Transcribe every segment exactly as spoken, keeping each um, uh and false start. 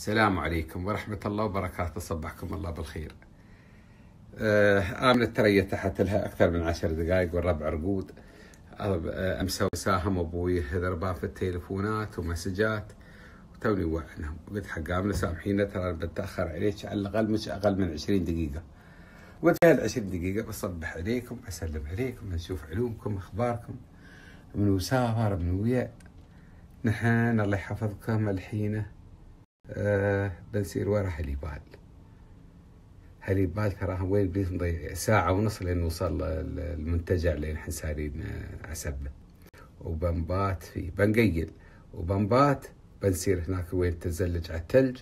السلام عليكم ورحمة الله وبركاته، صبحكم الله بالخير. آمنة الترية تحت لها أكثر من عشر دقائق والربع رقود. أمس ساهم أبوي ضربان في التليفونات ومسجات وتوني وعنهم، قلت حق آمنة سامحينا ترى بتأخر عليك على الأقل مش أقل من عشرين دقيقة. وفي هالعشرين دقيقة بصبح عليكم، أسلم عليكم، نشوف علومكم أخباركم، من وسافر من ويا نحن الله يحفظكم. الحين أه بنسير ورا هليبال. هليبال تراهم وين بنضيع ساعة ونص لين نوصل المنتجع اللي نحن سارين عسبه، وبنبات فيه بنقيل وبنبات بنسير هناك وين تزلج على الثلج،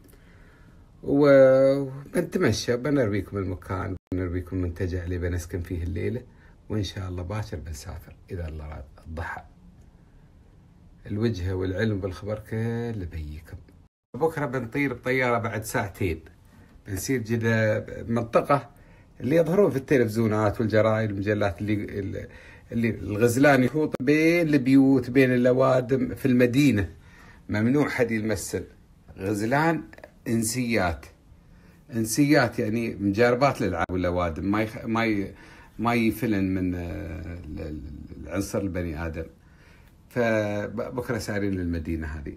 وبنتمشى بنرويكم المكان، بنرويكم المنتجع اللي بنسكن فيه الليلة، وإن شاء الله باكر بنسافر إذا الله راد. الضحى الوجهة والعلم بالخبر كله بيكم. بكرة بنطير بطيارة بعد ساعتين، بنصير جدا منطقة اللي يظهرون في التلفزيونات والجرائد والمجلات اللي اللي الغزلان يحوط بين البيوت بين اللوادم في المدينة، ممنوع حد يمثل. غزلان انسيات انسيات يعني مجاربات للعاب واللوادم، ما يخ... ما ي... ما يفلن من العنصر البني آدم. فبكرة سارين للمدينة هذه،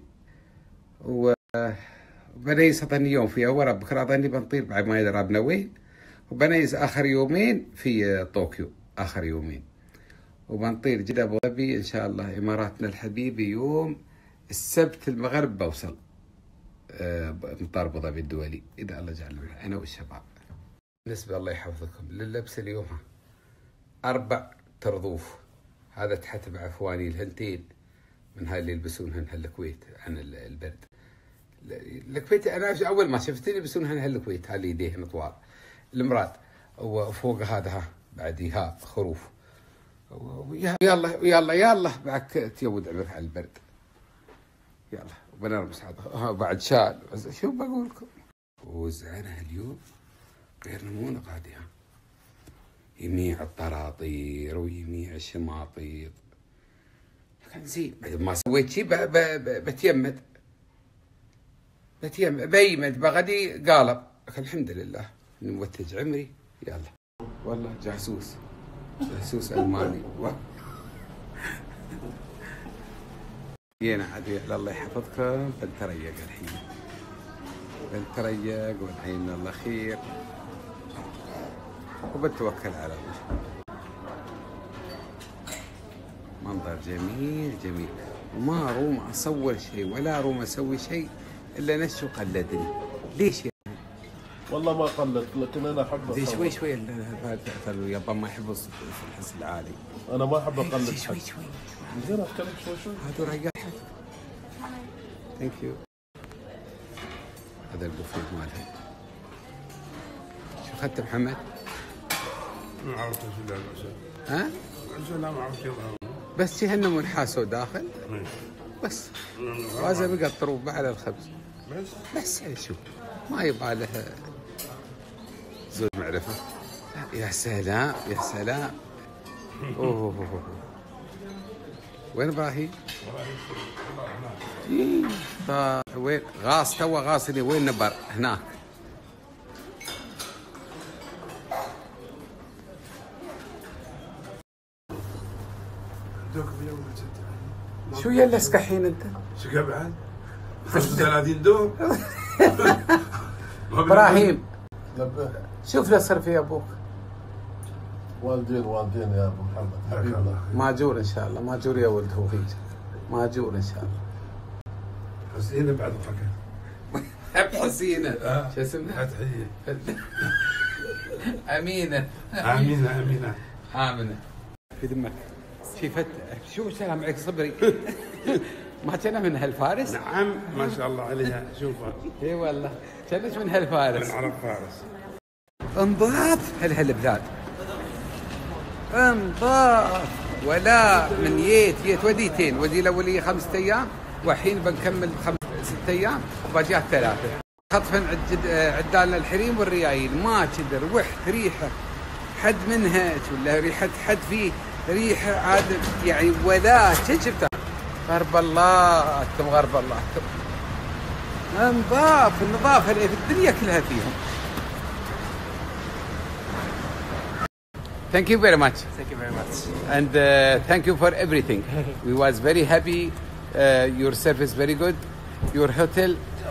وبنيس أظني يوم في أول، بكرة أظني بنطير بعد ما يدربنا وين، وبنيس آخر يومين في طوكيو آخر يومين، وبنطير جدة أبو ظبي إن شاء الله إماراتنا الحبيبة يوم السبت المغرب بوصل مطار أبو ظبي الدولي إذا الله جعل منها أنا والشباب. بالنسبة الله يحفظكم لللبس اليوم أربع ترضوف، هذا تحت بعفواني الهنتين من هاي اللي يلبسونهن هالكويت عن البرد. الكويت انا اول ما شفتني يلبسونهن هالكويت، هاي يديهن طوال المراد، وفوق هذا ها بعد ها خروف. يلا يلا يلا بعد تيود عمرك على البرد، يلا وبنرمس هذا بعد شال. شو بقول لكم، وزعنا اليوم غير نمونه قاعدين يميع الطراطير ويميع الشماطيط. كان زين بعد ما سويت شيء بتيمد بتيمد بيمد بغدي قالب، الحمد لله نوتج عمري. يلا والله جاسوس جاسوس الماني. جينا عادي الله يحفظكم. بنتريق الحين بنتريق ونعين الله خير وبتوكل على الله. منظر جميل جميل، وما روم اصور شيء ولا روم اسوي شيء الا نشو قلدني. ليش يعني؟ والله ما قلدت، لكن انا احب زي شوي شوي يابا ما يحب الحس العالي. انا ما احب اقلد شوي شوي شوي زين اتكلم شوي شوي. هاتوا ريال ثانك يو. هذا البوفيه مالها. شو اخذت محمد؟ ما عرفت شو اللعبة عشان. ها؟ عشان لا ما عرفت شو. بس جهنم ونحاسه داخل بس لازم يقطروا على الخبز بس بس يعني شو ما يبغى له زود معرفة. يا سلام يا سلام. اوه وين ابراهيم؟ طيب وين غاص تو غاصني وين نبر هناك. شو يلسك الحين انت؟ شو بعد؟ خمسة وثلاثين دور. ابراهيم لبيه. شوف له صار في ابوك. والدين والدين يا ابو محمد حبيب الله. ماجور ان شاء الله، ماجور يا ولد هو فيك، ماجور ان شاء الله. حسينه بعد الحكي. حسينه شو اسمها؟ فتحيه. امينه امينه امينه امنه في دمك. في فتح شو سلام عليك صبري. ما كان من هالفارس؟ نعم ما شاء الله عليها. شوفها اي والله كانت من هالفارس. من عرب فارس. انضاف هل هالبلاد انضاف، ولا من ييت ييت وديتين، ودي الاوليه خمسة ايام والحين بنكمل خمس ست ايام وباجيات ثلاثه. خطفا عد عدالنا الحريم والريايل ما قدر وحت ريحه حد منها ولا ريحه حد فيه ريحه عاد يعني ولا شفت. غرب الله انتم غرب الله انتم. نظاف النظافة اللي في الدنيا كلها فيهم. Thank you very much. Thank you very much. And uh, thank you for everything. We was very happy. Uh, your service very good. Your hotel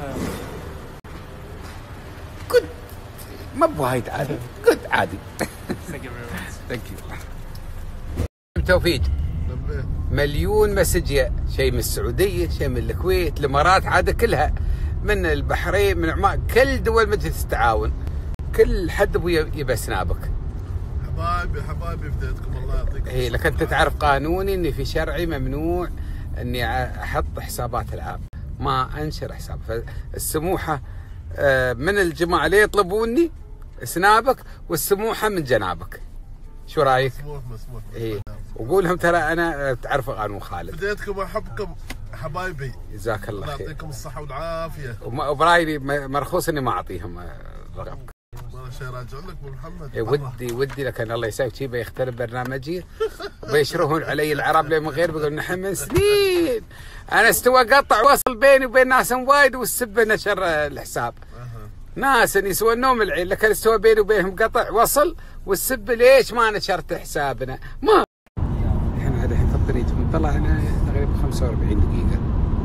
good. ما بوايد عادي. Good عادي. Thank you very much. Thank you. توفيق. لبيت. مليون مسجية، شيء من السعودية، شيء من الكويت، الإمارات، عادة كلها، من البحرين، من عمان، كل دول مجلس التعاون، كل حد ابو يبى سنابك. حبايبي حبايبي بديتكم الله يعطيكم. اي لك انت تعرف قانوني اني في شرعي ممنوع اني احط حسابات العام، ما انشر حساب، فالسموحه من الجماعه اللي يطلبوني سنابك والسموحه من جنابك. شو رايك؟ مسموح مسموح. اي وقول لهم ترى انا تعرف قانون خالد. بديتكم احبكم حبايبي. جزاك الله خير. يعطيكم الصحه والعافيه. وبرايي مرخوص اني ما اعطيهم رقمك. ما شيء راجع لك ابو محمد. إيه ودي ودي لكن الله يسوي شيء بيخترب برنامجي وبيشرهون علي العرب لي من غير بيقول نحن من سنين انا استوى قطع وصل بيني وبين ناس وايد والسبه نشر الحساب. ناس يسوى النوم العين لكن استوى بيني وبينهم قطع وصل والسبه ليش ما نشرت حسابنا؟ ما احنا الحين في الطريق طلعنا تقريبا خمسة وأربعين دقيقه.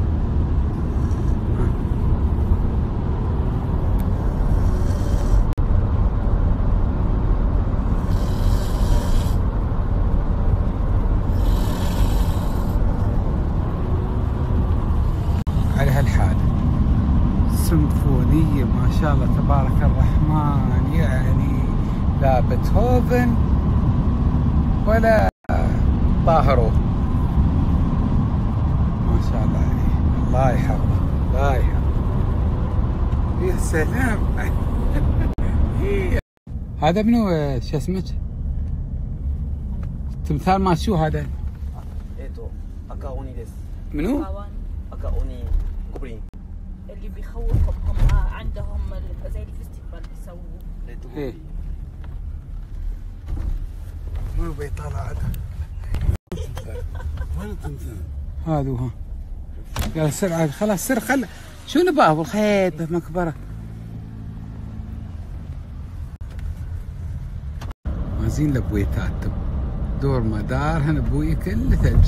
على هالحالة سيمفونية ما شاء الله تبارك الرحمن، يعني لا بيتهوفن ولا طاهرو، ما شاء الله عليه، الله يحفظه الله يحفظه. يا سلام. هذا منو شو اسمك؟ تمثال ما شو هذا؟ ايتو اكا اوني ديس. منو؟ اكا اوني كوبرين اللي بيخوفهم، هم عندهم زي الفستيفال بيسووه. ايه منو بيطلع هذا؟ وين التمثال؟ هذا هو. قال سر عاد خلاص سر خل شو نباه بالخيط مكبره. مازين لبويتات دور مدارهن ابوي كله ثلج.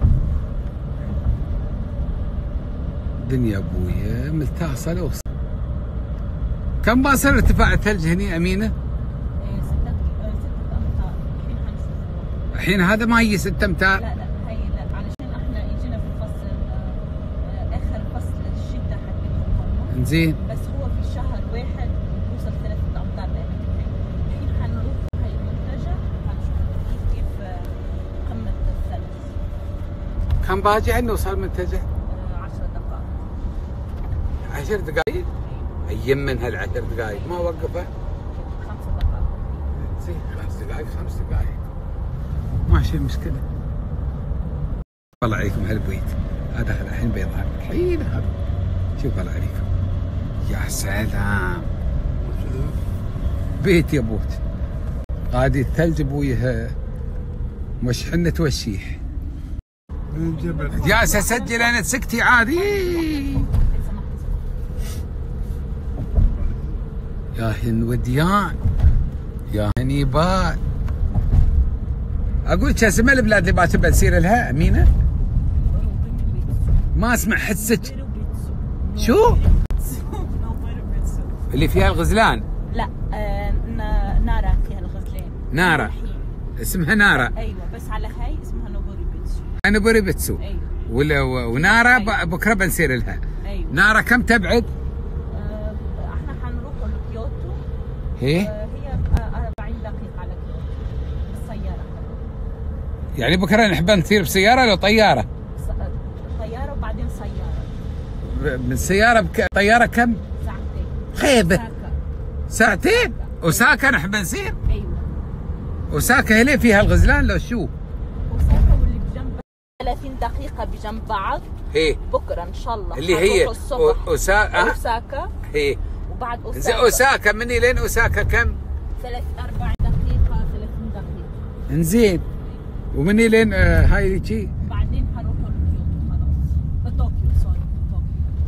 دنيا ابويا ملتاصه لو كم باصر ارتفاع الثلج هني امينه؟ ايه ستة ستة امتار الحين حنشوفه. الحين هذا ما هي ستة امتار؟ لا لا هي لا، علشان احنا اجينا في فصل آه اخر فصل الشتاء حقتهم. انزين. بس هو في شهر واحد وصل ثلاثة امتار لأماكن. الحين حنروح هاي المنتجع حنشوف كيف كيف آه قمة الثلج. كم باجي عندنا وصل المنتجع؟ عشر دقائق؟ أيم من هالعشر دقائق ما وقفه؟ خمس دقائق. زين خمس دقائق خمس دقائق ماشي مشكلة. الله عليكم هالبيت هذا الحين بيظهر الحين هذا شوف الله عليكم يا سلام. بيت يا بوت غادي الثلج ابوي مشحنة توشيح. من جبل يا سجل انا سكتي عادي. يا هنوديان يا هنيبال اقول شو اسمها البلاد اللي ما تبى تصير لها امينه؟ ما اسمع حسك. شو؟ اللي فيها الغزلان؟ لا آه نارا فيها الغزلان. نارا اسمها نارا. ايوه بس على هاي اسمها نوبوري بيتسو. نوبوري بيتسو. ايوه ولا ونارا أيوة. بكره بنسير لها. ايوه نارا كم تبعد؟ آه احنا حنروح لكيوتو. هي؟ آه هي أربعين دقيقة على كيوتو بالسيارة. يعني بكره نحب نسير بسيارة لو طيارة؟ طيارة وبعدين سيارة. من سيارة بك... طيارة كم؟ ساعتين. خيبة. ساكا. ساعتين؟ اوساكا نحب نسير؟ ايوه. اوساكا هي فيها الغزلان لو شو؟ اوساكا واللي بجنب ثلاثين دقيقة بجنب بعض. هي بكرة ان شاء الله. اللي هي اوساكا. اوساكا. هي. وبعد اوساكا. زي اوساكا مني لين اوساكا كم؟ ثلاث أربعين دقيقة ثلاثين دقيقة. انزين. ومني لين آه هاي اللي شي؟ بعدين حنروح لكيوتو خلاص. طوكيو سوري طوكيو.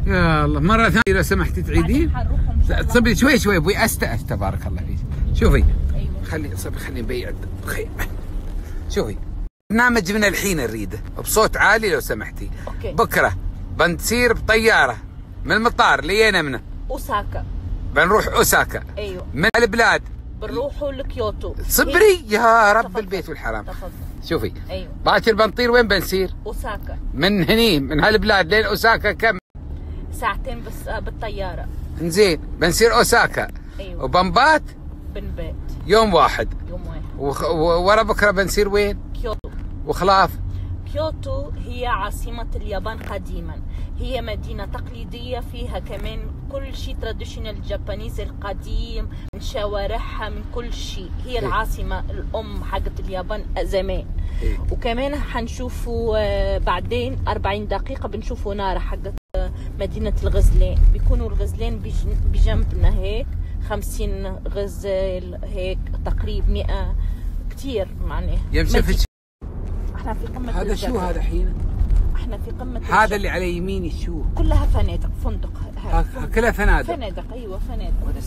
يا الله مرة ثانية لو سمحتي تعيدين. حنروح إن شاء الله. تصبي شوي شوي ابوي استأس تبارك الله فيك. شوفي أيوة. خلي صبي خليني نبيع خير. شوفي برنامج من الحين نريده بصوت عالي لو سمحتي. أوكي. بكره بنسير بطيارة من المطار لينامنا. اوساكا. بنروح اوساكا. ايوه. من البلاد بنروحوا لكيوتو. صبري يا رب تفضل. البيت والحرام. تفضل. شوفي ايوه. باكر بنطير وين بنسير؟ اوساكا. من هني من هالبلاد لين اوساكا كم؟ ساعتين بس آه، بالطيارة. زين بنسير اوساكا. ايوه. وبنبات بنبات يوم واحد. يوم واحد. وخ... ورا بكره بنسير وين؟ كيوتو. وخلاف. كيوتو هي عاصمة اليابان قديما، هي مدينة تقليدية فيها كمان كل شيء تراديشنال جابانيز القديم، من شوارعها من كل شيء، هي العاصمة الأم حقت اليابان زمان. إيه. وكمان حنشوفوا آه، بعدين أربعين دقيقة بنشوفوا نار حقت آه، مدينة الغزلان، بيكونوا الغزلان بج- بجنبنا هيك خمسين غزال هيك تقريبا مئة كتير معناه. يمشي في احنا في قمة هذا الجبل. شو هذا حين؟ احنا في قمة هذا الجبل. اللي على يميني شو؟ كلها فنادق فندق ها- هاي كلها فنادق. فنادق ايوه فنادق.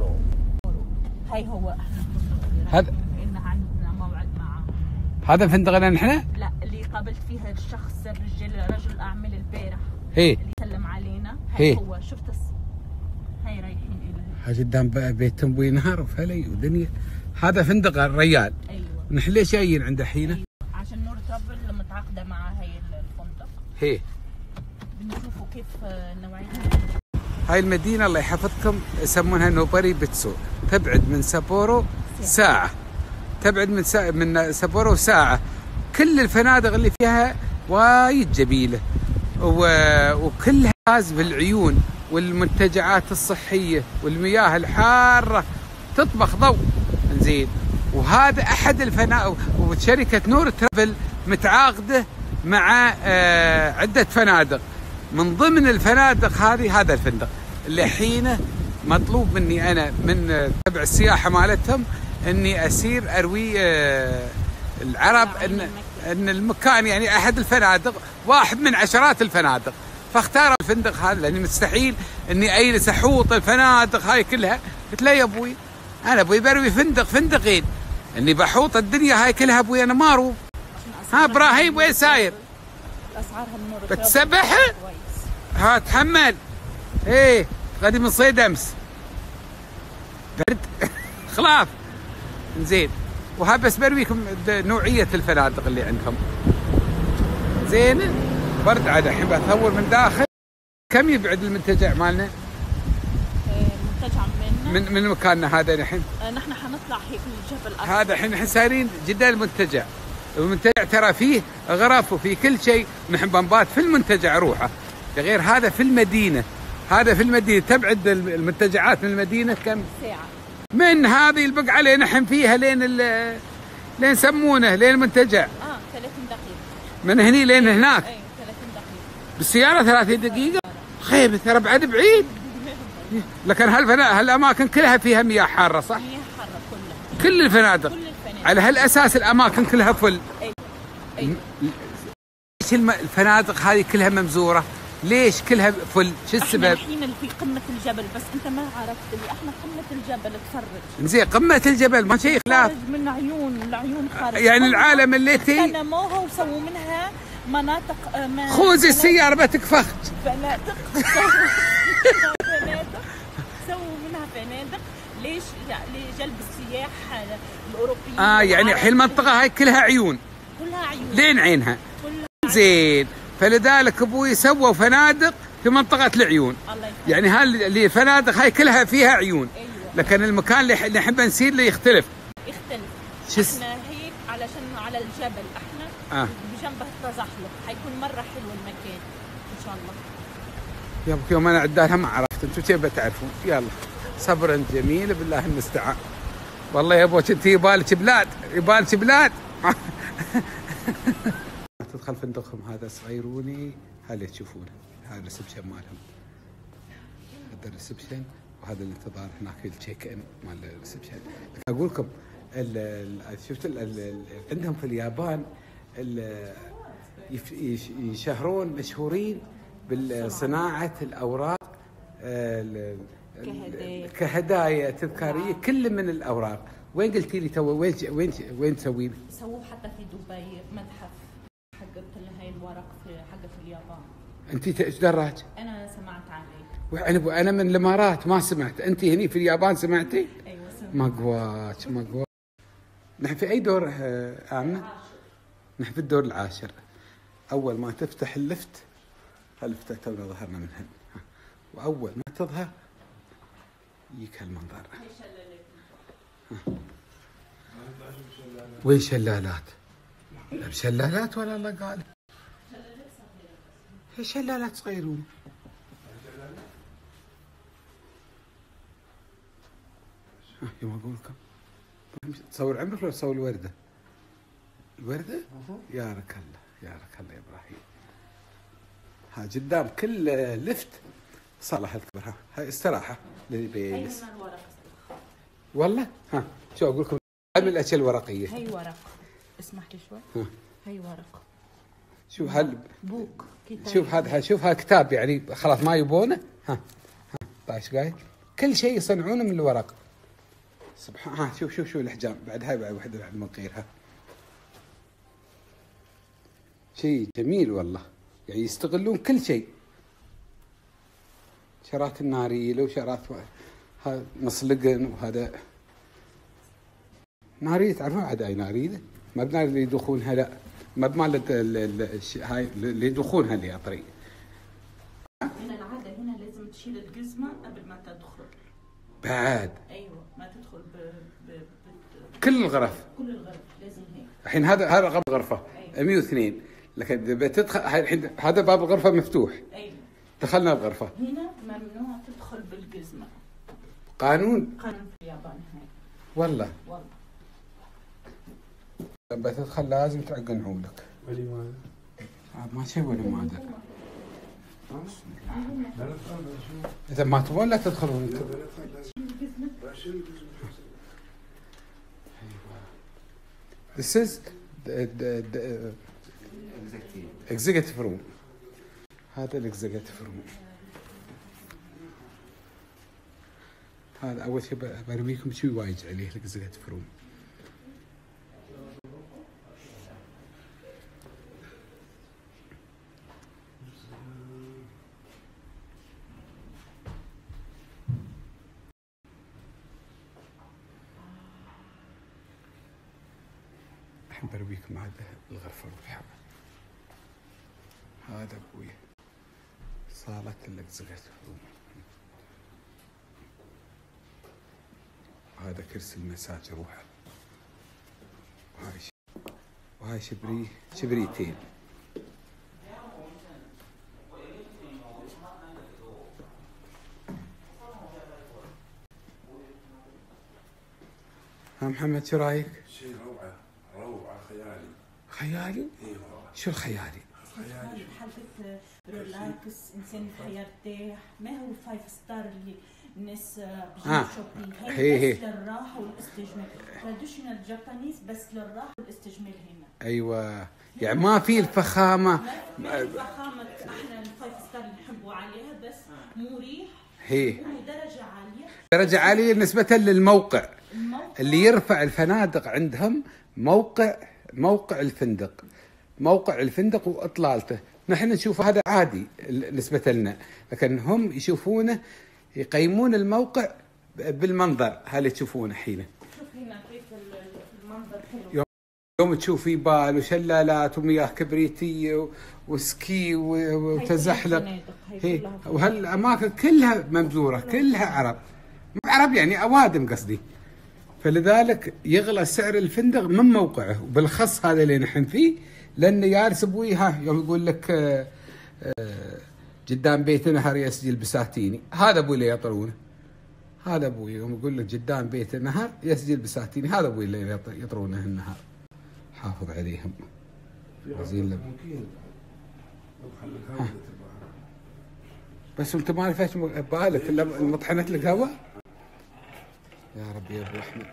هاي هو احنا هذا إن عندنا موعد معه. هذا فندقنا نحن؟ لا اللي قابلت فيها الشخص الرجال رجل اعمال البارح ايه اللي سلم علينا هي. هاي هو شفت الس... هاي رايحين الى ها قدام بقى بيت ابوي نهار وفلي ودنيا. هذا فندق الريال. ايوه. نحن ليش جايين عنده حين؟ أيوة. عشان نور ترافل متعاقده مع هاي الفندق، هي بنشوفوا كيف آه، نوعيه. هاي المدينة الله يحفظكم يسمونها نوبري بتسو، تبعد من سابورو ساعة. تبعد من سا... من سابورو ساعة. كل الفنادق اللي فيها وايد جميلة و... وكلها فاز بالعيون والمنتجعات الصحية والمياه الحارة تطبخ ضوء. زين وهذا أحد الفنادق، وشركة نور ترافل متعاقدة مع آه عدة فنادق. من ضمن الفنادق هذه هذا الفندق اللي حينه مطلوب مني أنا من تبع السياحة مالتهم أني أسير أروي آه العرب أن, أن المكان يعني أحد الفنادق واحد من عشرات الفنادق، فاختار الفندق هذا لأني مستحيل أني أجلس أحوط الفنادق هاي كلها. قلت له يا أبوي أنا أبوي بروي فندق فندقين، أني بحوط الدنيا هاي كلها أبوي أنا ما أروح. ها إبراهيم وين ساير؟ اسعارها النور بتسبح؟ كويس. ها تحمل. ايه غادي من صيد امس برد خلاف. زين وها بس برويكم نوعيه الفنادق اللي عندهم. زين برد عاد الحين بصور من داخل. كم يبعد المنتجع مالنا منتجع منا من من مكاننا هذا الحين؟ آه، نحن حنطلع هيك الجبل أكثر. هذا الحين احنا سايرين جدا المنتجع. المنتجع ترى فيه غرف وفيه كل شيء، نحن بنبات في المنتجع روحه. غير هذا في المدينه، هذا في المدينه تبعد المنتجعات من المدينه كم ساعة من هذه البقعه اللي نحن فيها لين ال لين يسمونه لين المنتجع. اه ثلاثين دقيقة من هني لين هناك ايوه ثلاثين دقيقة بالسياره ثلاثين دقيقه. خيب ترى بعد بعيد. لكن هالفنادق هالاماكن كلها فيها مياه حاره صح؟ مياه حارة كلها كل الفنادق كل الفنادق. على هالاساس الاماكن كلها فل. ايوه ايوه ليش الم- الفنادق هذه كلها ممزوره؟ ليش كلها فل؟ شو احنا السبب؟ الحين اللي في قمة الجبل، بس انت ما عرفت اللي احنا قمة الجبل تفرج. زين قمه الجبل ما شيء خلاف. خارج من عيون العيون خارج. يعني العالم اللي تي نموها وسووا منها مناطق آه، ما خوذ السياره بتكفخ. فنادق فنادق سووا منها فنادق. ليش؟ يعني لجلب السياح الاوروبيين. اه يعني الحين المنطقه هاي كلها عيون كلها عيون لين عينها. كلها زين فلذلك ابوي سووا فنادق في منطقه العيون. الله يخليك. يعني هاي اللي الفنادق هاي كلها فيها عيون. ايوه لكن المكان اللي اللي نحب نسير اللي يختلف. يختلف. شو اس- احنا هيك علشان على الجبل احنا آه. بجنبه التزحلق، حيكون مره حلو المكان ان شاء الله. يا ابوك يوم انا عدالها ما عرفت انتم كيف بتعرفون. يلا صبرا جميل بالله المستعان. والله يا ابوك انت يبالك بلاد يبالك بلاد. تدخل فندقهم هذا صغيروني هذا تشوفونه هذا الريسبشن مالهم. هذا الريسبشن وهذا الانتظار هناك التشيك ان مال الريسبشن. اقول لكم ال- ال- شفت ال- ال- عندهم في اليابان ال- يف- يش- يشهرون مشهورين بالصناعة الأوراق آه، ال- كهدايا. كهدايا تذكارية، كل من الأوراق. وين قلتي لي تو وين وين وين تسوين؟ سووه حتى في دبي متحف حق كل هاي الورق في حق في اليابان. أنت ايش دراج؟ انا سمعت عليه. وأنا أنا من الإمارات ما سمعت، أنت هني في اليابان سمعتي؟ ايوه سمعت. مقواك مقواك. نحن في أي دور آه، آمنة؟ نحن في الدور العاشر. أول ما تفتح اللفت، هاللفتة تونا ظهرنا منها، وأول ما تظهر يجيك هالمنظر. وين شلالات؟ لا بشلالات ولا الله قال؟ هي شلالات صغيرون. ها يوم أقول لكم تصور عمرك ولا تصور الوردة؟ الوردة؟ يا رك الله يا رك الله يا إبراهيم. ها قدام كل لفت صالح الكبر. ها هاي استراحة للي بيجلس. هاي من الورق. والله ها شو أقول لكم، هاي من الأشياء الورقية. هاي ورق. اسمح لي شوي. ها هاي ورق. شوف هال بوك كتاب. شوف هذا شوف هذا كتاب يعني خلاص ما يبونه. ها ها طايش قايل كل شيء يصنعونه من الورق. سبحان. ها شوف شوف شوف الحجام بعد، هاي بعد وحده بعد من غيرها. شيء جميل والله، يعني يستغلون كل شيء. شرات الناريل وشرات هذا مصلقن، وهذا ناريل تعرفون عاد هاي ناريل ما بنار اللي يدخونها، لا ما بمال هاي اللي يدخونها اللي طريق. هنا العادة هنا لازم تشيل الجزمة قبل ما تدخل. بعد ايوه ما تدخل ب... ب... ب... كل الغرف. كل الغرف لازم هيك. الحين هذا هذا رقم غرفة مئة واثنين، لكن إذا بتدخل الحين هذا باب الغرفة مفتوح. ايوه دخلنا الغرفة. هنا ممنوع تدخل بالجزمة. قانون قانون في اليابان هاي. والله. والله. لما تدخل لازم تعقنعوا لك. ولي ما ما شيء ولا ما ادري. لا لا تخاف شو اذا ما تبون لا تدخلون انتم. لا تخاف شيل الجزم. This is the, the, the executive room. هذا الاكزيكتيف روم. هذا اول شيء برميكم شو وايد عليه الاكزيكتيف روم. الحين برميكم هذا الغرفة الروحية. هذا ابوي صالة الاكزيكتيف روم. هذا كرسي المساج روحه. وهاي ش... وهاي شبري شبريتين. ها محمد شو رايك؟ شيء روعة روعة خيالي. خيالي؟ ايوه شو الخيالي؟ خيالي. حلقة ريلاكس إنسان يرتاح، ما هو الفايف ستار اللي الناس آه. بيجوا شوبينج. هي هي بس للراحة والاستجمام. تراديشنال جابانيز بس للراحة والاستجمام هنا. ايوه يعني ما في الفخامة. ما الفخامة احنا الفايف ستار اللي نحبوا عليها، بس مريح. هي ودرجة عالية. درجة عالية نسبة للموقع. الموقع اللي يرفع الفنادق عندهم موقع موقع الفندق، موقع الفندق واطلالته. نحن نشوف هذا عادي نسبة لنا، لكن هم يشوفونه يقيمون الموقع بالمنظر. هل تشوفونه حين شوف هنا كيف المنظر حلو. يوم تشوف في بال وشلالات ومياه كبريتية وسكي وتزحلق. هي وهالاماكن كلها مبذورة، كلها عرب عرب يعني اوادم قصدي. فلذلك يغلى سعر الفندق من موقعه، وبالخص هذا اللي نحن فيه، لانه جالس ابويها يوم يقول لك آآ آآ قدام بيتنا هر يسجي البساتيني. هذا ابوي اللي يطرونه. هذا ابوي يوم يقول لك قدام بيت النهر يسجي البساتيني، هذا ابوي اللي يطرونه النهار. حافظ عليهم. زين لهم. بس انت ما عرفت بالك الا مطحنت لك هواء. يا ربي يا ابو احمد.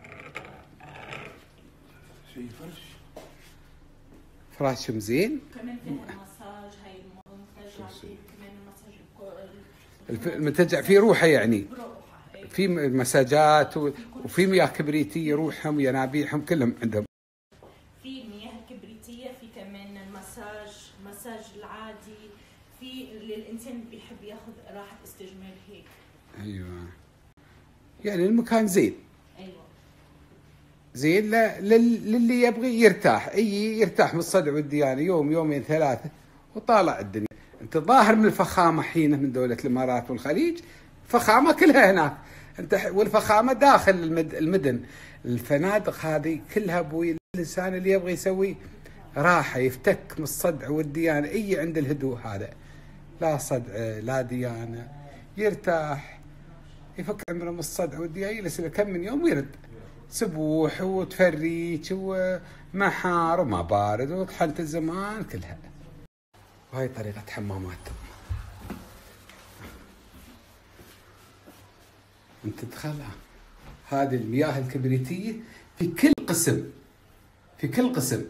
شيء فرش. فراشهم زين. كمان فيها مساج. هاي المنتجع الف- المنتجع فيه روحه يعني، في مساجات و- وفي مياه كبريتيه روحهم ينابيعهم كلهم عندهم. في مياه كبريتيه، في كمان المساج، مساج العادي، في للانسان بيحب ياخذ راحه استجمال هيك. ايوه يعني المكان زين. ايوه زين ل- لل- للي يبغي يرتاح، اي يرتاح من الصدع والديانه يوم يومين ثلاثه وطالع الدنيا. انت ظاهر من الفخامه حينه من دوله الامارات والخليج، فخامه كلها هناك انت ح- والفخامه داخل المد- المدن. الفنادق هذه كلها ابوي الانسان اللي يبغي يسوي راحه يفتك من الصدع والديانه، اي عند الهدوء هذا، لا صدع لا ديانه، يرتاح يفك عمره من الصدع والديانه، يجلس له كم من يوم ويرد. سبوح وتفريج ومحار وما بارد وطحنة الزمان كلها. وهي طريقة حماماتهم. انت تدخلها هذه المياه الكبريتية في كل قسم، في كل قسم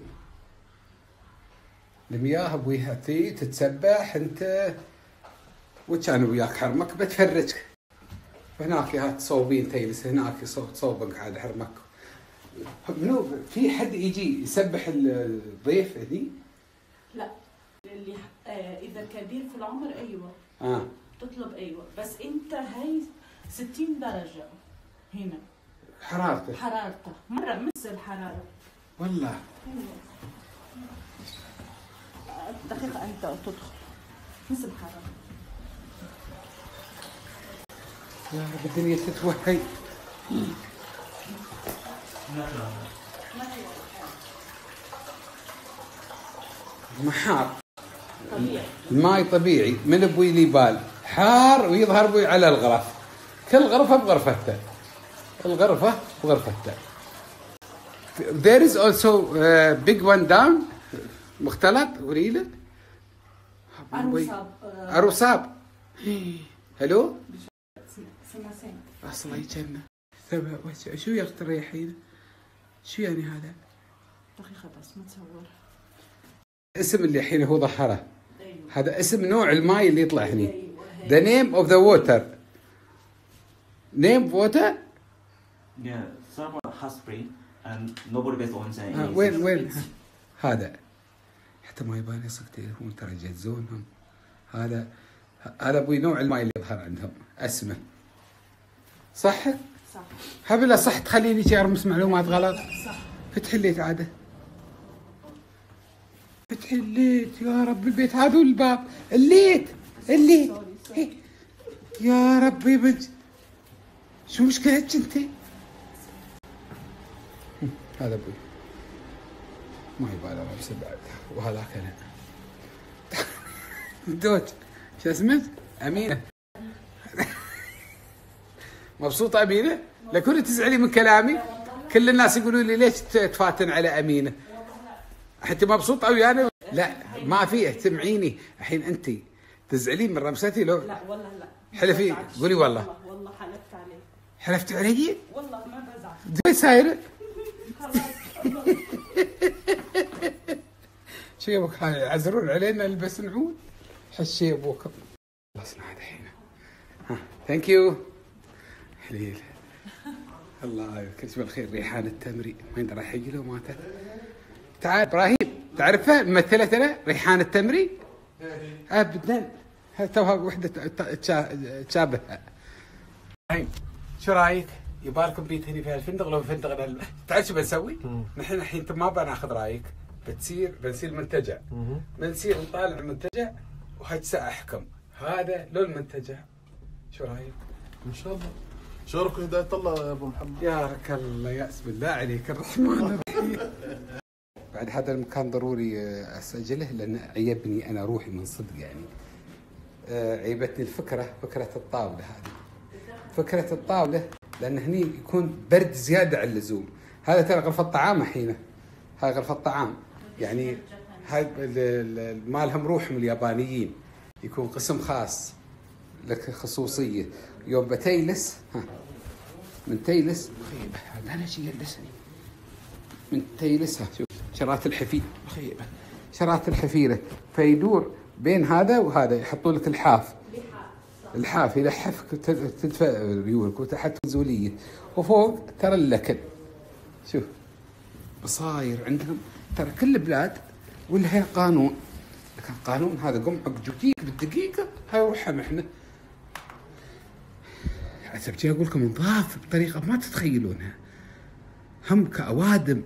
المياه ابويها تي تتسبح انت وكان وياك حرمك بتفرجك. هناك يا تصوبين تجلس هناك تصوبك عاد حرمك. منو في حد يجي يسبح الضيف هني؟ لا اللي آه اذا كبير في العمر ايوه اه تطلب ايوه، بس انت هي ستين درجه هنا حرارته حرارته مره مس الحراره والله. دقيقه انت تدخل مس الحراره. يا رب الدنيا تتوهي. محار طبيعي الماي طبيعي من ابوي لي بال حار ويظهر ابوي على الغرف، كل غرفه بغرفتها، الغرفه بغرفتها. There is also a big one down مختلط وريله عروسه آه، عروساب. هلو سماسين اصلا يجنن. سبع وش- شو يا اخت الريحين؟ شو يعني هذا؟ دقيقه بس ما تصور. اسم اللي الحين هو ظهره، ايوه هذا اسم نوع الماء اللي يطلع هني. ايوه The name of the water. Name water. Yeah, some are hot spring and nobody based onsen. ها is- وين وين هذا؟ حتى ما يبان يصك تليفون ترى يجزونهم. هذا هذا ابوي نوع الماء اللي يظهر عندهم اسمه. صح؟ صح هبلا صح تخليني شي ارمس معلومات غلط. صح. فتح الليت عاده. فتح الليت يا رب البيت هذا الباب الليت الليت. إيه. يا ربي بج شو مشكلتك انت؟ هم، هذا ابوي ما يبالي لابسه بعد وهذاك انا. دوج شو اسمك؟ امينه. مبسوطه امينه؟ لا كنت تزعلي من كلامي؟ كل الناس يقولوا لي ليش تفاتن على امينه؟ انت مبسوطه ويانا؟ لا ما في اهتمعيني الحين انت تزعلين من رمستي لو لا والله لا حلفي ما بزعلش. قولي والله والله حلفت عليه حلفت علي؟ والله ما بزعل. زي سايره شي ابوك هاي يعزرون علينا نلبس نعود حشي ابوكم. خلصنا هذا الحين. ها ثانك يو حليل. الله يذكرك بالخير. ريحان التمري وين راح يجي له ماته؟ تعال ابراهيم تعرفه ممثلتنا ريحان التمري؟ ابدا توها وحده تشابهها. ابراهيم شو رايك؟ يبالكم بيت هني في الفندق لو فندقنا ال... تعرف شو بنسوي؟ نحن الحين ما بناخذ رايك، بتصير بنصير منتجع، بنصير نطالع المنتجع وهاي ساعه احكم هذا لو المنتجع. شو رايك؟ ان شاء الله. شاركوا هدايه الله يا ابو محمد. يا رك الله يأس بالله عليك الرحمن الرحيم. بعد هذا المكان ضروري اسجله لان عيبني انا روحي من صدق يعني. عيبتني الفكره، فكره الطاوله هذه. فكره الطاوله لان هني يكون برد زياده عن اللزوم. هذا ترى غرفه طعام الحين. هاي غرفه طعام يعني هاي مالهم روحهم اليابانيين، يكون قسم خاص لك خصوصيه. يوم بتيلس ها من تيلس خيبه هذا انا شي يلبسني من تيلس. ها شوف شرات الحفير خيبه شرات الحفيره فيدور بين هذا وهذا يحطوا لك الحاف، الحاف يلحفك تدفع ريولك، وتحت نزوليه، وفوق ترى اللكن. شوف بصاير عندهم ترى كل بلاد ولها قانون، لكن قانون هذا قم حق جوتيك بالدقيقه هاي روحها احنا. حسب جي اقول لكم نضاف بطريقه ما تتخيلونها، هم كاوادم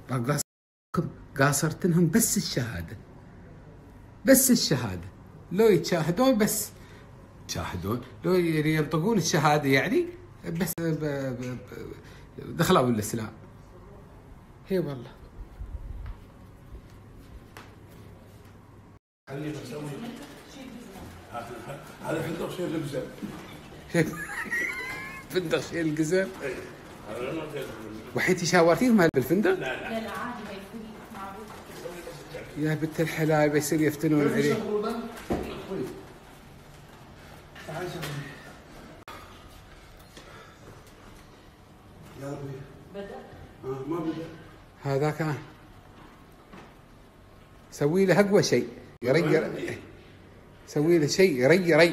قاصرتنهم بس الشهاده، بس الشهاده لو يتشاهدون بس يشاهدون، لو ينطقون الشهاده يعني بس دخلوا الاسلام. هي والله خلينا نسوي هذا فندق شيء القزم. فندق شيء القزم. وحيتي شاورتيهم هل بالفندق؟ لا لا لا عادي ما يكون معروف. يا بنت الحلال بيصير يفتنون عليه. يا ربي بدأ؟ آه ما بدأ. هذا كان سوي له اقوى شيء يري، سوي له شيء يري يري.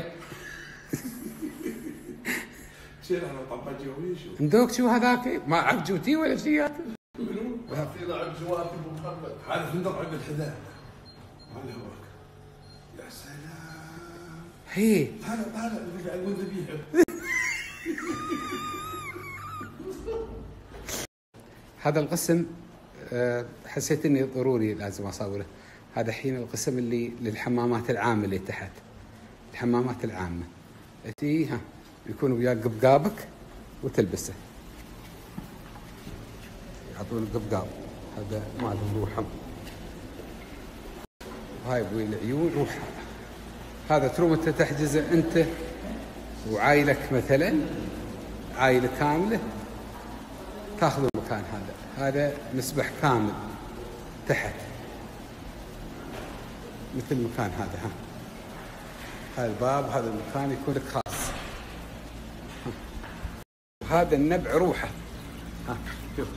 شيل على طبع جوي شو عندك شو هذاك ما عجوتي ولا شيء؟ منو؟ حاطين عجوات ابو محمد. هذا فندق عند الحذاء. هذا هو. يا سلام. هي طالع طالع اللي قاعد يقول ذبيحه. هذا القسم حسيت اني ضروري لازم اصوره. هذا حين القسم اللي للحمامات العامه اللي تحت، الحمامات العامه تي ها يكون وياك قبقابك وتلبسه، يعطون قبقاب هذا ما لهم روحهم. وهاي ابوي العيون روحها. هذا تروم انت تحجزه انت وعائلك، مثلا عائله كامله تاخذوا المكان هذا. هذا مسبح كامل تحت مثل المكان هذا. ها هذا الباب، هذا المكان يكون لك خاص. وهذا النبع روحه. ها شوف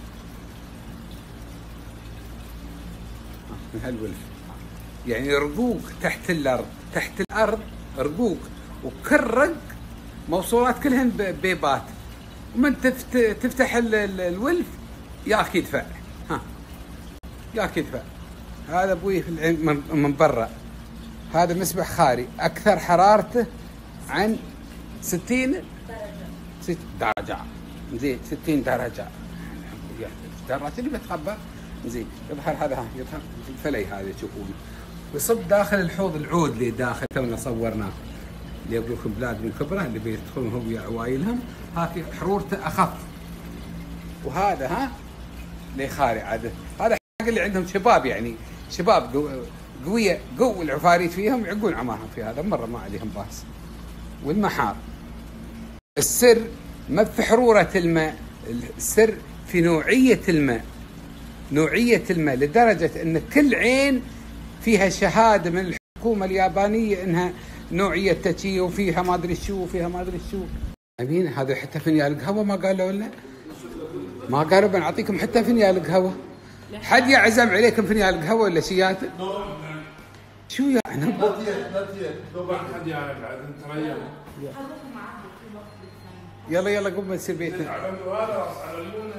من هالولف يعني رقوق تحت الارض، تحت الارض رقوق، وكل رق موصولات كلهن بيبات، ومن تفتح الولف ياك يدفع. ها ياك يدفع. هذا ابوي من برا. هذا مسبح خاري اكثر حرارته عن ستين درجه. زين ستين درجه. الدراجه اللي بتخبى زين يظهر هذا. ها يظهر الفلي هذا تشوفونه، ويصب داخل الحوض العود اللي داخل تونا صورناه، اللي يقول لكم بلاد من كبره اللي بيدخلون هم ويا عوائلهم. هاك حرورته اخف. وهذا ها اللي خاري عاده، هذا حق اللي عندهم شباب، يعني شباب قويه قو العفاريت فيهم يعقون عمارهم في هذا مره ما عليهم باس. والمحار السر ما في حروره الماء، السر في نوعيه الماء، نوعيه الماء لدرجه ان كل عين فيها شهاده من الحكومه اليابانيه انها نوعيه تشي، وفيها ما ادري شو وفيها ما ادري شو. امين. هذا حتى فنيال القهوه ما قالوا لنا، ما قالوا بنعطيكم حتى فنيال قهوه. حد يعزم عليكم فنيال قهوه ولا شيات؟ شو يعني؟ ما حد يعرف بعد انت ريان. يلا يلا قوم نسير بيتنا. على هذا على المونه.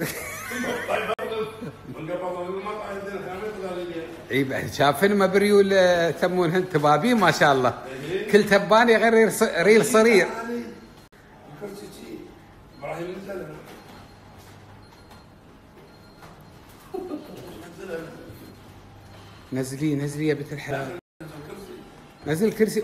اي بعد شافن ما بريول تمونهن تبابين ما شاء الله، كل تبان يغير ريل صرير. نزلي نزلي يا بنت الحلال، نزل الكرسي.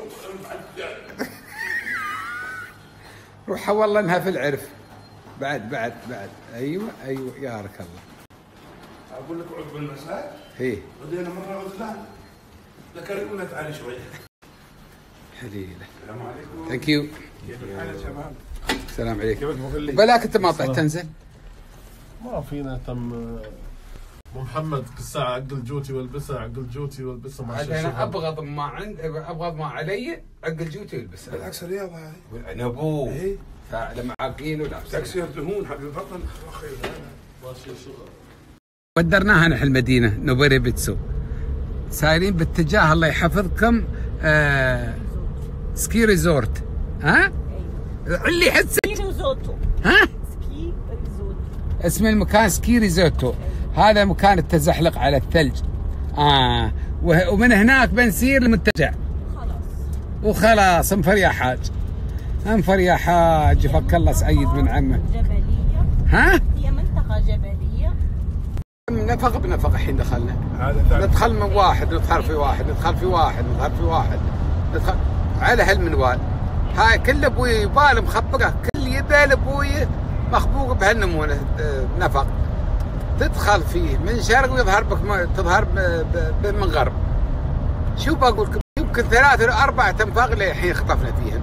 روح والله انها في العرف. بعد بعد بعد ايوه ايوه يارك الله. اقول لك عقب المساء هي بدينا مره غزلان ذكرنا تعالي شوي. حليله. السلام عليكم. ثانك يو. كيف الحال يا شباب؟ السلام عليكم. بلاك انت ما طلعت تنزل؟ ما فينا تم محمد كل ساعة عقل جوتي والبسها، عقل جوتي والبسها. ما عاد انا ابغض ما عند ابغض ما علي عقل جوتي والبسها. بالعكس الرياضه هاي. انا ابوه ايه لما عاقين ولابسين تكسير دهون حق البطن. ماشي شغل. ودرناها نحن المدينه نوبري بتسو، سايرين باتجاه الله يحفظكم آه سكي ريزورت. ها؟ اللي حد سكي ريزوتو. ها؟ سكي ريزوتو. اسم المكان سكي ريزوتو. هذا مكان التزحلق على الثلج. اه ومن هناك بنسير المنتجع. خلاص. وخلاص انفر يا حاج. انفر يا حاج فك الله سعيد من عمه. جبلية. ها؟ هي منطقة جبلية. نفق بنفق الحين دخلنا. ندخل من واحد ندخل في واحد ندخل في واحد ندخل في واحد ندخل على هالمنوال. هاي كل ابوي يبال مخبقه، كل يبال ابوي مخبوق بهالنمونه نفق. تدخل فيه من شرق ويظهر بك تظهر من غرب. شو بقول يمكن ثلاث او اربع انفاق للحين خطفنا فيهم.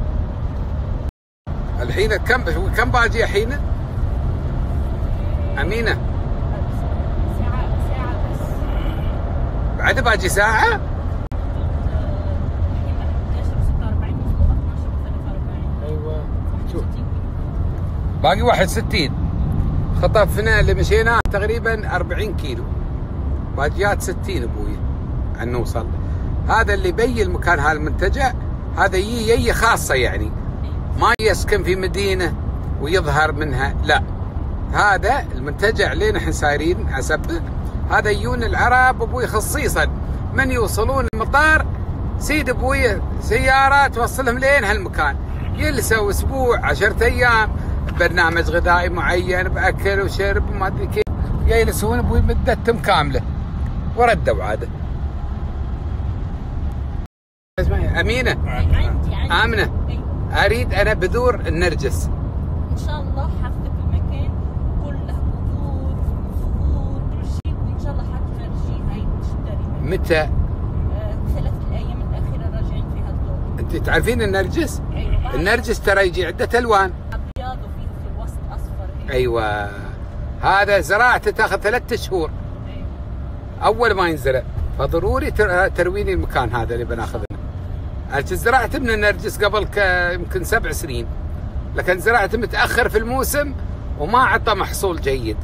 الحين كم كم باجي الحين؟ امينه ساعة ساعة بس. بعد باجي ساعه؟ ايوه شوف باقي واحد وستين. خطفنا اللي مشيناه تقريبا أربعين كيلو. باجيات ستين ابوي عن نوصل. هذا اللي بي المكان هذا المنتجع هذا يي يي خاصه يعني ما يسكن في مدينه ويظهر منها، لا هذا المنتجع اللي نحن سايرين اسبه هذا يجون العرب ابوي خصيصا من يوصلون المطار سيد ابوي سيارات توصلهم لين هالمكان. يلسوا اسبوع عشرة ايام برنامج غذائي معين باكل وشرب وما ادري كيف يجلسون ابوي مدتهم كامله وردوا عاده. اسمعي امينه. عندي عندي. امنه. اريد انا بذور النرجس. ان شاء الله حاخذك المكان كله بذور زهور كل شيء، وان شاء الله حتفرجي هاي تشتري. متى؟ آه ثلاث الايام الاخيره راجعين فيها الدور. انت تعرفين النرجس؟ ايوه. النرجس ترى يجي عده الوان. ابيض وفيه في الوسط اصفر هيك. ايوه هذا زراعته تاخذ ثلاثة شهور. أيوة. اول ما ينزرع فضروري ترويني المكان هذا اللي بناخذه. انا زرعت من النرجس قبل يمكن سبع سنين، لكن زرعت متاخر في الموسم وما عطى محصول جيد.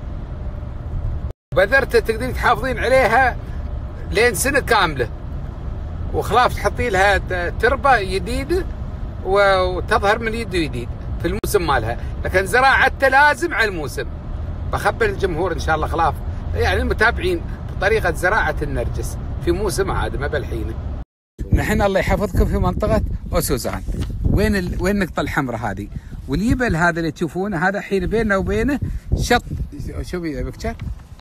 بذرته تقدرين تحافظين عليها لين سنه كامله، وخلاف تحطي لها تربه جديده وتظهر من يد جديد في الموسم مالها، لكن زراعته لازم على الموسم. بخبر الجمهور ان شاء الله خلاف يعني المتابعين بطريقه زراعه النرجس في موسم عاد ما بالحين. نحن الله يحفظكم في منطقه اوسوزان. وين ال... وين النقطه الحمراء هذه واليبل هذا اللي تشوفونه هذا حين بيننا وبينه شط. شوفي يا بكتشر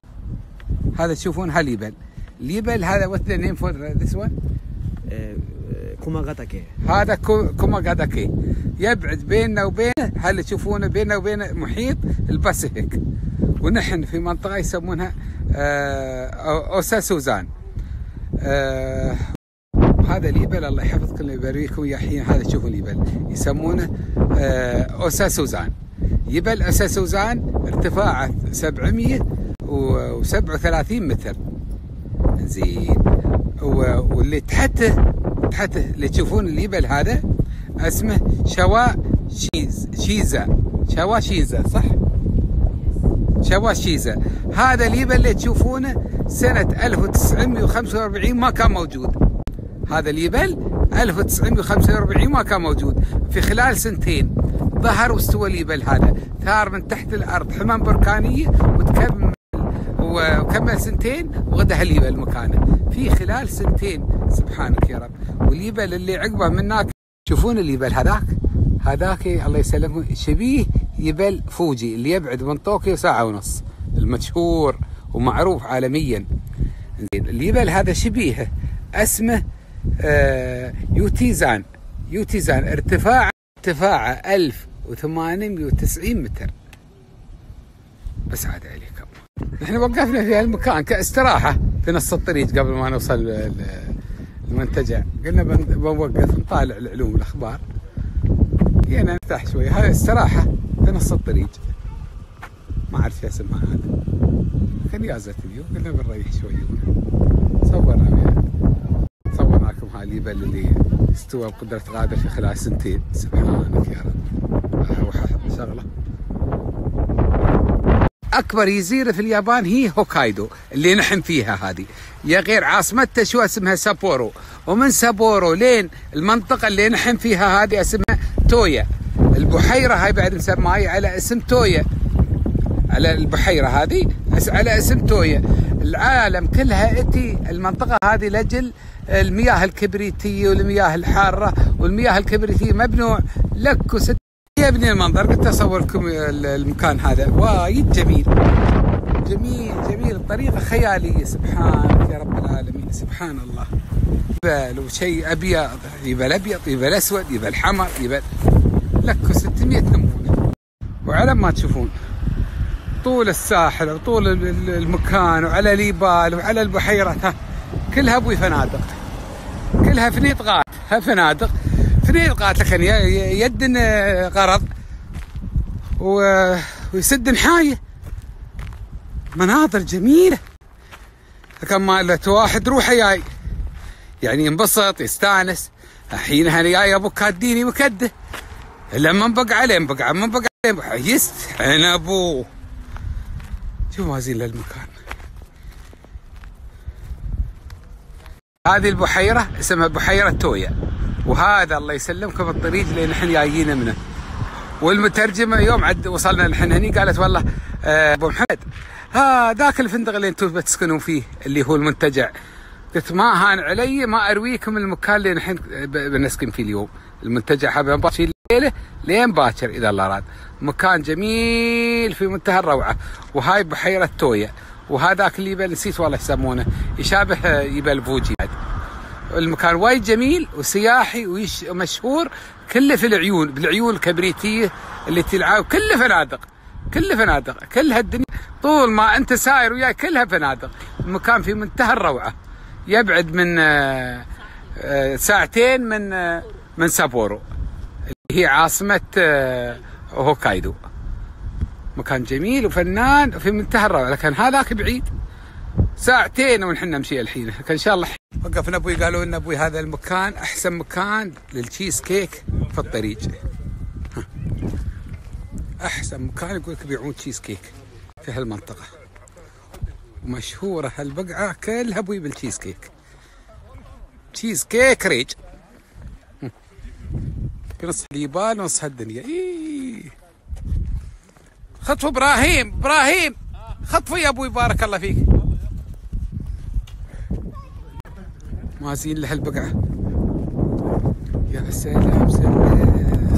هذا تشوفون هاليبل. اليبل هذا وات ذا نيم فور ذس وان؟ كوماغاتاكي. هذا كوماغاتاكي. يبعد بيننا وبينه هل تشوفونه بيننا وبينه محيط الباسيفيك، ونحن في منطقه يسمونها اوساسوزان. آه هذا اليبل الله يحفظكم ويبارككم يا حين. هذا تشوفون اليبل يسمونه آه اوساسوزان. يبل اوساسوزان ارتفاعه سبعمئة وسبعة وثلاثين متر. زين واللي تحته تحته اللي تشوفون اليبل هذا اسمه شوا شيز شيزا شوا شيزا صح؟ شوا شيزا. هذا اليبل اللي تشوفونه سنة ألف وتسعمئة وخمسة وأربعين ما كان موجود. هذا اليبل ألف وتسعمئة وخمسة وأربعين ما كان موجود. في خلال سنتين ظهر واستوى اليبل هذا، ثار من تحت الارض حمم بركانيه وتكمل وكمل سنتين وغدا اليبل مكانه في خلال سنتين. سبحانك يا رب. واليبل اللي عقبه من هناك تشوفون اليبل هذاك هذاك الله يسلمكم شبيه يبل فوجي اللي يبعد من طوكيو ساعه ونص، المشهور ومعروف عالميا. اليبل هذا شبيهه اسمه آه يوتيزان. يوتيزان ارتفاع ارتفاعه ألف وثمانمئة وتسعين متر. بس عاد عليكم. نحن وقفنا في هالمكان كاستراحه في نص الطريق قبل ما نوصل المنتجع. قلنا بنوقف نطالع العلوم الاخبار جينا نفتح شوي. هاي استراحه في نص الطريق ما اعرف شو اسمها هذا. كان يازت اليوم قلنا بنريح شوي هنا. صورنا صورناكم هاي اليبل اللي استوى بقدرة غادر في خلال سنتين. سبحانك يا رب. اروح شغله اكبر جزيره في اليابان هي هوكايدو اللي نحن فيها هذه، يا غير عاصمتها شو اسمها سابورو، ومن سابورو لين المنطقه اللي نحن فيها هذه اسمها تويا. البحيره هاي بعد مسمايه على اسم تويا، على البحيره هذه على اسم تويا. العالم كلها اتي المنطقه هذه لاجل المياه الكبريتيه والمياه الحاره، والمياه الكبريتيه ممنوع لك وست. يا ابني المنظر قلت اصوركم المكان هذا وايد جميل جميل جميل بطريقه خياليه. سبحانك يا رب العالمين، سبحان الله. جبال وشيء ابيض، جبال ابيض، جبال اسود، جبال حمر، جبال لك ستمية نمونه. وعلى ما تشوفون طول الساحل وطول المكان وعلى الجبال وعلى البحيره كلها ابوي فنادق، كلها فنيطقات، ها فنادق فنيطقات لكن يدن غرض ويسد حايه. مناظر جميله لكن ما واحد روحه جاي يعني ينبسط يستانس. الحين انا جاي ابو كاديني مكده لما انبقى عليه انبقى ما انبقى عليه يست انا ابوه. شوف موازين للمكان. هذه البحيره اسمها بحيره تويا، وهذا الله يسلمكم الطريق اللي نحن جايين منه. والمترجمه يوم عد وصلنا نحن هني قالت والله آه ابو محمد ها ذاك الفندق اللي انتم بتسكنون فيه اللي هو المنتجع. قلت ما هان علي ما ارويكم المكان اللي نحن بنسكن فيه اليوم. المنتجع هذا باكر الليله لين باكر اذا الله راد. مكان جميل في منتهى الروعه. وهاي بحيره تويا، وهذاك اللي يبل نسيت والله يسمونه يشابه يبل فوجي. المكان وايد جميل وسياحي ومشهور، كله في العيون بالعيون الكبريتيه اللي تلعب، كله فنادق كله فنادق كل هالدنيا طول ما انت ساير وياي كلها فنادق. المكان في منتهى الروعه، يبعد من ساعتين من من سابورو اللي هي عاصمه هوكايدو. مكان جميل وفنان في منتهى الروعه، لكن هذاك بعيد ساعتين ونحن نمشي الحين. لكن ان شاء الله وقفنا ابوي قالوا لنا ابوي هذا المكان احسن مكان للتشيز كيك في الطريق. احسن مكان يقول لك يبيعون تشيز كيك في هالمنطقه، ومشهوره هالبقعه كلها ابوي بالتشيز كيك. تشيز كيك ريج نص الجبال ونص هالدنيا. إيه. خطفوا ابراهيم ابراهيم خطفوا يا ابوي بارك الله فيك. مازين لهالبقعه يا سلام سلام.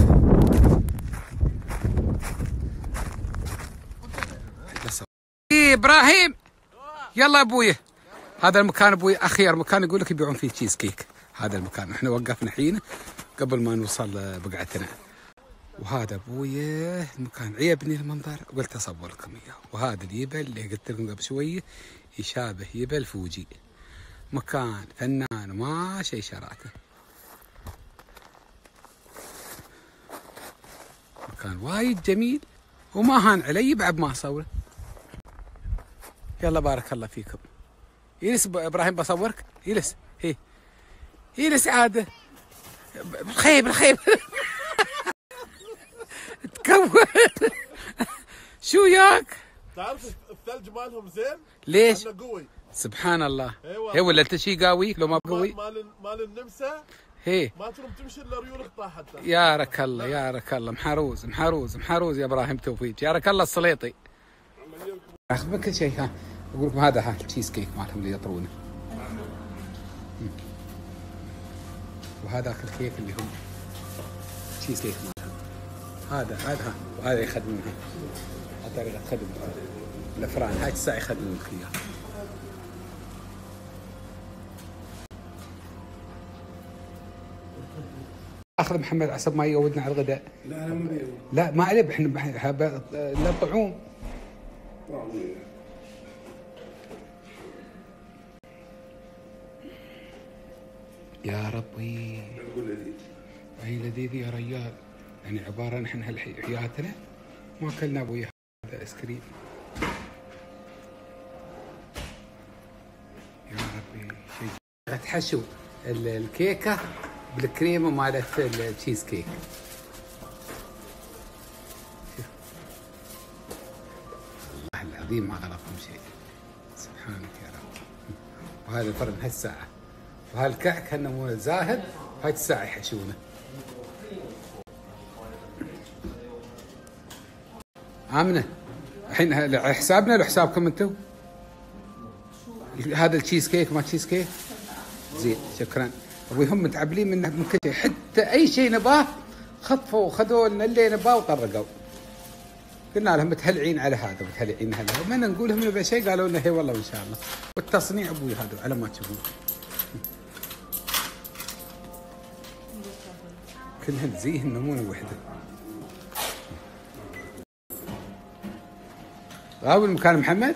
إيه ابراهيم يلا ابوي هذا المكان ابوي اخير مكان يقول لك يبيعون فيه تشيز كيك. هذا المكان احنا وقفنا حين قبل ما نوصل بقعتنا. وهذا ابوي المكان عيبني المنظر قلت اصور لكم اياه. وهذا الجبل اللي قلت لكم قبل شويه يشابه جبل فوجي. مكان فنان وما شيء شراته. مكان وايد جميل وما هان علي بعد ما اصوره. يلا بارك الله فيكم. يلس ابراهيم بصورك يلس هي يلس عاده بالخيب بالخيب تكون شو ياك؟ تعرف الثلج مالهم زين؟ ليش؟ لانه قوي. سبحان الله. ايوه هي ولا انت شي قاوي لو ما بقوي؟ مال مال النمسا هي ما تروم تمشي الا ريولك طاحت. يا رك الله يا رك الله محروز محروز محروز يا ابراهيم توفيق يا رك الله السليطي. اخذ كل شيء. ها اقول لكم هذا ها التشيز كيك مالهم اللي يطرونه. وهذاك الكيك اللي هو تشيز كيك مالهم. هذا هذا ها وهذا يخدمونها. هذا طريقه خدم الافران. هاي الساعه يخدمون لك اياها. اخذ محمد عصب ما يودنا على الغداء. لا انا ما لا ما عليه احنا لا طعوم. يا ربي اي لذيذ يا ريال. يعني عباره نحن هالحياتنا ما اكلنا ابوي هذا ايس كريم. يا ربي شيء تحشو الكيكه بالكريمه مالت التشيز كيك. الله العظيم ما خلقهم شيء. سبحانك يا رب. وهذا الفرن هالساعة، وهالكعك كأنه زاهد، هاي الساعة يحشونه. آمنة الحين حسابنا لو حسابكم انتم؟ هذا التشيز كيك ما تشيز كيك؟ زين شكرا. ابوي هم متعبلين منه من كل شيء، حتى اي شيء نباه خطفوا وخذوا لنا اللي نباه وطرقوا. قلنا لهم متهلعين على هذا متهلعين على هذا، ومن نقول لهم نبي شيء قالوا لنا هي والله ان شاء الله. والتصنيع ابوي هذا على ما تشوفون كلهن زيهن نمونه وحده. غاوي المكان محمد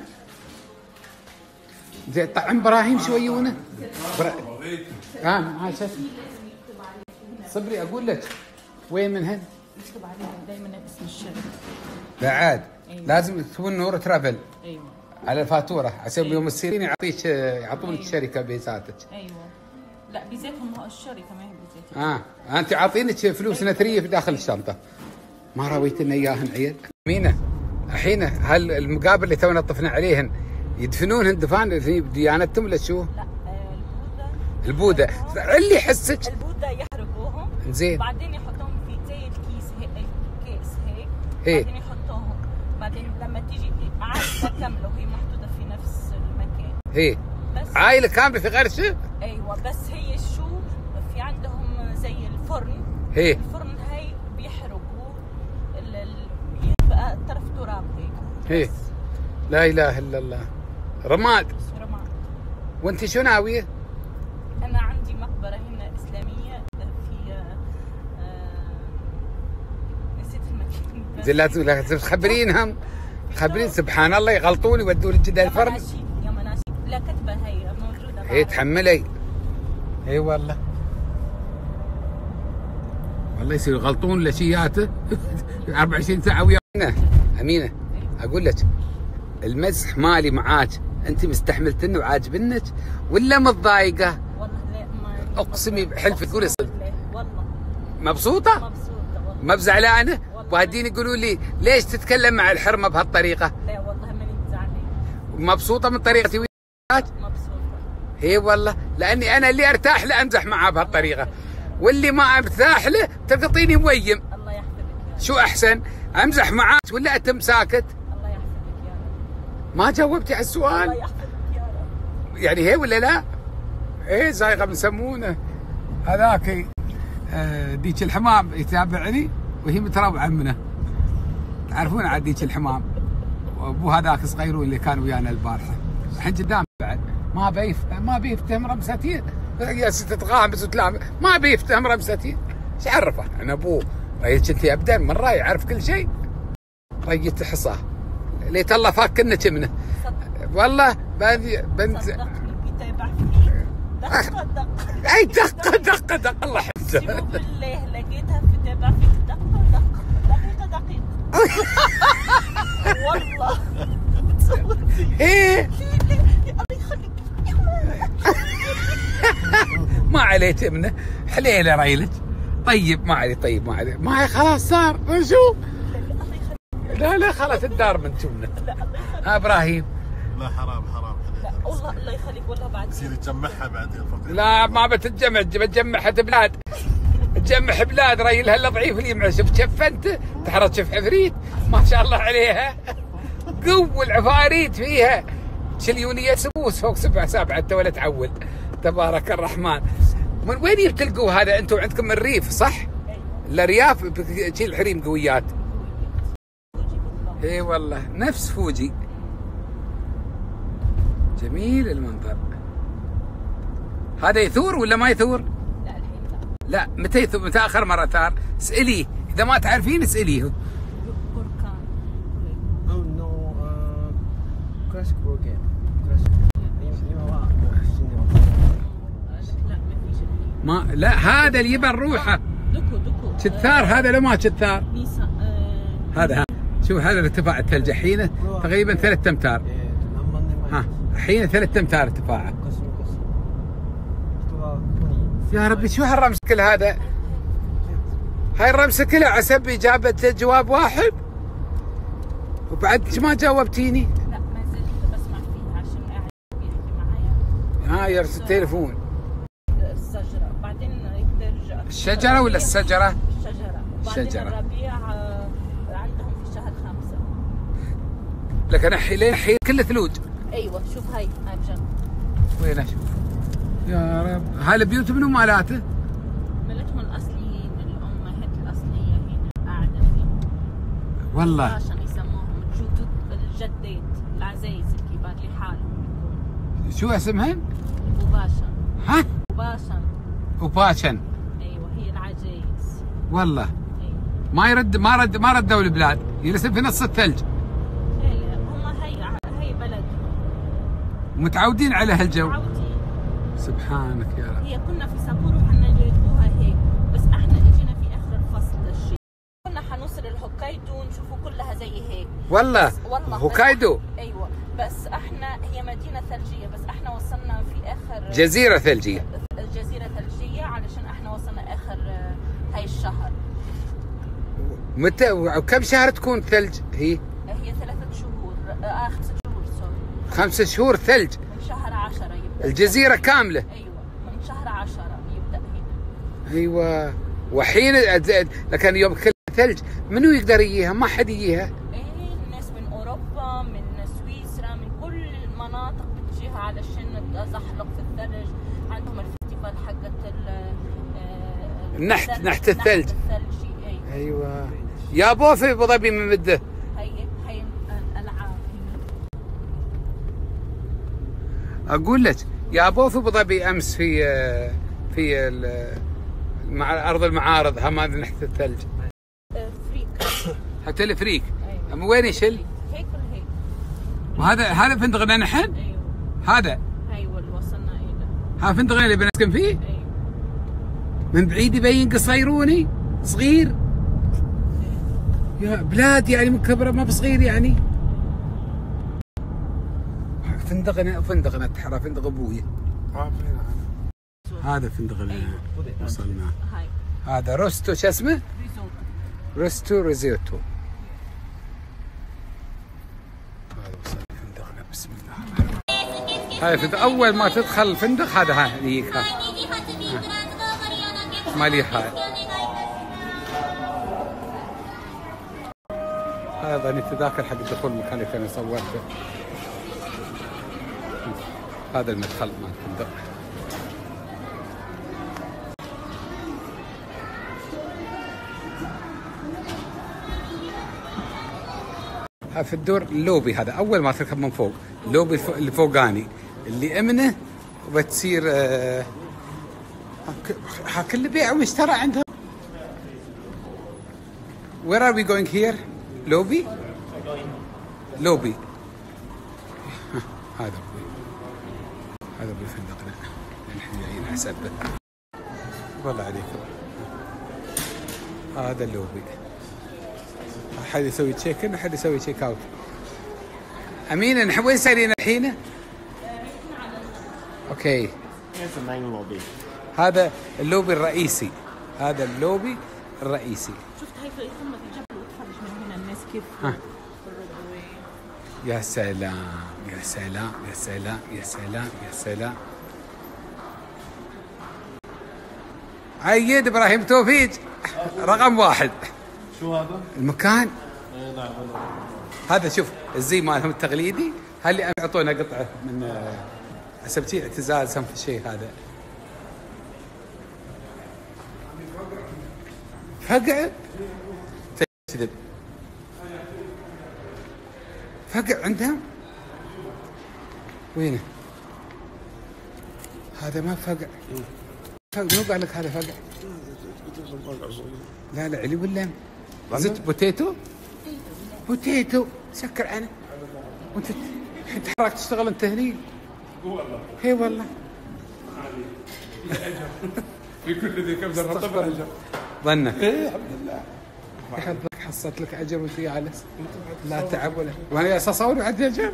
زين. طعم ابراهيم شويونه برا... اه معاه شف صبري اقول لك وين منهن؟ يكتب عليهم دائما اسم الشركه. لا عاد أيوة. لازم يكتبون نور ترافل ايوه على الفاتوره عشان أيوة. يوم تصيرين يعطيك يعطونك أيوة. الشركه بيزاتك. ايوه لا بزيتهم هو الشركه ما هي بزيتهم. اه انت عاطينك فلوس نثريه في داخل الشنطه ما رويت لنا اياهن عيل. مينا الحين هل المقابر اللي تونا طفنا عليهن يدفنونهن دفان في ديانتهم ولا شو؟ لا آه البوذا اللي يحسك البوذا يحرقوهم زين بعدين يحطوهم في زي الكيس هيك الكيس هيك إيه؟ بعدين يحطوهم بعدين لما تيجي عائلة كاملة وهي محطوطة في نفس المكان. ايه بس عائلة كاملة في غير شيء؟ ايوه بس هي شو في عندهم زي الفرن. ايه الفرن هاي بيحرقوا ال- ال- يبقى طرف تراب هيك. ايه لا اله الا الله. رماد. رماد. وانت شو ناوية؟ انا عندي مقبرة هنا اسلامية في آه نسيت المكان. زين لازم لازم تخبرينهم خبرين سبحان الله يغلطوني يودوا لي جدا الفرن. يا مناشيد يا مناشيد لا كتبة هي موجودة. ايه تحملي. اي والله والله يصير يغلطون لشياته أربعة وعشرين ساعة ويانا. أمينة أقول لك المزح مالي معاك، أنت مستحملتني وعاجبنك ولا متضايقة؟ والله لا ما أقسمي بحلف تقولي صدق. والله مبسوطة؟ مبسوطة والله. ما بزعلانة؟ وهدين يقولوا لي ليش تتكلم مع الحرمة بهالطريقة؟ لا والله ماني زعلانة. مبسوطة من طريقتي وياك؟ مبسوطة. اي والله لاني انا اللي ارتاح له امزح معاه بهالطريقه، واللي ما ارتاح له تلقطيني مويم. الله يحفظك يا رب. شو احسن امزح معاك ولا اتم ساكت؟ الله يحفظك يا رب. ما جاوبتي على الله السؤال يحفظك يا رب. يعني هي ولا لا؟ ايه زايغه بنسمونه هذاك آه ديك الحمام يتابعني وهي متروعه منه. تعرفون عاد ديك الحمام وابو هذاك صغيرون اللي كان ويانا البارحه الحين قدام بعد ما بيفتهم ما بيفتهم رمستين يا ست تغامس وتلام ما بيفتهم رمستين. ايش عرفه انا ابوه ريت انت ابدا من راي يعرف كل شيء ريت حصاه ليت الله فاكنك منه والله بنت بنت صدقني بيتابع فيك. دقة دقة. اي دقه دقه دقه الله يحفظه. شوف بالله لقيتها بتتابع فيك دقة دقة دقيقة دقيقة. والله. ايه الله يخليك. ما عليك منه حليله ريلك. طيب ما علي طيب ما علي ما خلاص صار شو لا لا خلاص الدار من تمنا. ها ابراهيم لا حرام حرام. لا والله الله يخليك والله بعد يصير يجمعها بعدين فقط. لا ما بتتجمع بتجمعها بلاد تجمع بلاد ريل هلا ضعيف اللي معه شوف شف انت تحرص شوف عفريت ما شاء الله عليها قو العفاريت فيها شليونيه سبوس فوق سبع سبعه انت ولا تعول تبارك الرحمن. من وين يبتلقوا هذا انتم عندكم الريف صح؟ الارياف تشيل الحريم قويات. اي والله نفس فوجي. جميل المنظر. هذا يثور ولا ما يثور؟ لا الحين لا. لا متى يثور متى اخر مره ثار؟ اساليه اذا ما تعرفين اساليه. بركان. Oh no, uh, classic war game. Classic. 今はもう死んでます。 لا ما فيش. ما لا هذا اللي يبى روحه دكو دكو. شثار هذا لو ما شثار نيسا آه هذا ها. شوف هذا ارتفاع الثلج حين تقريبا ثلاثة امتار. えーと何万年前 ها حين ثلاثة امتار ارتفاعه. 昔々人がここに يا ربي شو هالرمز كل هذا؟ هاي الرمز كلها عسب اجابه جواب واحد وبعد ما جاوبتيني. لا اه يرسل التليفون. الشجرة بعدين يرجع. الشجرة ولا السجرة؟ الشجرة. بعدين الشجرة. الربيع آه، عندهم في شهر خمسة. لكن الحين الحين كله ثلوج. ايوه شوف هاي هاي بجنب. وين اشوف؟ يا رب، هاي البيوت منو مالاته؟ ملتهم الأصليين، الأمهات الأصلية هنا قاعدة فيه. والله عشان يسموهم الجدود الجدات العزايز الكبار لحالهم يكون. شو اسمهن؟ وباشا. ها؟ وباشا. وباشن. ايوه هي العجايز. والله ايوه. ما يرد ما رد ما ردوا البلاد، يجلسون في نص الثلج. ايه هم هي هي بلدهم. متعودين على هالجو. متعودين. سبحانك يا رب. هي كنا في سابورو حنلاقوها هيك، بس احنا اجينا في اخر الفصل الشيء. كنا حنوصل الهوكايدو نشوفوا كلها زي هيك. والله والله هوكايدو. ايوه بس احنا هي مدينه ثلجيه، بس احنا وصلنا في اخر جزيرة ثلجية. جزيره ثلجيه علشان احنا وصلنا اخر هاي الشهر. متى وكم شهر تكون ثلج هي؟ هي ثلاثة شهور آه خمسة شهور سوري. خمسة شهور ثلج. من شهر عشرة يبدا. الجزيرة كاملة. ايوه من شهر عشرة يبدا هنا. ايوه وحين لكن يوم كل ثلج منو يقدر يجيها؟ ما حد يجيها. ايه الناس من اوروبا من سويسرا من كل المناطق بتجيها علشان تزحلق في الثلج. عندهم الفستيفال حقت النحت نحت الثلج. الثلجي ايوه. ايوه يا بو في ابو ظبي من مده. هي هي الالعاب هنا. اقول لك يا ابو في ابو ظبي امس في في مع ارض المعارض هم هذا نحت الثلج. فريك. حتى الفريك. ايوه. اما وين يشل؟ هيك ولا هيك؟ وهذا هذا فندقنا نحن؟ ايوه. هذا ايوه اللي وصلنا اليه. ها فندقنا اللي بنسكن فيه؟ ايوه. من بعيد يبين قصيروني صغير. يا بلاد يعني من كبره ما بصغير يعني. فندقنا فندقنا تحرى فندق ابوي. هذا فندقنا وصلنا. هاي. هذا روستو شو اسمه؟ ريزوتو. روستو ريزوتو. هذا وصل فندقنا بسم الله الرحمن الرحيم. هاي فندق اول ما تدخل الفندق هذا ها هذيك ها. ماليح هاي. هذا التذاكر حق الدخول المكان اللي كان صورته. هذا المدخل مال الفندق. في الدور اللوبي هذا اول ما تركب من فوق، اللوبي الفوقاني اللي امنه وبتصير آه ها كل بيع واشترى عندهم. Where are we going here? لوبي؟ لوبي. هذا ابوي. هذا ابوي فندقنا. الحين جايين حسبه. والله عليكم. هذا اللوبي. حد يسوي تشيك ان وحد يسوي تشيك اوت. امين نحن وين سايرين الحين؟ اوكي. هذا اللوبي الرئيسي. هذا اللوبي الرئيسي. شفت هاي في قمة الجبل وتفرج من هنا الناس كيف. ها. يا سلام يا سلام يا سلام يا سلام يا سلام. عيد ابراهيم توفيق رقم واحد. شو هذا؟ المكان. ايه نعم. هذا شوف الزي مالهم التقليدي، هل يعطونا قطعه من حسب شيء اعتزازهم في الشيء هذا. فقع تكذب. فقع عندهم؟ وينه؟ هذا ما فقع. فقع مو قال لك هذا فقع. لا لا علي ولا زدت بوتيتو؟ بوتيتو سكر عنه. وانت الحين تحرك تشتغل انت هني؟ والله. اي والله. في كل ذي كم ذره طبعا اجر. ظنك؟ ايه الحمد لله. يحبك حصلت لك اجر وانت جالس. لا تعب ولا وانا جالس اصور وعد اجر.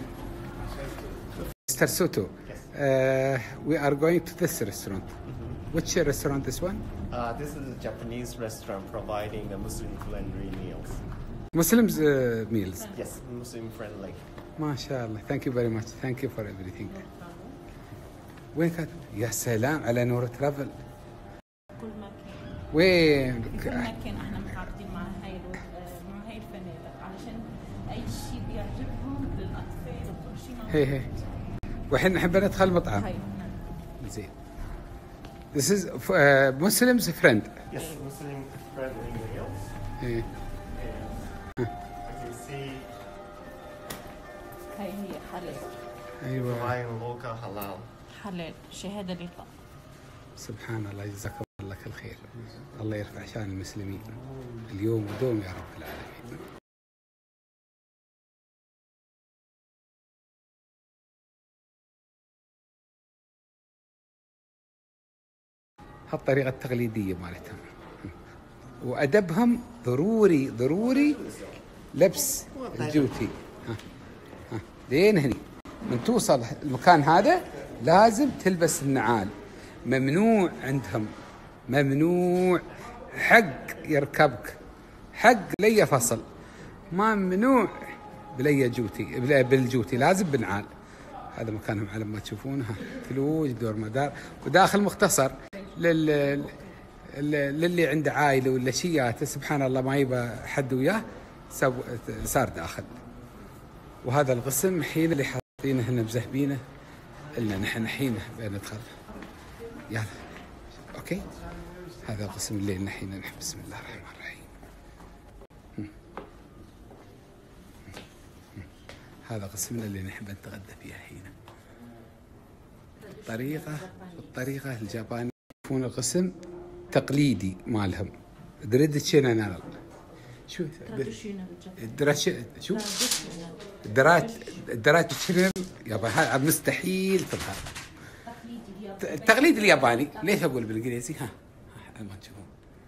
مستر سوتو, uh, we are going to this restaurant. Which restaurant this one? Uh, this is a Japanese restaurant providing a Muslim-friendly meals. Muslims uh, meals. Yes, Muslim-friendly. ما شاء الله. Thank you very much. Thank you for everything. وين كانت؟ يا سلام على نور ترافل. كل مكان وين؟ كل مكان احنا متعاقدين مع هاي مع هاي الفنادق علشان اي شيء بيعجبهم للاطفال وكل شيء موجود. هي هي. والحين نحب ندخل مطعم. هاي زين. This is uh, Muslim's friend. Yes, Muslim friendly meals. إيه. And I can see هاي هي حلال. ايوه. providing local halal. حلال شهاده لله. سبحان الله، جزاك الله كل خير. الله يرفع شان المسلمين اليوم ودوم يا رب العالمين. هالطريقة التقليدية مالتهم، وأدبهم ضروري ضروري لبس الجوتي. ها ها لين هني من توصل المكان هذا لازم تلبس النعال، ممنوع عندهم، ممنوع حق يركبك، حق لي فصل، ما ممنوع بلي جوتي بالجوتي، لازم بنعال. هذا مكانهم على ما تشوفونها، ثلوج دور مدار، وداخل مختصر لل للي عنده عائله ولا شياته سبحان الله ما يبى حد وياه صار داخل. وهذا القسم حين اللي حاطينه هنا مزهبينه إلنا نحن حين ندخل. يلا اوكي، هذا القسم اللي نحن نحن بسم الله الرحمن الرحيم. هذا قسمنا اللي نحب نتغدى فيها هنا. الطريقة الطريقة اليابانية يكون القسم تقليدي مالهم. دريدتشينا نارل شو الدراش شو الدرات الدرات تشينل يابا هذا مستحيل تظهر. التقليد الياباني ليش اقول بالانجليزي؟ ها ها ما تشوفون.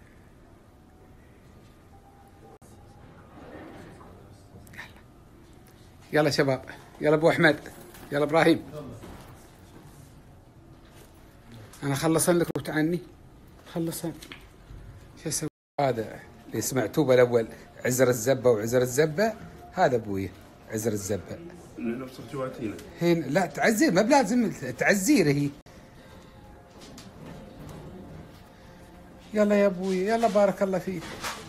يلا شباب، يلا ابو احمد، يلا ابراهيم، انا خلصن لك وتعني خلصن. شو اسوي؟ هذا اللي سمعتوه بالاول عزر الزبه وعزر الزبه، هذا ابوي عزر الزبه. نفس جواتينا هنا لا تعزير، ما بلازم تعزير هي. يلا يا ابوي، يلا بارك الله فيك.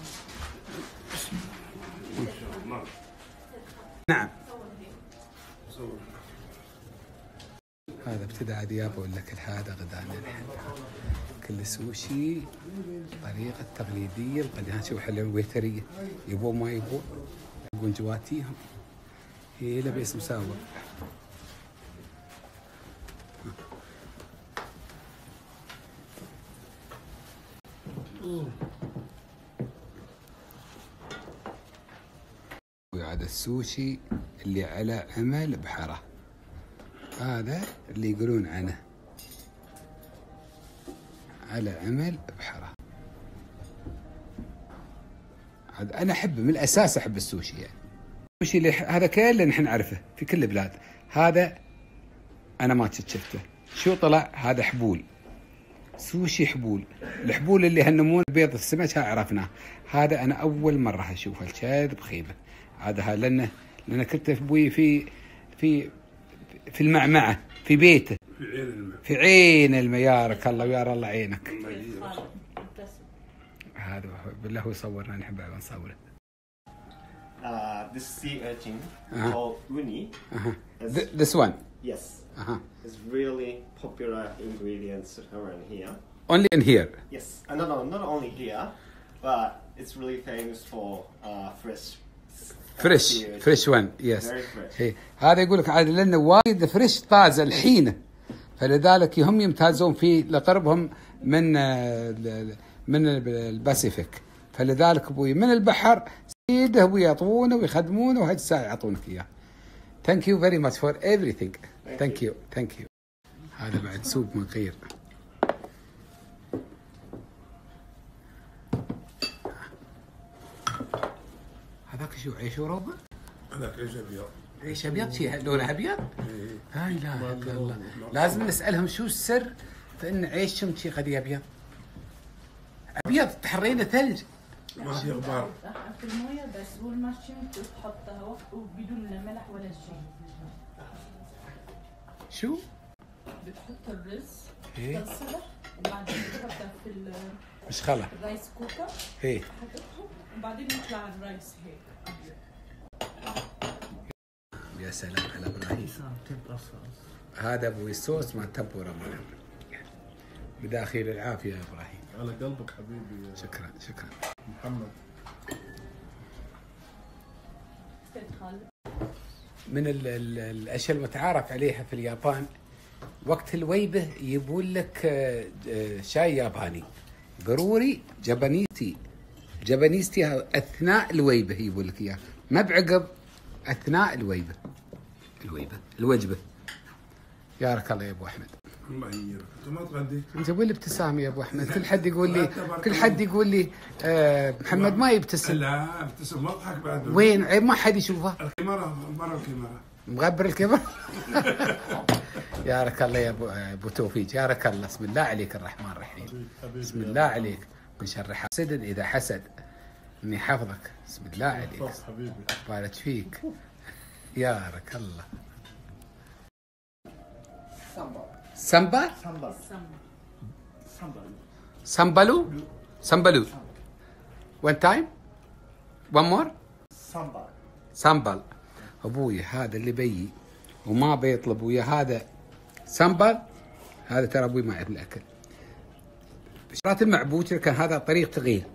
نعم. هذا ابتداء ديابه ولا كل هذا غدانا نحن. كل سوشي طريقة التقليدية القديمة. شوف حلو الويترية، يبون ما يبون يبون جواتيهم. هي لبس مساوي. وهذا السوشي اللي على عمل بحره، هذا اللي يقولون عنه على عمل بحره. هذا انا احبه من الاساس، احب السوشي يعني. السوشي اللي هذا كله نحن نعرفه في كل البلاد. هذا انا ما شفته. شو طلع؟ هذا حبول، سوشي حبول. الحبول اللي هالنمون بيض السمك ها عرفناه. هذا انا اول مره اشوفه، الكذب خيبه. هذا لانه لان كنت ابوي في في في المعمعه في بيته في عين الماء، في عين الميارك. الله ويا الله عينك. هذا بالله هو يصورنا، نحب نصوره. Uh, this sea urchin Uh-huh. called uni. Uh-huh. is- Th- this one. Yes, Uh-huh. is really popular ingredients around here. Only in here. Yes, uh, no, no, not only here, but it's really famous for uh, fresh. فريش sea urchin. فريش وان. يس. Very fresh. هي. هذا يقول لك عاد لانه وايد فريش طازه الحين، فلذلك هم يمتازون فيه لقربهم من آه، من الباسيفيك. فلذلك ابوي من البحر سيده ويعطونه ويخدمونه وهذه الساعه يعطونك اياه. ثانك يو فيري ماتش فور everything. ثانك يو ثانك يو. هذا بعد سوق من غير. هذاك شو عيش وربع؟ هذاك عيش ابيض. عيش ابيض شي لونه ابيض؟ لا اله الا الله. لازم نسالهم شو السر فان عيشهم شي قد ابيض. ابيض تحرينه ثلج. ما في غبار. في المويه بس، والماشين تحطها بدون لا ملح ولا شيء. شو؟ بتحط الرز إيه. تغسله وبعدين بتحطها في ال- مش خلا. الرايس كوكر ايه حطيتهم وبعدين يطلع الرايس هيك أبيض. يا سلام على ابراهيم. هذا ابو الصوص مع تمبورا مال بداخل العافيه يا ابراهيم. على قلبك حبيبي يا شكرا شكرا. محمد. من ال ال الاشياء المتعارف عليها في اليابان وقت الويبه يبون لك آه، آه، شاي ياباني ضروري جابانيتي. جابانيستي هذا اثناء الويبه يبون لك اياه، ما بعقب، اثناء الويبه. الويبه الوجبه. يارك الله يا ابو احمد. الله يجيرك، انت ما تغدي؟ انت وين الابتسامه يا ابو احمد؟ كل حد يقول لي كل حد يقول لي آه محمد ما يبتسم. لا ابتسم واضحك بعد. وين؟ عيب ما حد يشوفه. الكاميرا مرة الكاميرا مغبر الكبر. يارك الله يا ابو ابو توفيق، يارك الله. بسم الله عليك الرحمن الرحيم. بسم الله عليك. من شر حاسد اذا حسد. اني حافظك. بسم الله عليك. حبيبي. بارك فيك. يارك الله. سامبا سامبالو سامبالو. وان تايم وان مور. Sambal. سامبال. ابوي هذا اللي بيي وما بيطلب ويا هذا سامبال، هذا ترى ابوي ما يعرف الاكل. بشرات المعبوش كان هذا طريقته غير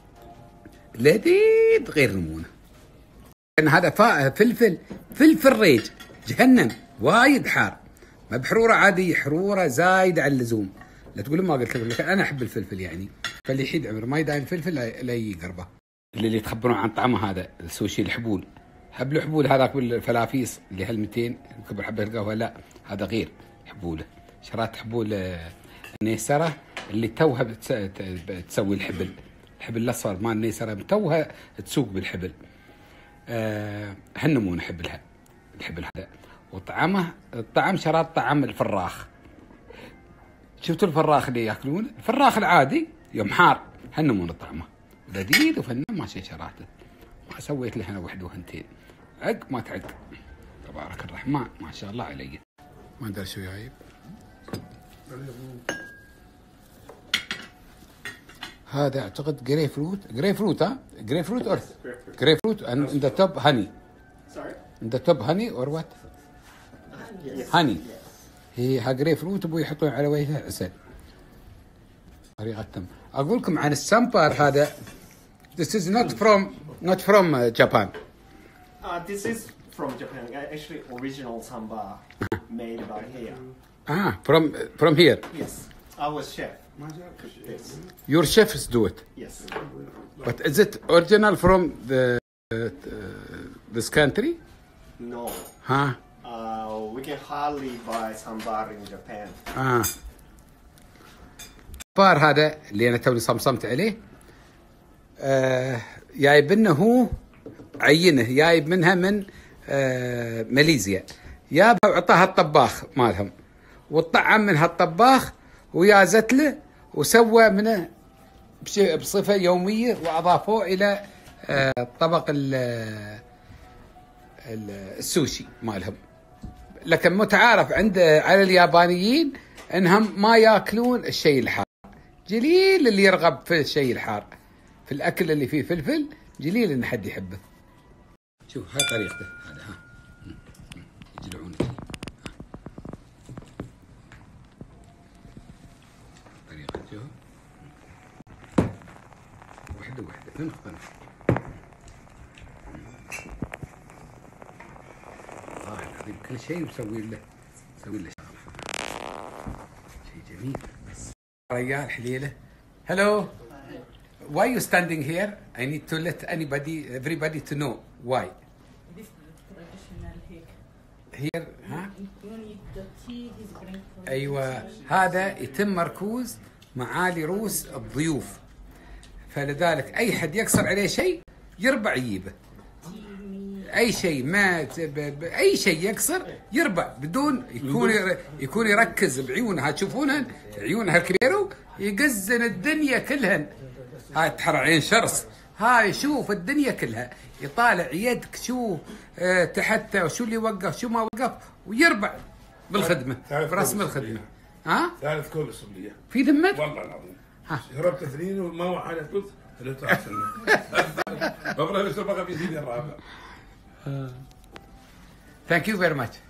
لذيذ غير نمونه. لان هذا فا- فلفل فلفل ريج جهنم وايد حار، ما بحروره عادي، حروره زايد على اللزوم. لا تقول ما قلت لك انا احب الفلفل يعني، فاللي يحيد عمره ما يدعي الفلفل لا لا يقربه. اللي, اللي يتخبرون عن طعمه هذا السوشي الحبول، حب الحبول هذاك بالفلافيس اللي هالمتين كبر حبه القهوه، لا هذا غير حبوله. شرات حبول آه، النيسره اللي توها بتس... تسوي الحبل، الحبل الاصفر مال النيسره توها تسوق بالحبل. أه هالنمون حبلها الحبل هذا. وطعمه الطعم شرات طعم الفراخ. شفتوا الفراخ اللي ياكلون؟ الفراخ العادي يوم حار هالنمون طعمه لذيذ وفنان. ما شي شراته، ما سويت له انا وحده وهنتين، عق ما تعق. تبارك الرحمن ما شاء الله علي. ما ادري شو جايب. هذا اعتقد جري فروت. جري فروت ها جري فروت اور جري فروت and the top honey. Sorry? and the top honey or what? Yes. honey. هي ها جري فروت ابوي يحطون على وجهها عسل. طريقة تم. اقول لكم عن السامبار هذا. This is not from not from uh, Japan. Uh, this is from Japan. Uh, Actually, original sambar made by here. Ah, from from here. Yes. I was chef. Yes. Your chefs do it. Yes. But is it original from the uh, this country? No. Huh? Uh, we can hardly buy sambar in Japan. اه بار هذا اللي انا توني صمصمت عليه آه جايب لنا هو عينه، جايب منها من آه ماليزيا، جابها وعطاها الطباخ مالهم وطعم منها الطباخ ويازت له وسوى منه بش- بصفه يوميه واضافوه الى آه طبق ال- ال- السوشي مالهم. لكن متعارف عند على اليابانيين انهم ما ياكلون الشيء الحار. جليل اللي يرغب في الشيء الحار، في الاكل اللي فيه فلفل جليل ان حد يحبه. شوف هاي طريقته هذا. ها يجلعونه كذي. طريقة شوف وحده وحده تنخ تنخ. والله العظيم كل شيء مسوي له مسوي له شغله. شيء جميل. ريال حليله. Hello. Why you standing here? I need to let anybody, everybody to know why. This is traditional هيك. Here, ها؟ You need the tea is bring. ايوه هذا يتم مركوز معالي رؤوس الضيوف، فلذلك اي حد يقصر عليه شيء يربع يجيبه. اي شيء ما ت- ب- ب- اي شيء يقصر يربع بدون يكون ير- يكون يركز بعيونه. تشوفونها عيونها الكبيره يقزن الدنيا كلها. هاي تحر عين شرس، هاي شوف الدنيا كلها، يطالع يدك شوف آه تحته وشو اللي وقف شو ما وقف ويربع بالخدمه ثالث برسم كوب الخدمه. الصبلية. ها ثالث كوب الصبليه في ذمتك؟ والله العظيم. ها. شربت اثنين وما هو حاجه قلت ثلاثة احسن. ببغى اشربها في سيدي الرابع. ثانك يو فيري ماتش.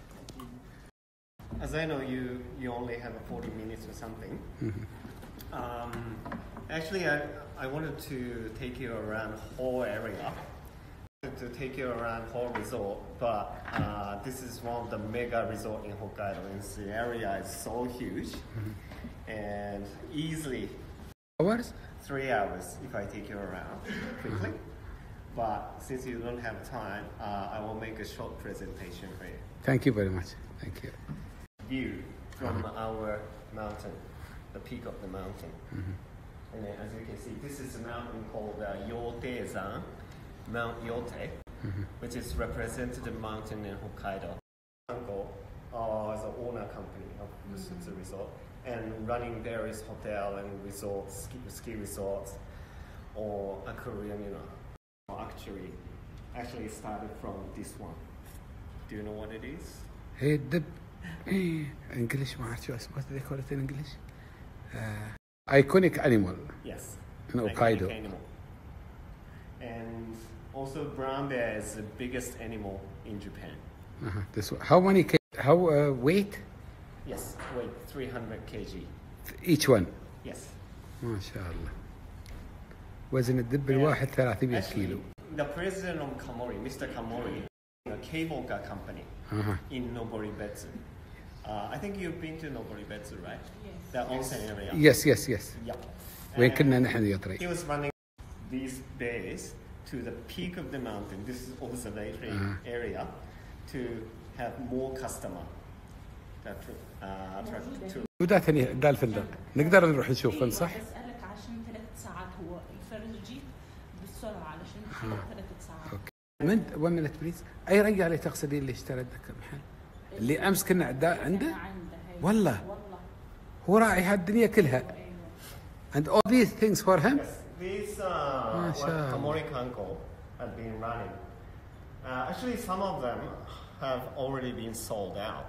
As I know, you you only have forty minutes or something. Um, actually, I I wanted to take you around whole area, to take you around whole resort, but uh, this is one of the mega resort in Hokkaido. And the area is so huge, and easily hours. three hours if I take you around quickly. But since you don't have time, uh, I will make a short presentation for you. Thank you very much. Thank you. View from our mountain, the peak of the mountain. And then as you can see, this is a mountain called uh, Yote-zan, Mount Yote, which is represented mountain in Hokkaido. Uncle uh, is the owner company of Rusutsu Resort and running various hotel and resorts, ski, ski resorts, or a Korean, you know, actually, actually started from this one. Do you know what it is? هي الدب. إيه انجلش ما اعرف شو اسمه they call it in English. Uh, iconic animal Yes. in Hokkaido. Iconic animal. And also brown bear is the biggest animal in Japan. Uh-huh. This one. How many k how uh, weight Yes, weight three hundred kilograms. each one? Yes. ما شاء الله. وزن الدب الواحد ثلاثمية كيلو. The president of Kamori, Mister Kamori, a cable car company Uh-huh. in Noboribetsu. Uh, I think you've been to Noboribetsu, right? Yes. The onsen area. Yes yes yes. Yeah. وين And كنا نحن يطري. He was running these bays to the peak of the mountain. This is observatory Uh-huh. area to have more customer that uh, attract to. وداتني دا الفندق نقدر نروح نشوفهم صح؟ بسألك عشان ثلاث ساعات هو الفرجي بالسرعة علشان تشيل ثلاث ساعات. اوكي. من وين منت بليز؟ اي رجال تقصدين اللي اشترى ذاك المحل؟ اللي امس كنا عدا عنده؟ عنده هي. والله والله. هو راعي هالدنيا كلها. And all these things for him? Yes, these uh, what Mashallah. Kamori Kanko have been running. Uh, actually, some of them have already been sold out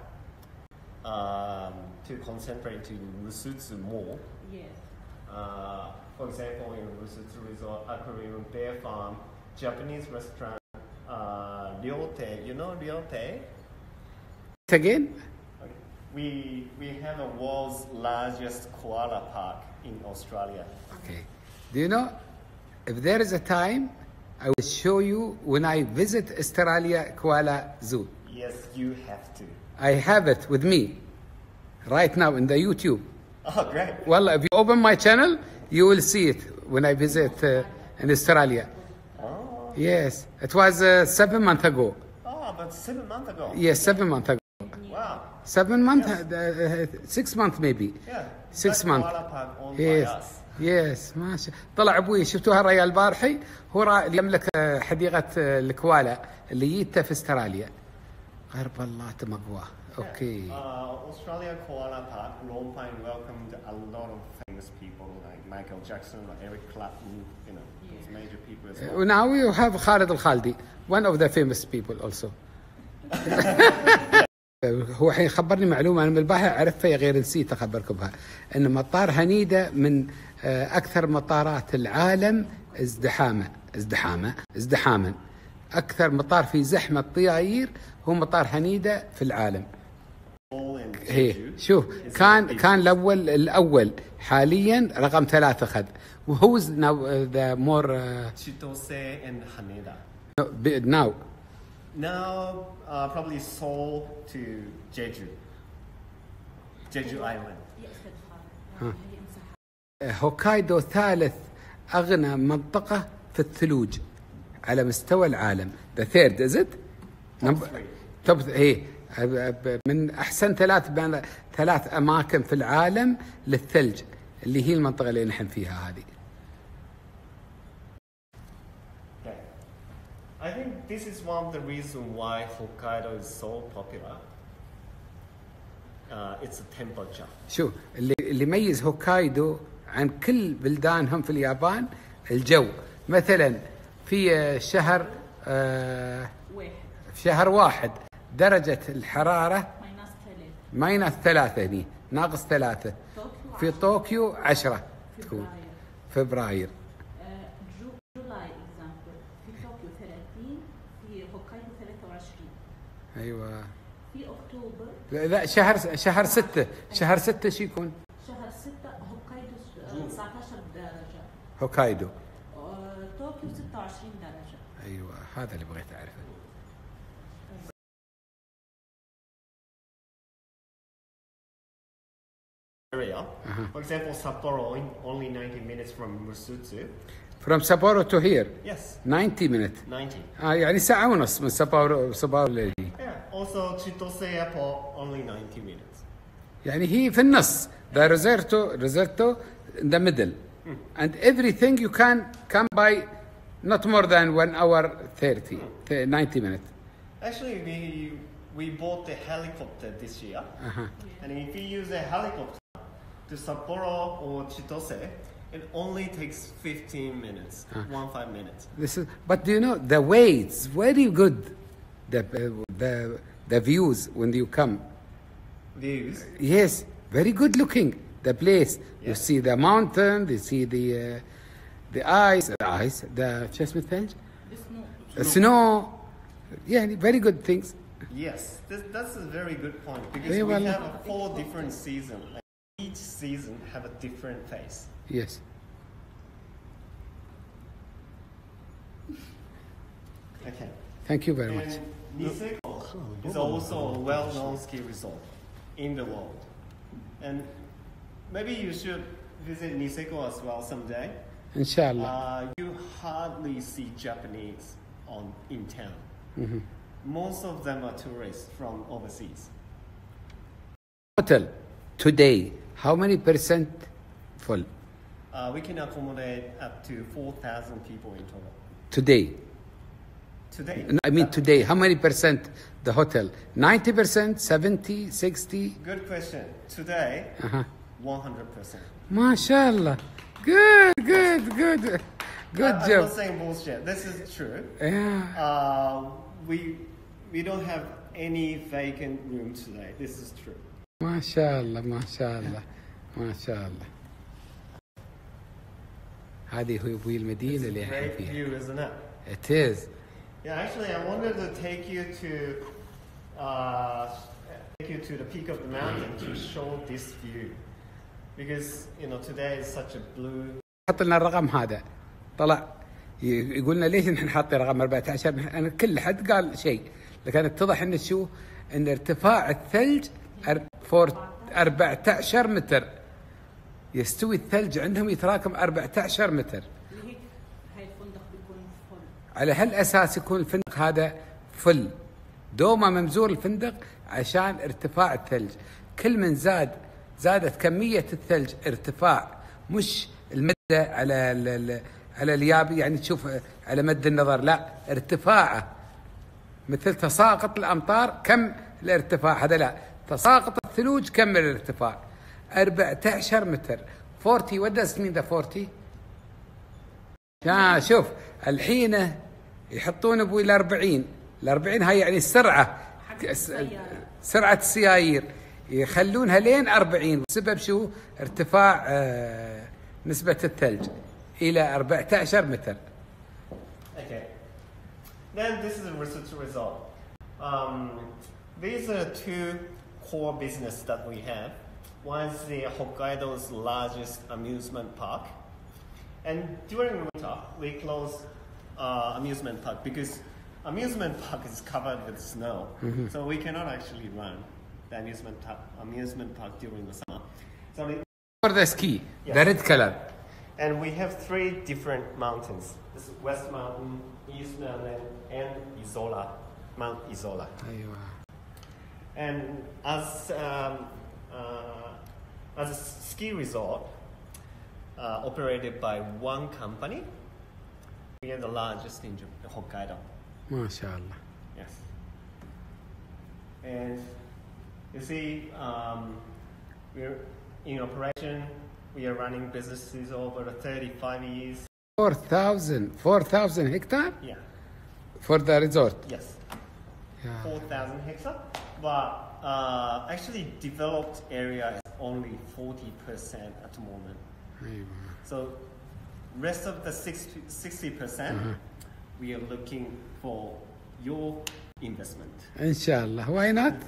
um, to concentrate to Rusutsu more. Yes. Uh, for example, in Rusutsu Resort, Aquarium, Bear Farm, Japanese restaurant, uh, Ryote. You know Ryote? Again? Okay. We we have the world's largest koala park in Australia. Okay. Do you know, if there is a time, I will show you when I visit Australia Koala Zoo. Yes, you have to. I have it with me right now in the YouTube. Oh, great. Well, if you open my channel, you will see it when I visit uh, in Australia. Oh, Yes, it was uh, seven months ago. oh, but seven months ago. Yes, seven months ago. Wow. Seven months, uh, uh, six months maybe. Yeah. Six That months. koala park owned Yes, by us. yes, ماشي. طلع ابوي شفتوها الريال البارحي هو را- اللي يملك آه، حديقة آه، الكوالا اللي جيتها في استراليا. غرب الله تمقواه. اوكي. Uh, Australia Koala Park, Lone Pine welcomed a lot of famous people like Michael Jackson or Eric Clapton, you know, those major people as well. Now we have Khalid Al-Khaldi, one of the famous people also. هو حين خبرني معلومة أنا من الباحث أعرفها غير نسيت أخبركم بها أن مطار هنيدة من آه، أكثر مطارات العالم ازدحاما ازدحاما ازدحاما أكثر مطار في زحمة طيارير هو مطار هنيدة في العالم. All in هي Jeju شوف is كان a big- كان الأول الأول حاليا رقم ثلاثة أخذ وهو ذا مور Chitose and Haneda. ناو Now, uh, probably Seoul to Jeju. Jeju Island. هوكايدو ثالث أغنى منطقة في الثلوج على مستوى العالم. The third is it? Number top هي من أحسن ثلاث بين ثلاث أماكن في العالم للثلج اللي هي المنطقة اللي نحن فيها هذه. Okay. I think this is one of the reasons why Hokkaido is so popular. Uh, it's the temperature. شو اللي اللي يميز هوكايدو عن كل بلدانهم في اليابان الجو. مثلا في شهر آه واحد في شهر واحد درجة الحرارة ماينس ثلاثة ماينس ثلاثة هني ناقص ثلاثة. في طوكيو عشرة تكون فبراير. جولاي اكزامبل في طوكيو ثلاثين، في هوكايدو ثلاثة وعشرين. ايوه. في اكتوبر. لا, لا شهر شهر ستة شهر ستة شو يكون؟ شهر ستة هوكايدو تسعة عشر درجة. هوكايدو. طوكيو ستة وعشرين درجة. ايوه هذا اللي بغيت اعرفه. Area. For example, Sapporo in only ninety minutes from Musutsu. From Sapporo to here. Yes, ninety minutes. ninety. آه يعني ساعة ونص من سابورو سابورو لدي. Yeah. Also, Chitose Airport only ninety minutes. يعني هي في النص. The Roserto, Roserto in the middle. And everything you can come by not more than one hour thirty, ninety minutes. Actually, we we bought the helicopter this year, Uh-huh. and if you use a helicopter to Sapporo or Chitose, it only takes fifteen minutes, one five minutes. This is, but do you know the way it's very good, the uh, the the views when you come. Views. Yes, very good looking the place. You Yes. see the mountain, you see the uh, the ice, the ice, the شو اسمه الثلج? The snow. Yeah, very good things. Yes, this, that's a very good point because Yeah, we well- have a four different seasons. Like each season have a different face. Yes. Okay. Thank you very much. And Niseko is also a well-known ski resort in the world, and maybe you should visit Niseko as well someday. إن شاء الله. Uh, you hardly see Japanese on in town. Most of them are tourists from overseas. Hotel today, how many percent full? Uh, we can accommodate up to four thousand people in total. Today. Today. No, I mean today, how many percent the hotel? ninety percent, seventy, sixty? Good question. Today, Uh-huh. one hundred percent. ما شاء الله. Good, good, good. Good I'm job. not saying bullshit. This is true. Yeah. Uh, we we don't have any vacant room today. This is true. ما شاء الله ما شاء الله ما شاء الله. هذه هي المدينة اللي احنا Great فيها. view, isn't it? It is. Yeah, actually, I wanted to take you to uh, take you to the peak of the mountain to show this view, because you know today is such a blue. حط لنا الرقم هذا. طلع ي- يقولنا ليش نحن حاطين رقم أربعة عشر؟ انا كل حد قال شيء، لكن اتضح ان شو؟ ان ارتفاع الثلج أر- فور- أربعة عشر متر. يستوي الثلج عندهم يتراكم أربعة عشر متر. لهيك هاي الفندق بيكون فل. على هالاساس يكون الفندق هذا فل دوما ممزور الفندق عشان ارتفاع الثلج. كل من زاد زادت كمية الثلج ارتفاع، مش المدة على ال- ال- على اليابي يعني تشوف على مد النظر، لا ارتفاعه مثل تساقط الامطار كم الارتفاع هذا، لا تساقط الثلوج كم الارتفاع أربعة عشر متر. أربعين what does mean the forty؟ لا شوف الحين يحطون ابوي ال أربعين، ال أربعين هاي يعني السرعه سرعه السيايير يخلونها لين أربعين بسبب شو؟ ارتفاع آه نسبه الثلج الى أربعة عشر متر. Okay. Then this is the research result. Um, these are two core business that we have. One is the Hokkaido's largest amusement park, and during winter we close uh, amusement park because amusement park is covered with snow, so we cannot actually run the amusement park, amusement park during the summer. So we, For the ski, Yeah. the red color. and we have three different mountains. This is West Mountain, East Mountain, and Isola, Mount Isola. ايوه. And as um, uh, as a ski resort uh, operated by one company, we are the largest in Jap- Hokkaido. ما شاء الله. Yes. And you see, um, we're in operation. We are running businesses over thirty-five years. four thousand four thousand hectare Yeah. for the resort. Yes. Yeah. four thousand hectares. but uh, actually developed area is only forty percent at the moment. أيوة. So rest of the sixty percent, we are looking for your investment. إن شاء الله. Why not?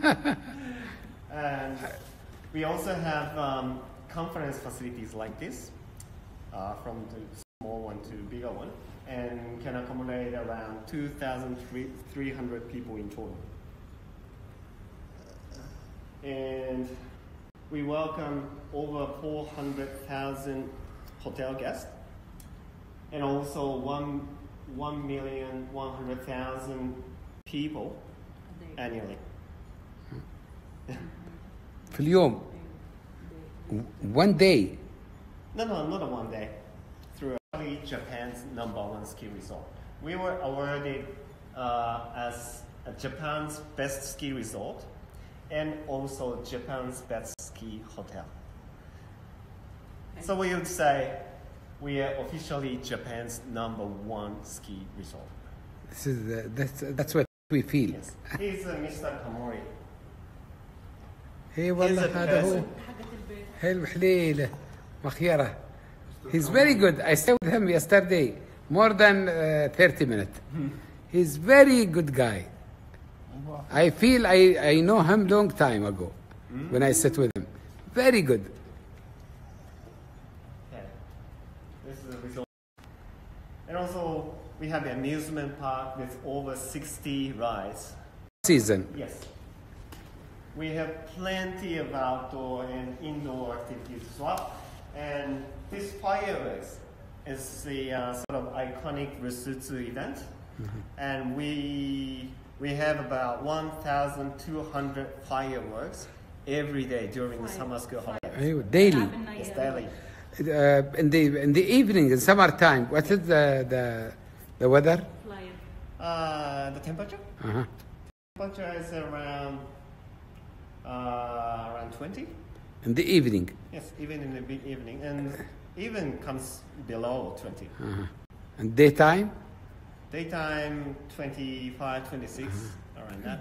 And we also have um, conference facilities like this, uh, from the small one to bigger one, and can accommodate around two thousand three hundred people in total. And we welcome over four hundred thousand hotel guests, and also one one million one hundred thousand people annually. في اليوم. One day. No, no, not a one day. Through Japan's number one ski resort, we were awarded uh, as Japan's best ski resort, and also Japan's best ski hotel. So we would say we are officially Japan's number one ski resort. This is the, that's that's what we feel. Yes. He's uh, Mister Kamori. اي He's والله a هذا هو. person. حلو حليله مخيره. He's very good. I stayed with him yesterday, more than uh, thirty minutes. He's very good guy. I feel I, I know him long time ago when I sit with him. Very good. Okay. This is a resort. And also we have an amusement park with over sixty rides. Season. Yes. We have plenty of outdoor and indoor activities as well. And this fireworks is the uh, sort of iconic Rusutsu event. And we we have about one thousand two hundred fireworks every day during the summer school holidays. أيوة, daily. It's daily. Uh, in the in the evening in summertime, what is the the the weather? Uh, the temperature? Uh-huh. Temperature is around uh, around twenty. In the evening. Yes, even in the big evening, and even comes below twenty. Uh-huh. And daytime? Daytime twenty-five, twenty-six, around that.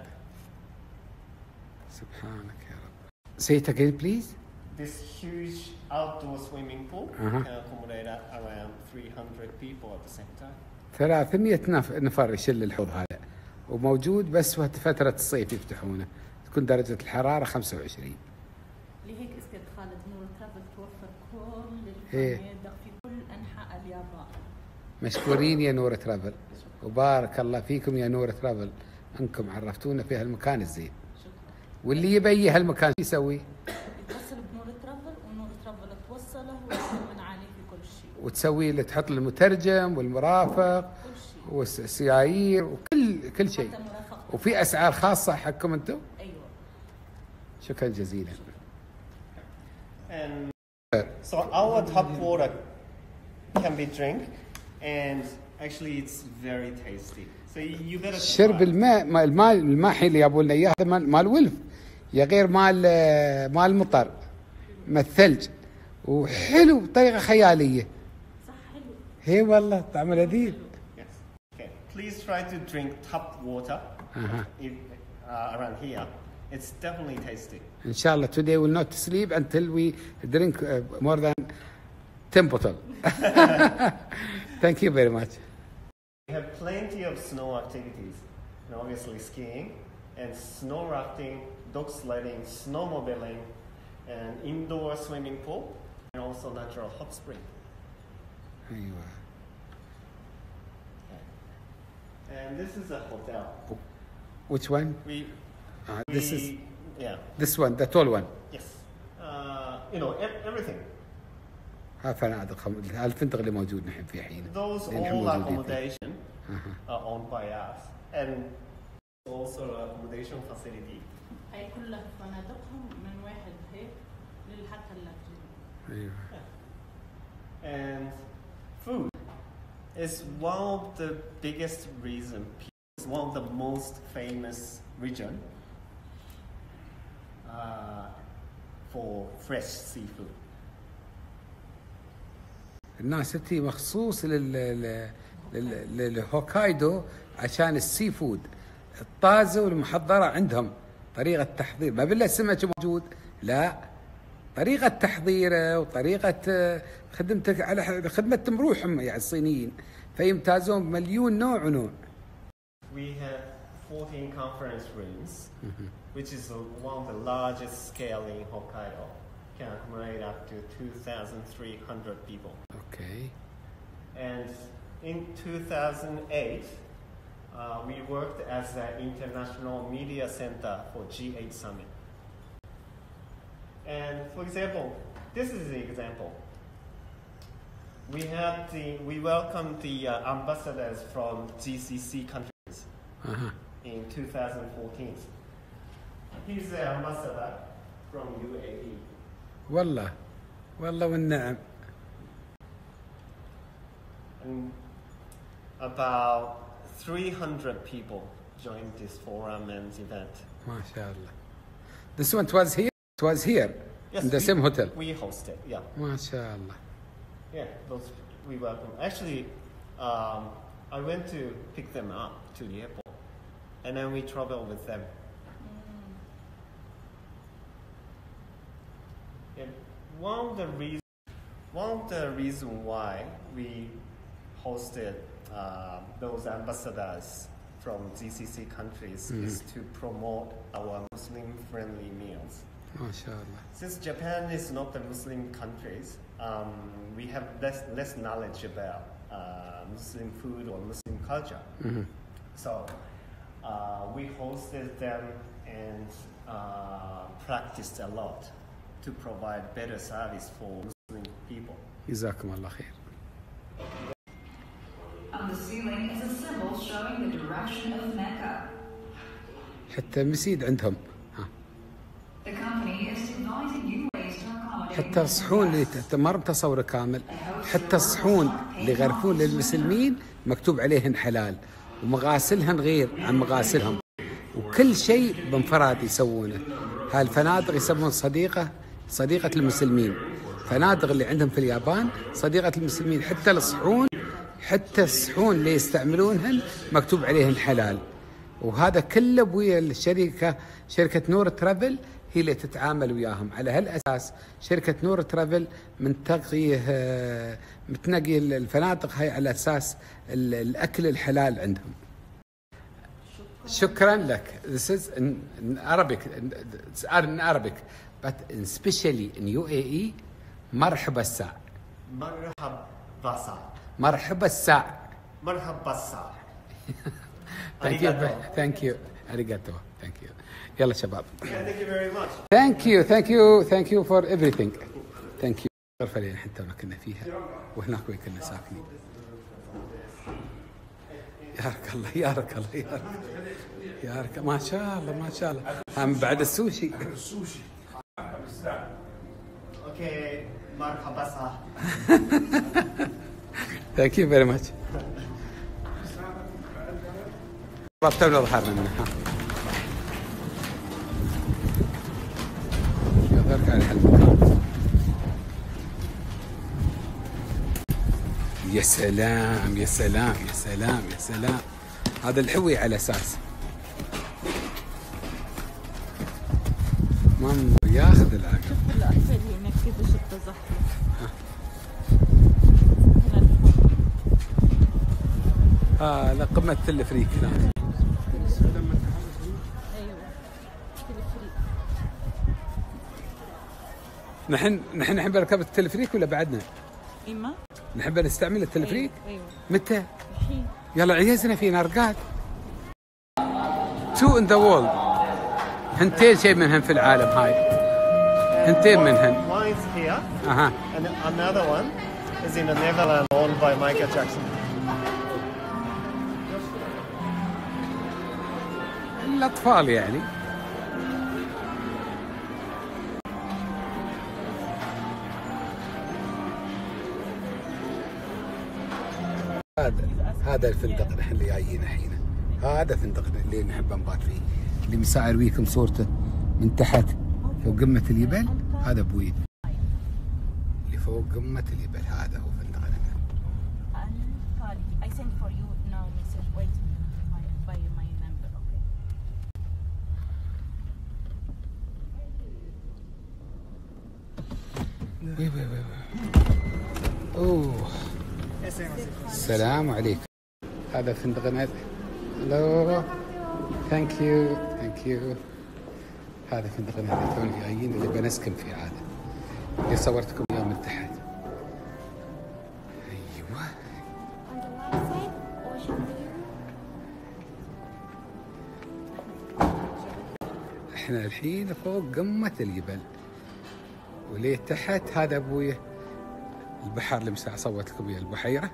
سبحانك يا رب. Say it again, please. This huge outdoor swimming pool Uh-huh. can accommodate around three hundred people at the same time. ثلاثمية نف- نفر يشل الحوض هذا، وموجود بس وقت فترة الصيف يفتحونه، تكون درجة الحرارة خمسة وعشرين. لهيك اسكت خالد نور ترافل توفر كل إيه. الفنادق في كل انحاء اليابان. مشكورين يا نور ترافل، وبارك الله فيكم يا نور ترافل، انكم عرفتونا في هالمكان الزين. واللي يبي هالمكان شو يسوي؟ يتصل بنور ترافل ونور ترافل توصله ويطمن عليه في كل شيء. وتسوي له تحط له المترجم والمرافق كل شيء. والسيايير وكل كل شيء. حتى مرافقة. وفي اسعار خاصة حقكم انتم؟ ايوه. شكرا جزيلا. And so our tap water can be drink, and actually it's very tasty. So you better شرب try. الماء ما- الماء الماحي اللي جابوا لنا اياه هذا مال مال ولف، يا غير مال مال المطر، مال الثلج، وحلو بطريقه خياليه. صح حلو. هي والله طعم لذيذ. Yes. Okay. Please try to drink tap water if, uh, around here. It's definitely tasty. ان شاء الله today will not sleep until we drink uh, more than ten bottle. Thank you very much. We have plenty of snow activities, and obviously skiing, and snow rafting, dog sledding, snowmobiling, and indoor swimming pool, and also natural hot spring. ايوه. And this is a hotel. Which one? We, Uh, we this is yeah, this one, the tall one. yes. Uh, you know, ev- everything. ها فنادق خم- هالفندق اللي موجود نحن فيه الحين. Those اللي نحن all موجودين فيه. accommodation are owned by us, and also accommodation facility. هاي كلها فنادقهم من واحد هيك لحتى اللاجئين. ايوه. And food is one of the biggest reason. It's one of the most famous region uh, for fresh seafood. الناس تجي مخصوص لل لل- لل- للهوكايدو عشان السي فود الطازه والمحضره عندهم طريقة تحضير ما بالله السمك موجود، لا طريقة تحضيره وطريقة خدمتك على خدمتهم روحهم يعني الصينيين فيمتازون بمليون نوع ونوع. We have fourteen conference rooms, which is one of the largest scale in Hokkaido. Can accommodate up to two thousand three hundred people. Okay. And in two thousand eight, uh, we worked as an international media center for G eight Summit. And for example, this is the example. We had the we welcomed the uh, ambassadors from G C C countries Uh-huh. in two thousand fourteen. He's the ambassador from U A E. والله والله والنعم. And about three hundred people joined this forum and event. ما شاء الله. This one was here. It was here in the we, same hotel. We hosted, yeah. ما شاء الله. Yeah, those we welcome. Actually, um, I went to pick them up to the airport, and then we traveled with them. And one of the reasons, one of the reason why we hosted uh, those ambassadors from G C C countries is to promote our Muslim-friendly meals. ما شاء الله. Since Japan is not a Muslim country, um, we have less less knowledge about uh, Muslim food or Muslim culture. Mm-hmm. So uh, we hosted them and uh, practiced a lot to provide better service for Muslim people. جزاكم الله خير. On the ceiling is a symbol showing the direction of Mecca. حتى مسيد عندهم. ها. The company is devising new ways to accommodate. حتى الصحون اللي تمر تصور كامل، حتى الصحون اللي يغرفون للمسلمين مكتوب عليهن حلال، ومغاسلهن غير عن مغاسلهم، وكل شيء بانفراد يسوونه. هالفنادق يسمون صديقة صديقة المسلمين. فنادق اللي عندهم في اليابان صديقة المسلمين، حتى الصحون حتى الصحون اللي يستعملونهن مكتوب عليهن حلال. وهذا كله بويا الشركة شركة نور ترافل هي اللي تتعامل وياهم. على هالأساس شركة نور ترافل منتقي متنقي الفنادق هاي على أساس الأكل الحلال عندهم. شكرا لك. This is in, in Arabic, it's in Arabic, but especially in U A E. مرحبا الساع. مرحبا الساع. مرحبا الساع. مرحبا الساع. Thank you, thank you, arigato, thank you. يلا شباب. Yeah, thank you very much. Thank you, thank you, thank you for everything. Thank you. الغرفة اللي احنا تونا كنا فيها وهناك وين كنا ساكنين. يارك الله يارك الله يارك يارك ما شاء الله ما شاء الله. هم بعد السوشي. السوشي. Okay, مرحبا الساع. Thank you very much. ربطنا ظهرنا منها. ها. يظهرك على هالمكان. يا سلام يا سلام يا سلام يا سلام. هذا الحوي على اساس منظر ياخذ العقل. شوف الأسفل هناك كيفاش التزحلق. اه لا قمة التلفريك هناك. ايوه تلفريك. نحن نحن نحب نركب التلفريك ولا بعدنا؟ إما؟ نحب نستعمل التلفريك؟ أيوة. متى؟ الحين. يلا عيزنا في نرقات. تو ان ذا وورلد. هنتين شيء منهن في العالم هاي. هنتين منهن. One is here, اها. and another one is in the Netherlands, owned by Michael Jackson. الأطفال يعني. هذا هذا الفندق نحن اللي جايين الحين. هذا فندقنا اللي نحب نبات فيه، اللي مساعر ويكم صورته من تحت فوق قمة الجبل. هذا بويد اللي فوق قمة الجبل. هذا هو فندقنا. I send for you now message. Wait by my number, okay? وي وي وي. اوه السلام عليكم. هذا فندقنا. هلو ثانك يو ثانك يو. هذا فندقنا اللي توني جايين اللي بنسكن فيه هذا اللي صورتكم اياه من تحت. ايوه احنا الحين فوق قمة الجبل وليه تحت هذا ابويا البحر اللي مساء صوت لكم اياه البحيرة.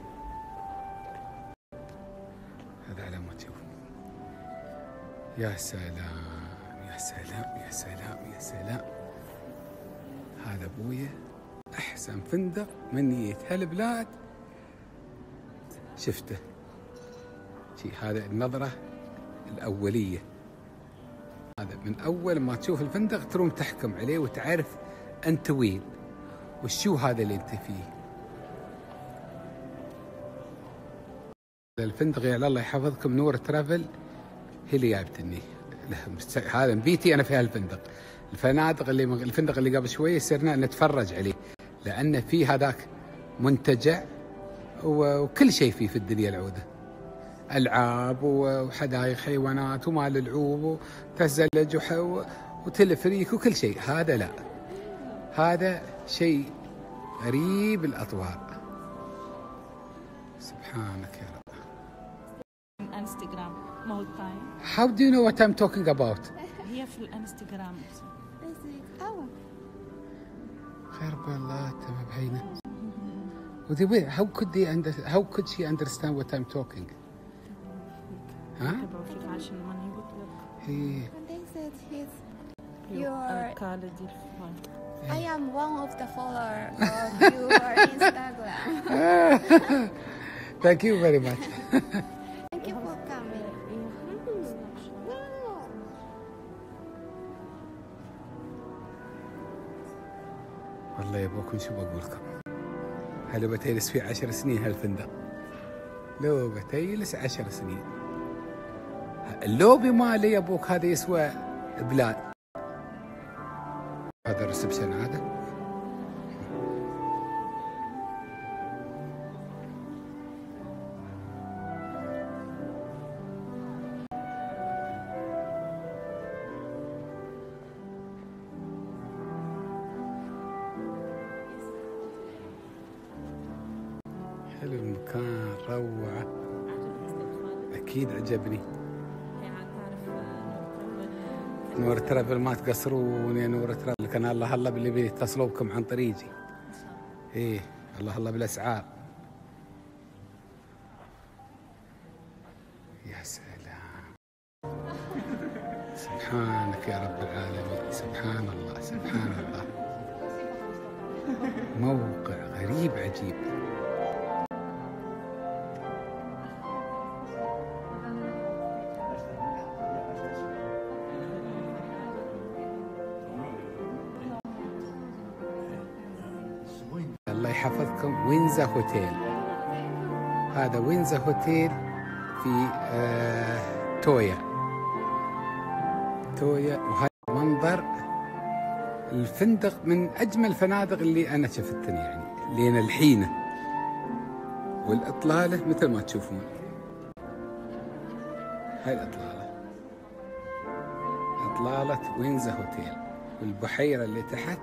هذا على ما تشوفون. يا سلام يا سلام يا سلام يا سلام. هذا ابويا احسن فندق من جيت هالبلاد شفته. شي هذا النظرة الأولية. هذا من أول ما تشوف الفندق تروم تحكم عليه وتعرف أنت وين وشو هذا اللي أنت فيه. الفندق يا الله يحفظكم نور ترافل هي اللي جابتني. هذا بيتي أنا في هالفندق. الفنادق اللي الفندق اللي قبل شوية صرنا نتفرج عليه لأن فيه هذاك منتجع وكل شيء فيه في الدنيا العودة. ألعاب وحدائق حيوانات ومال العوب وتزلج وتلفريك وكل شيء. هذا لا، هذا شيء غريب الأطوار. سبحانك يا رب. انستغرام ما هو تايم. How do you know what I'm talking about? هي في الانستغرام. خير بالله تمام بعينه. How could they under, how could she understand what I'm talking? ها؟ هي They said he's your. I am one of the followers of your Instagram. Thank you very much. Thank you for coming. والله يا ابوكم شو بقول لكم. هلا بتجلس فيه عشر سنين هالفندق. لو بتجلس عشر سنين. اللوبي مالي يا ابوك هذا يسوى بلاد. هذا الريسبشن هذا. حلو المكان روعة. أكيد عجبني. نور ترافل ما تقصرون يا نور ترافل. كان الله الله باللي بيتصلوا بكم عن طريقي. ايه الله الله بالاسعار. يا سلام. سبحانك يا رب العالمين. سبحان الله سبحان الله. موقع غريب عجيب. الله يحفظكم. وينزا هوتيل. هذا وينزا هوتيل في آه تويا تويا. وهذا منظر الفندق من أجمل الفنادق اللي أنا شفتني يعني لين الحين. والإطلالة مثل ما تشوفون. هاي الإطلالة إطلالة وينزا هوتيل. والبحيرة اللي تحت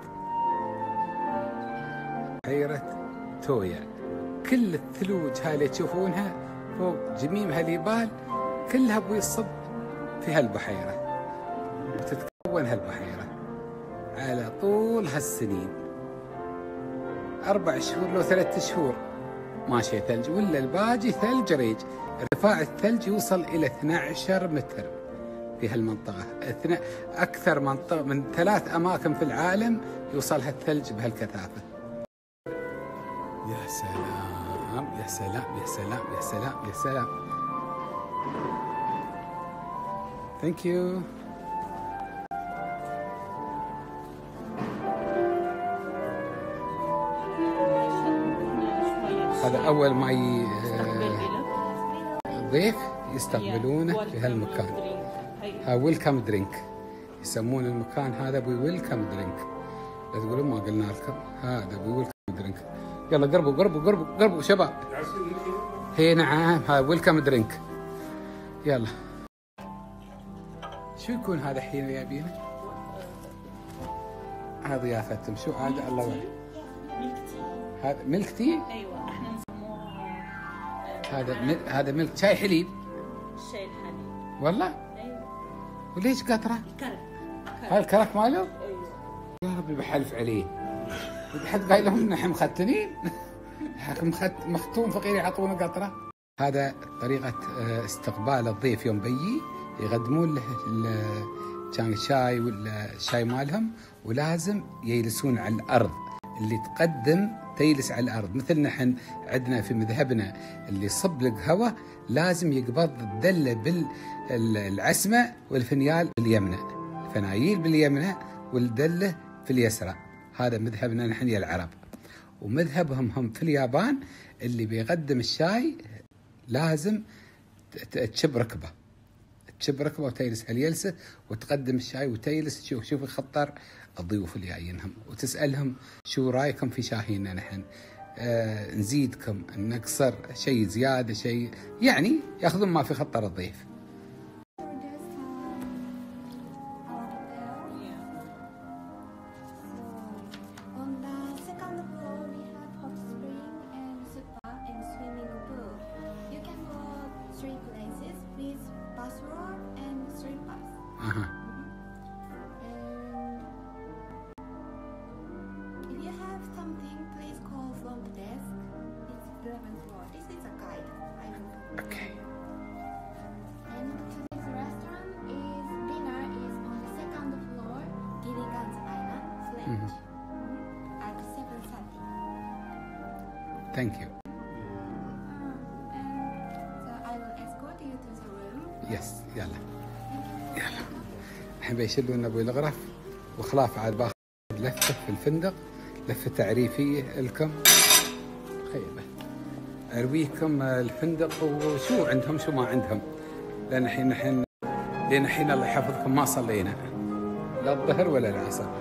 بحيرة تويا. كل الثلوج هاي اللي تشوفونها فوق جميم هالجبال كلها بيصب في هالبحيرة وتتكون هالبحيرة على طول هالسنين. أربع شهور لو ثلاثة شهور ماشي ثلج ولا الباقي ثلج ريج. ارتفاع الثلج يوصل إلى اثني عشر متر في هالمنطقة. أكثر منطقة من ثلاث أماكن في العالم يوصلها الثلج بهالكثافة. يا سلام يا سلام يا سلام يا سلام يا سلام. ثانك يو. هذا أول ما ضيف يستقبلونه في هالمكان. ها ويلكم درينك. يسمون المكان هذا بويلكم درينك. لا تقولون ما قلنا لكم. هذا ويلكم درينك. يلا قربوا قربوا قربوا قربوا شباب. هي نعم هاي ويلكم درينك. يلا. شو يكون هذا الحين جايبينه؟ هذا ضيافتهم شو هذا الله وعلي. ميلك تي. هذا ميلك تي؟ ايوه احنا نسموه هذا مل... هذا ملك شاي حليب. الشاي الحليب. والله؟ ايوه. وليش قطره؟ كرك. هذا الكرك ماله؟ ايوه. يا ربي بحلف عليه. حد قايل لهم نحن مختنين؟ مخت... مختون فقير يعطونا قطره. هذا طريقه استقبال الضيف يوم بيجي، يقدمون له كان الشاي ولا الشاي مالهم، ولازم يجلسون على الارض. اللي تقدم تجلس على الارض، مثل نحن عندنا في مذهبنا اللي يصب لك هواء لازم يقبض الدله بالعسمه والفنيال باليمنى، الفنايل باليمنى والدله في اليسرى. هذا مذهبنا نحن يا العرب. ومذهبهم هم في اليابان اللي بيقدم الشاي لازم تشب ركبه تشب ركبه وتجلس على الجلسه وتقدم الشاي وتجلس تشوف شوف يخطر الضيوف اللي جايينهم وتسالهم شو رايكم في شاهينا نحن، آه نزيدكم نقصر شيء زياده شيء، يعني ياخذون ما في خطر الضيف. Thank you. So I will escort you to the room. Yes, يلا يلا. الحين بيشلون ابوي الغرف وخلاف عاد باخذ لفه في الفندق، لفه تعريفيه لكم خيبه. ارويكم الفندق وشو عندهم شو ما عندهم، لان الحين نحن لين الحين الله يحفظكم ما صلينا لا الظهر ولا العصر.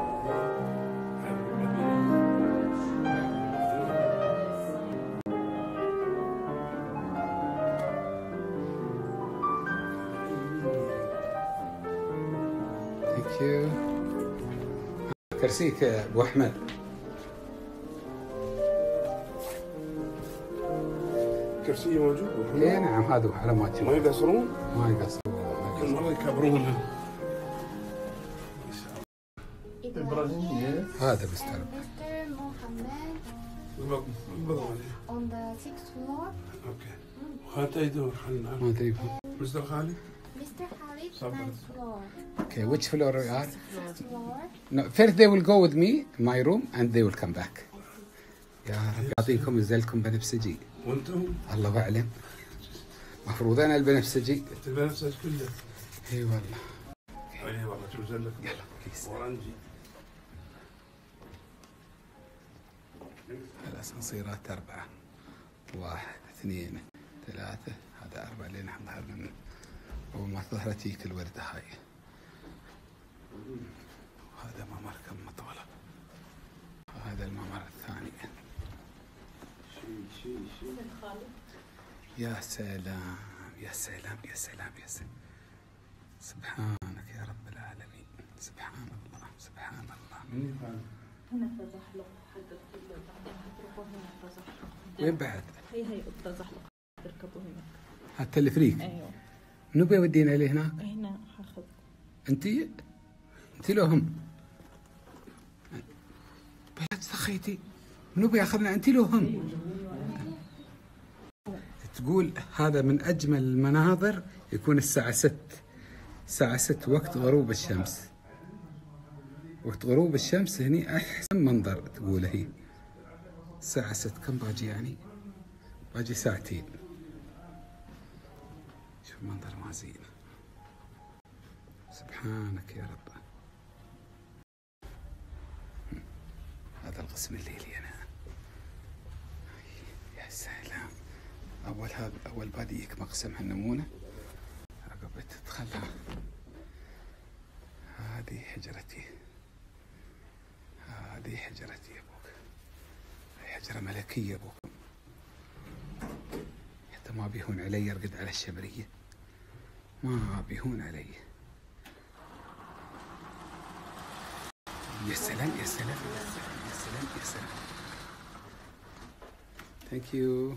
كرسيك يا ابو احمد. كرسي موجود؟ اي نعم هذا على ما تشوف. ما يقصرون؟ ما يقصرون. كل مره يكبرون. ابراهيم هذا مستر Mister Mohammed on the sixth floor. اوكي. وهذا يدور خلنا. ما ادري. مستر خالد؟ Mister Khalid, ninth floor. Okay, which floor we are? Sixth floor. No, first they will go with me in my room and they will come back. يا رب يعطيكم يزلكم بنفسجي. وانتم؟ الله اعلم. مفروض انا البنفسجي. انت البنفسج كله؟ اي والله. اي والله شو زلك؟ يلا بليز. اورنجي. الاسانسيرات اربعه. واحد اثنين ثلاثه هذا اربعه لين نحضر من أول ما ظهرت هيك الوردة هاي. وهذا ممر كم مطولة. وهذا الممر الثاني. يا سلام يا سلام يا سلام يا سلام. سبحانك يا رب العالمين. سبحان الله سبحان الله. هنا التزحلق حق الكل بعدين حتروحوا هنا التزحلق. وين بعد؟ هي هي التزحلق تركبوا هنا. هذا التلفريك. ايوه. منو بيودينا لي هناك؟ هنا حاخذ. انتي؟ انتي لو هم؟ بلا تسخيتي. منو بياخذنا انتي لو هم؟ تقول هذا من اجمل المناظر يكون الساعة ست. الساعة ست وقت غروب الشمس. وقت غروب الشمس هني احسن منظر تقول هي. الساعة ست كم باجي يعني؟ باجي ساعتين. شوف منظر ما زين. سبحانك يا رب. هذا القسم الليلي أنا. يا سلام. أول هذا أول باديك مقسم هالنمونة. عقب تدخلها. هذه حجرتي. هذه حجرتي يا ابوك، حجرة ملكية ابوك، حتى ما بيهون علي ارقد على الشبرية، ما بيهون علي. يا سلام يا سلام يا سلام يا سلام يا سلام. ثانك يو.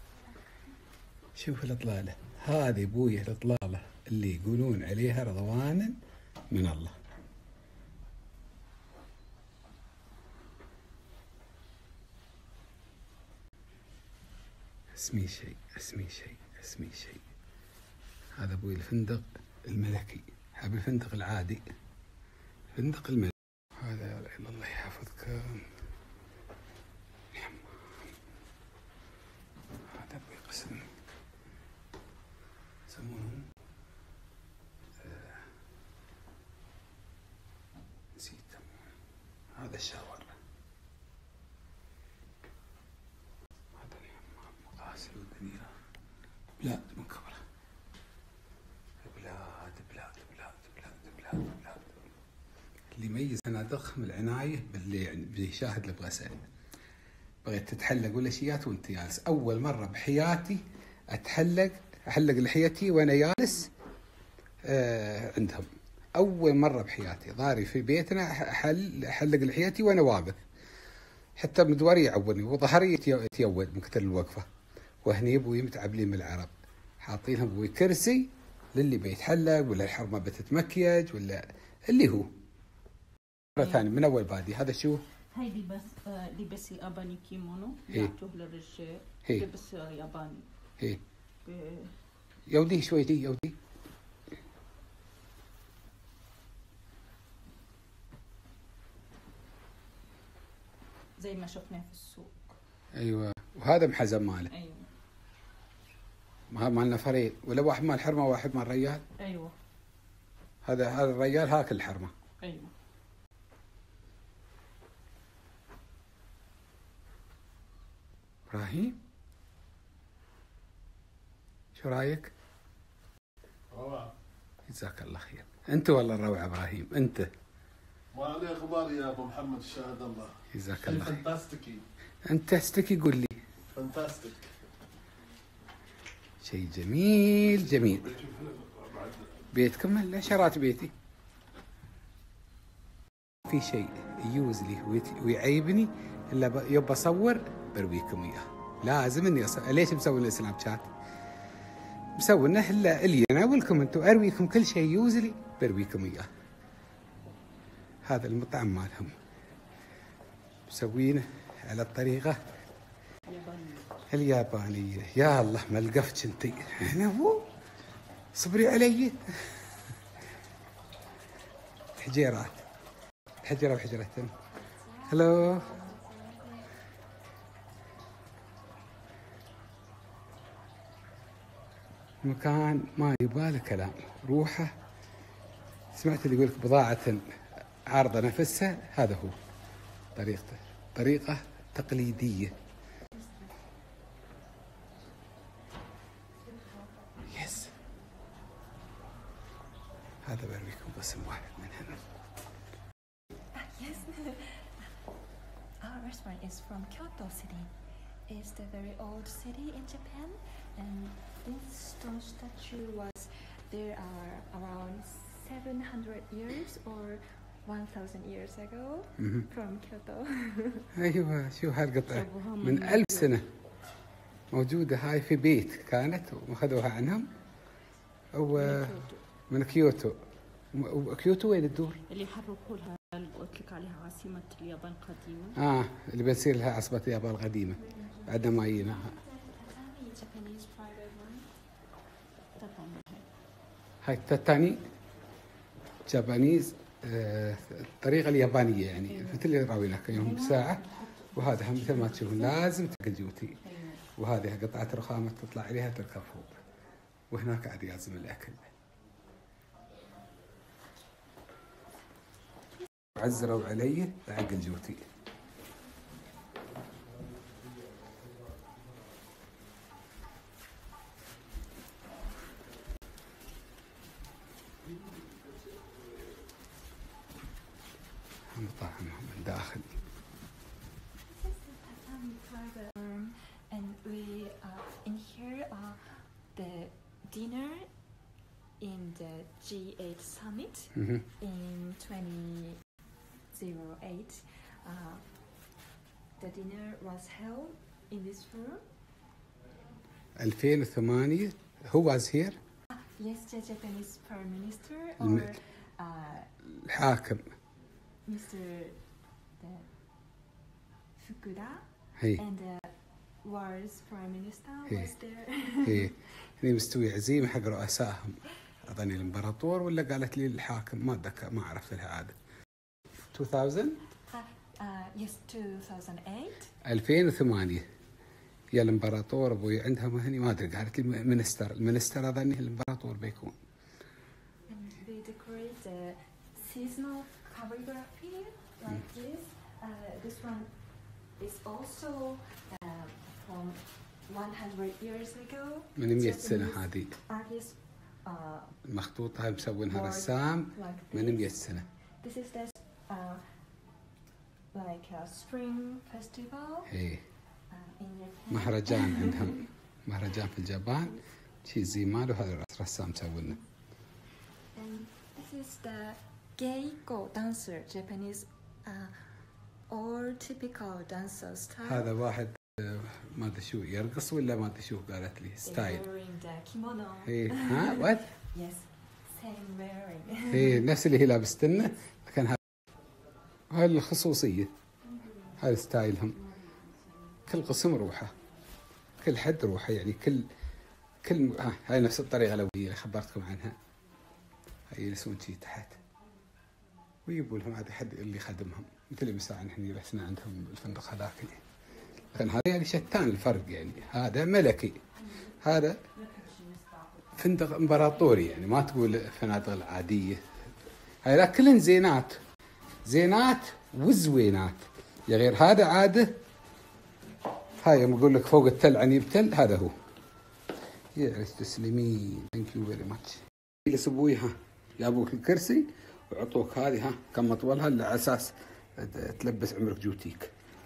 شوف الإطلالة هذه بوية، الإطلالة اللي يقولون عليها رضوانا من الله. اسمي شيء اسمي شيء اسمي شيء. هذا ابوي الفندق الملكي، حاب الفندق العادي، الفندق الملكي. هذا الله يحفظك. هذا ابوي قسم يسمونهم آه نسيت. هذا الشاور، هذا الحمام مغاسل ودنيرة، بلاد من كبره، بلاد بلاد بلاد بلاد بلاد بلاد. اللي يميز فنادق من العناية باللي يعني بيشاهد اللي ابغى اسال. بغيت تتحلق ولا شيات وانت جالس، اول مرة بحياتي اتحلق احلق لحيتي وانا جالس آه عندهم، اول مرة بحياتي. ضاري في بيتنا احل احلق لحيتي وانا واقف، حتى مدوري يعورني وظهري يتيود من كثر الوقفة. وهني ابوي متعبلين بالعرب، حاطينهم ابوي كرسي للي بيتحلق ولا الحرمة بتتمكيج ولا اللي هو. مرة ثانية من اول بادي. هذا شو؟ هاي لباس آه لباس ياباني كيمونو، إيه. يعطوه للرجال. إيه. لباس ياباني. ايه ب... يودي شوي دي يودي. زي ما شفناه في السوق. ايوه. وهذا محزم ماله. ايوه. ما مالنا فريق ولا واحد مال حرمة وواحد مال ريال. ايوه. هذا هذا الريال هاكل الحرمة. ايوه. ابراهيم شو رايك؟ روعة. جزاك الله خير. انت والله الروعة ابراهيم، انت. ما عليه غبار يا ابو محمد، الشهادة الله. جزاك الله خير. فانتاستيكي. انت استكي قول لي. فانتاستيك. شيء جميل جميل. بيتكم العشرات بيتي. في شيء يجوز لي ويعيبني الا يبى اصور برويكم اياه. لازم اني أصور. ليش مسوي لنا سناب شات؟ مسوي لنا الا اللي اناولكم انتم، ارويكم كل شيء يجوز لي برويكم اياه. هذا المطعم مالهم مسوينه على الطريقه اليابانيه. يا الله ما لقفتش انتي هنا. هو صبري علي. حجيرات، حجرة وحجرة. هلو. مكان ما يباله كلام، روحه. سمعت اللي يقولك بضاعة عارضة نفسها، هذا هو طريقته، طريقة تقليدية. يس. هذا برويكم قسم واحد من هنا. Yes. Our restaurant is from Kyoto City. It's the very old city in Japan, and this stone statue was there are around seven hundred years or one thousand years ago Mhm. from Kyoto. أيوة. شو هالقطعة من ألف سنة موجودة. هاي في بيت كانت وأخذوها عنهم ومن كيوتو. كيوتو وين الدور؟ اللي حركوا لها قلت لك عليها عاصمة اليابان القديمة. آه اللي بتصير لها عاصمة اليابان القديمة بعد ما جينا. هاي التاتاني جابانيز، آه الطريقة اليابانية يعني مثل اللي راويناك يوم بساعة. وهذا هم مثل ما تشوفون لازم تقلجوتي. وهذه قطعة رخامة تطلع عليها تركب فوق. وهناك عاد يازم الأكل. عزروا علي عقل جوتي. مطاعمهم من داخل. private room, and we uh, in here uh, the dinner in the G eight summit Mhm. in twenty oh eight. Uh, the dinner was held in this room. ألفين وثمانية. Who was here? Ah, yes, the Japanese Prime Minister الم- or uh, الحاكم. Mister the Fukuda هي and the world's Prime Minister Hey. was there. هي هني مستوي عزيمة حق رؤسائهم. أظني الإمبراطور ولا قالت لي الحاكم، ما أتذكر، ما عرفت لها عادة. ألفين uh, uh, yes, two thousand eight. ألفين وثمانية. يا الإمبراطور أبوي عندها هني ما أدري، قالت لي المنستر، المنستر أظني الإمبراطور بيكون. And we decorate the seasonal calligraphy like this. Uh, this one is also uh, from one hundred years ago. من مئة Japanese سنة هذه. artists uh, المخطوطة هاي مسوينها work رسام like من this. مئة سنة. This is the uh, like a spring festival هي uh, in Japan. مهرجان عندهم، مهرجان في اليابان، شي زي ماله هذا رسام مسوينه. And this is the geiko dancer, Japanese uh, all typical dancer style. هذا واحد آه، ما ادري شو يرقص ولا ما ادري شو قالت لي They're ستايل. wearing the kimono. هي ها وات؟ Yes, same wearing. هي نفس اللي هي لابستنه، لكن هذا هاي الخصوصية، هذا ستايلهم. كل قسم روحه، كل حد روحه، يعني كل كل ها هاي نفس الطريقة لو هي اللي خبرتكم عنها. هاي يجلسون شي تحت ويجيبوا لهم عاد حد اللي خدمهم، مثل مساعن احنا جلسنا عندهم الفندق هذاك. لكن هذا يعني شتان الفرق، يعني هذا ملكي، هذا فندق امبراطوري، يعني ما تقول فنادق العادية. هاي لا كلن زينات، زينات وزوينات، يا غير هذا عاده. هاي يوم اقول لك فوق التل عنيب تل، هذا هو. يا عرس تسلمين، ثانك يو فيري ماتش. يجلس ابوي ها جابوك الكرسي ويعطوك هذه ها كم اطولها على اساس تلبس عمرك جوتيك.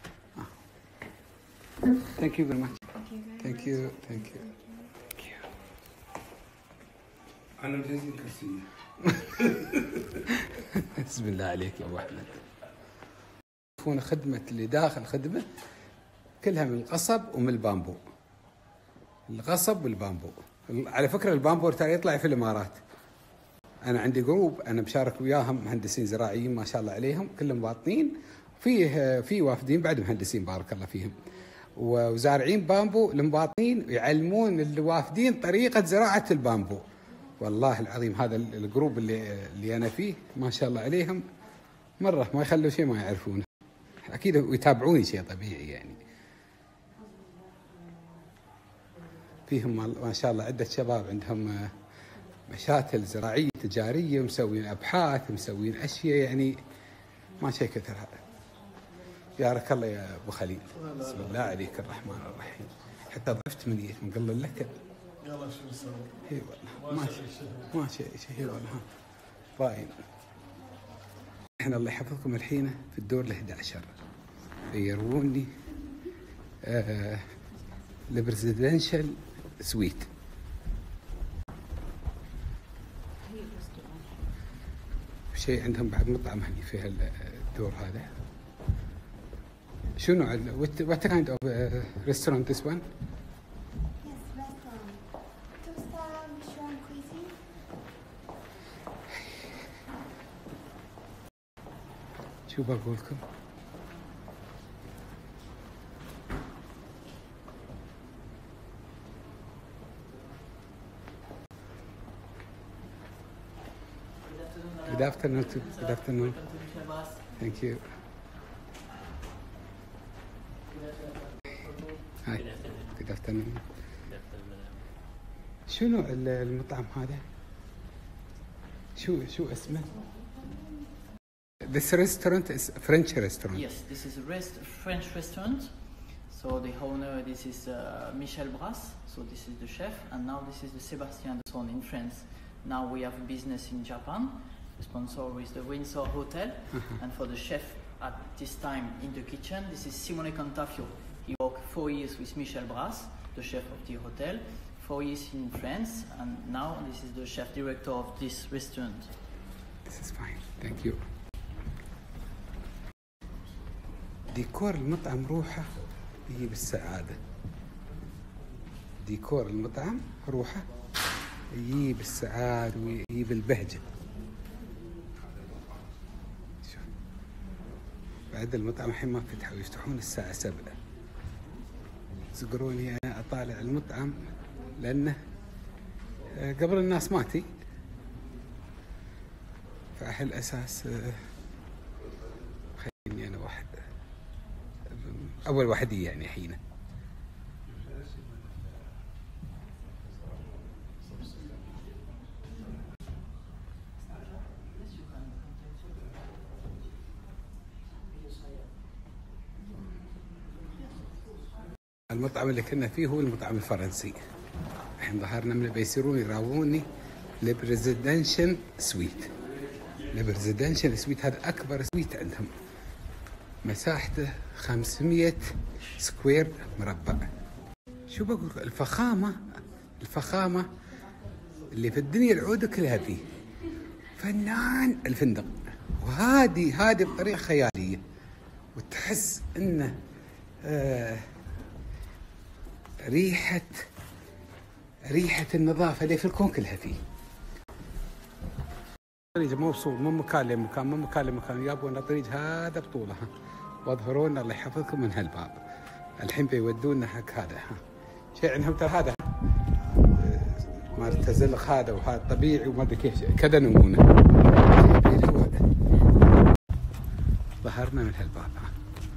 ثانك يو فيري ماتش. ثانك يو ثانك يو. أنا جايزين كرسي. بسم الله عليك يا ابو احمد. يشوفون خدمه اللي داخل خدمه كلها من القصب ومن البامبو. القصب والبامبو. على فكره البامبو ترى يطلع في الامارات. انا عندي جروب انا مشارك وياهم مهندسين زراعيين ما شاء الله عليهم، كلهم باطنين، فيه في وافدين بعد مهندسين بارك الله فيهم، وزارعين بامبو المباطنين يعلمون الوافدين طريقه زراعه البامبو. والله العظيم هذا الجروب اللي اللي انا فيه ما شاء الله عليهم مره ما يخلوا شيء ما يعرفونه، اكيد ويتابعوني شيء طبيعي يعني. فيهم ما شاء الله عده شباب عندهم مشاتل زراعيه تجاريه، مسوين ابحاث، مسوين اشياء، يعني ما شيء كثر هذا. بارك الله يا ابو خليل، بسم الله عليك الرحمن الرحيم. حتى ضفت مني مقلل لك. يلا شو نسوي؟ اي والله ما شيء ما شيء شيء والله باين. احنا الله يحفظكم الحين في الدور الأحد عشر، غيروني آه البريزيدنشال سويت. شيء عندهم بعد مطعم هني في الدور هذا. شنو what kind of uh, restaurant this one? Yes, restaurant. Two-star Michelin cuisine. شو بقول لكم؟ Good afternoon. To, good afternoon. Thank you. Hi. Good afternoon. شنو المطعم هذا؟ شو شو اسمه؟ This restaurant is a French restaurant. Yes, this is a rest, French restaurant. So the owner, this is uh, Michel Brass. So this is the chef, and now this is the Sébastien Son in France. Now we have a business in Japan. The sponsor is the Windsor Hotel, uh-huh. and for the chef at this time in the kitchen, this is Simone Cantafio. He worked four years with Michel Brass, the chef of the hotel, four years in France, and now this is the chef director of this restaurant. This is fine. Thank you. ديكور المطعم روحه يجيب السعادة. ديكور المطعم روحه يجيب السعادة ويجيب البهجة. شوف. بعد المطعم الحين ما فتحوا، يفتحون الساعة سبعة. تقولوني أنا أطالع المطعم لأنه قبل الناس ماتي، فعلى الأساس خليني أنا واحد أول واحد يعني حينه. المطعم اللي كنا فيه هو المطعم الفرنسي. الحين ظهرنا من بيصيرون يراووني لبريزيدنشن سويت. البريزيدنشن سويت هذا أكبر سويت عندهم، مساحته خمسمية سكوير مربع. شو بقول، الفخامة الفخامة اللي في الدنيا العودة كلها فيه. فنان الفندق، وهذه هذه بطريقة خيالية، وتحس إنه آه ريحة ريحة النظافة اللي في الكون كلها فيه. طريق موصول من مكان لمكان، من مكان لمكان، يابون الطريق هذا بطولها، واظهرونا الله يحفظكم من هالباب. الحين بيودونا حق هذا، ها شيء عندهم ترى هذا مال التزلق هذا، وهذا طبيعي وما ادري كيف كذا نمونه. ظهرنا من هالباب، ها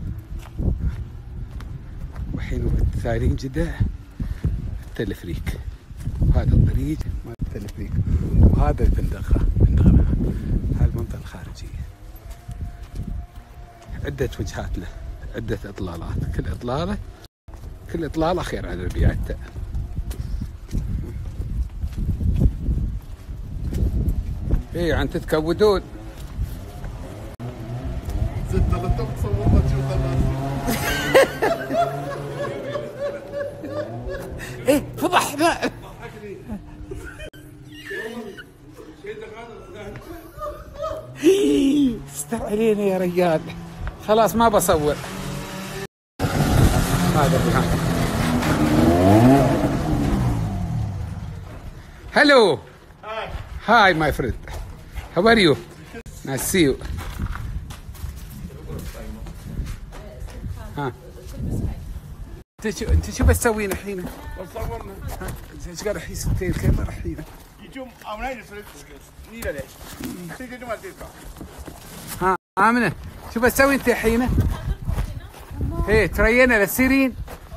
وحين ثانيين جدة التلفريك، وهذا الطريق مال التلفريك، وهذا الفندق فندقنا، هاي المنطقة الخارجية. عدة وجهات له، عدة إطلالات، كل إطلالة كل إطلالة خير على ربيعته. إيه عن تتكودون. زدت لتم تصورنا تشوف ايه فضحنا. استر علينا يا رجال، خلاص ما بصور. هذا الرهان. هلو هاي ماي فريند، هاو ار يو؟ نايس سي يو. ها انت شو انت شو بتسوين الحين؟ بصورنا. ايش قاعد احيي ستين كيف الحين؟ يجوم امنين نيله ليش؟ تيجي ما تلقى. ها امنه شو بتسوي انت الحين؟ ايه ترينا للسيرين؟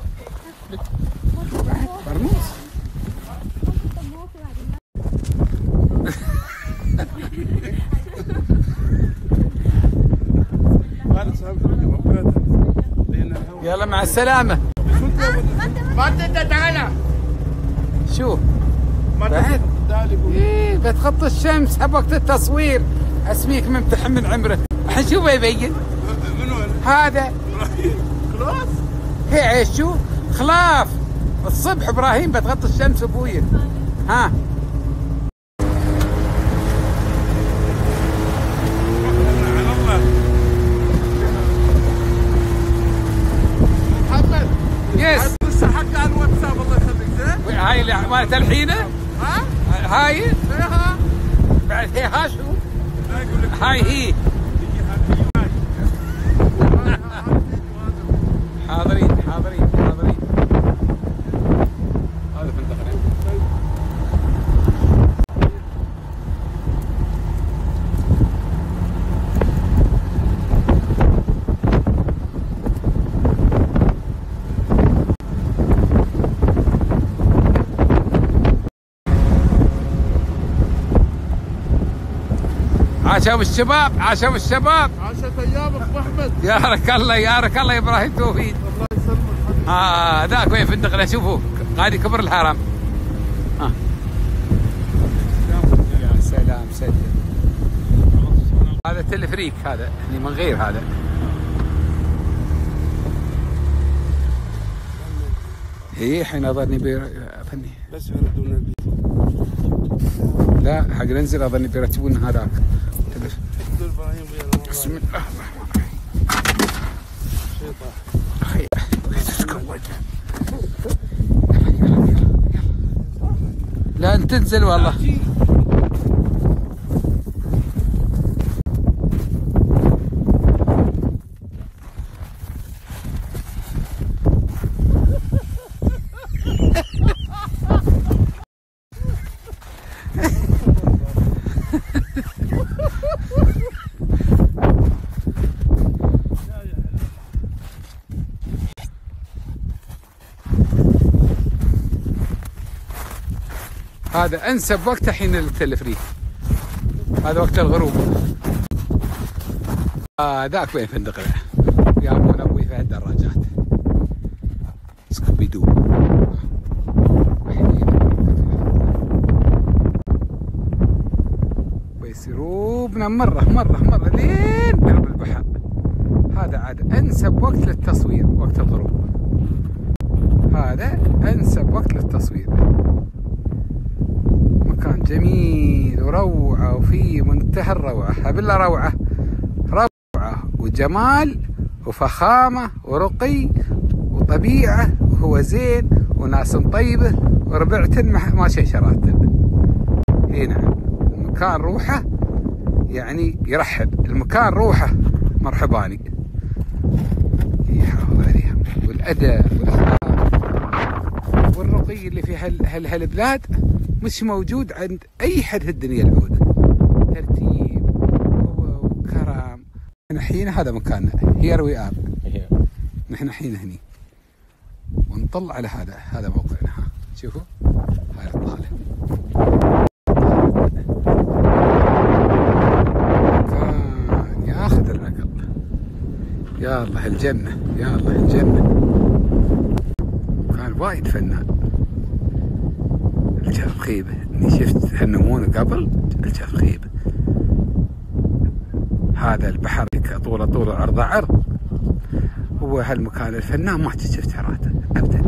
برموس. يلا مع السلامة. ما تقدر تعالى. شو؟ بعد؟ ايه بتغطي الشمس حب وقت التصوير، اسميك ممتحن من عمرك. الحين شو بيبين؟ من وين؟ هذا خلاص؟ هي عيش شو؟ خلاف الصبح ابراهيم بتغطي الشمس ابويا. ها يس حق على الواتساب الله يخليك زين. هاي اللي مالت الحينه؟ ها؟ هاي؟ ها بعد هي ها شو؟ هاي هي حاضرين حاضرين حاضرين. هذا فندقنا. عاشوا الشباب، عاشوا الشباب، عاشت ايامك ابو احمد. يارك الله يارك الله يا ابراهيم توفيق. الله يسلمك حبيبي. اه ذاك وين فندقنا شوفوا قاعد يكبر الهرم. ها يا سلام سلم. هذا تلفريك، هذا اللي من غير هذا. اي حين اظني بفني بس يردون البيت. لا حق ننزل اظني بيرتبون هذاك. بسم الله الرحمن الرحيم. لا انت تنزل والله. هذا انسب وقت حين التلفريك، هذا وقت الغروب. آه ذاك وين فندق له يابون ابوي في الدراجات سكوبيدو. ويسيروبنا مره مره مره لين قلب البحر. هذا عاد انسب وقت للتصوير، وقت الغروب. هذا انسب وقت للتصوير. مكان جميل وروعة وفي منتهى الروعة، بالله روعة روعة وجمال وفخامة ورقي وطبيعة وهو زين وناس طيبة وربعة ما شي شراته. اي نعم المكان روحه يعني يرحب، المكان روحه مرحباني يحافظ عليها. والأداء والأخلاق والرقي اللي في هال هالبلاد مش موجود عند اي حد في الدنيا العودة. ترتيب وكرم. نحن حين هذا مكاننا، هير وي ار، نحن حين هني ونطلع على هذا، هذا موقعنا. ها شوفوا هاي الطالة كان ياخذ العقل. يا الله الجنة، يا الله الجنة. كان وايد فنان. الجرف خيبة، اني شفت هالنمونة قبل الجرف خيبة. هذا البحر طوله طول عرض عرض. هو هالمكان الفنان ما شفت حراته ابدا.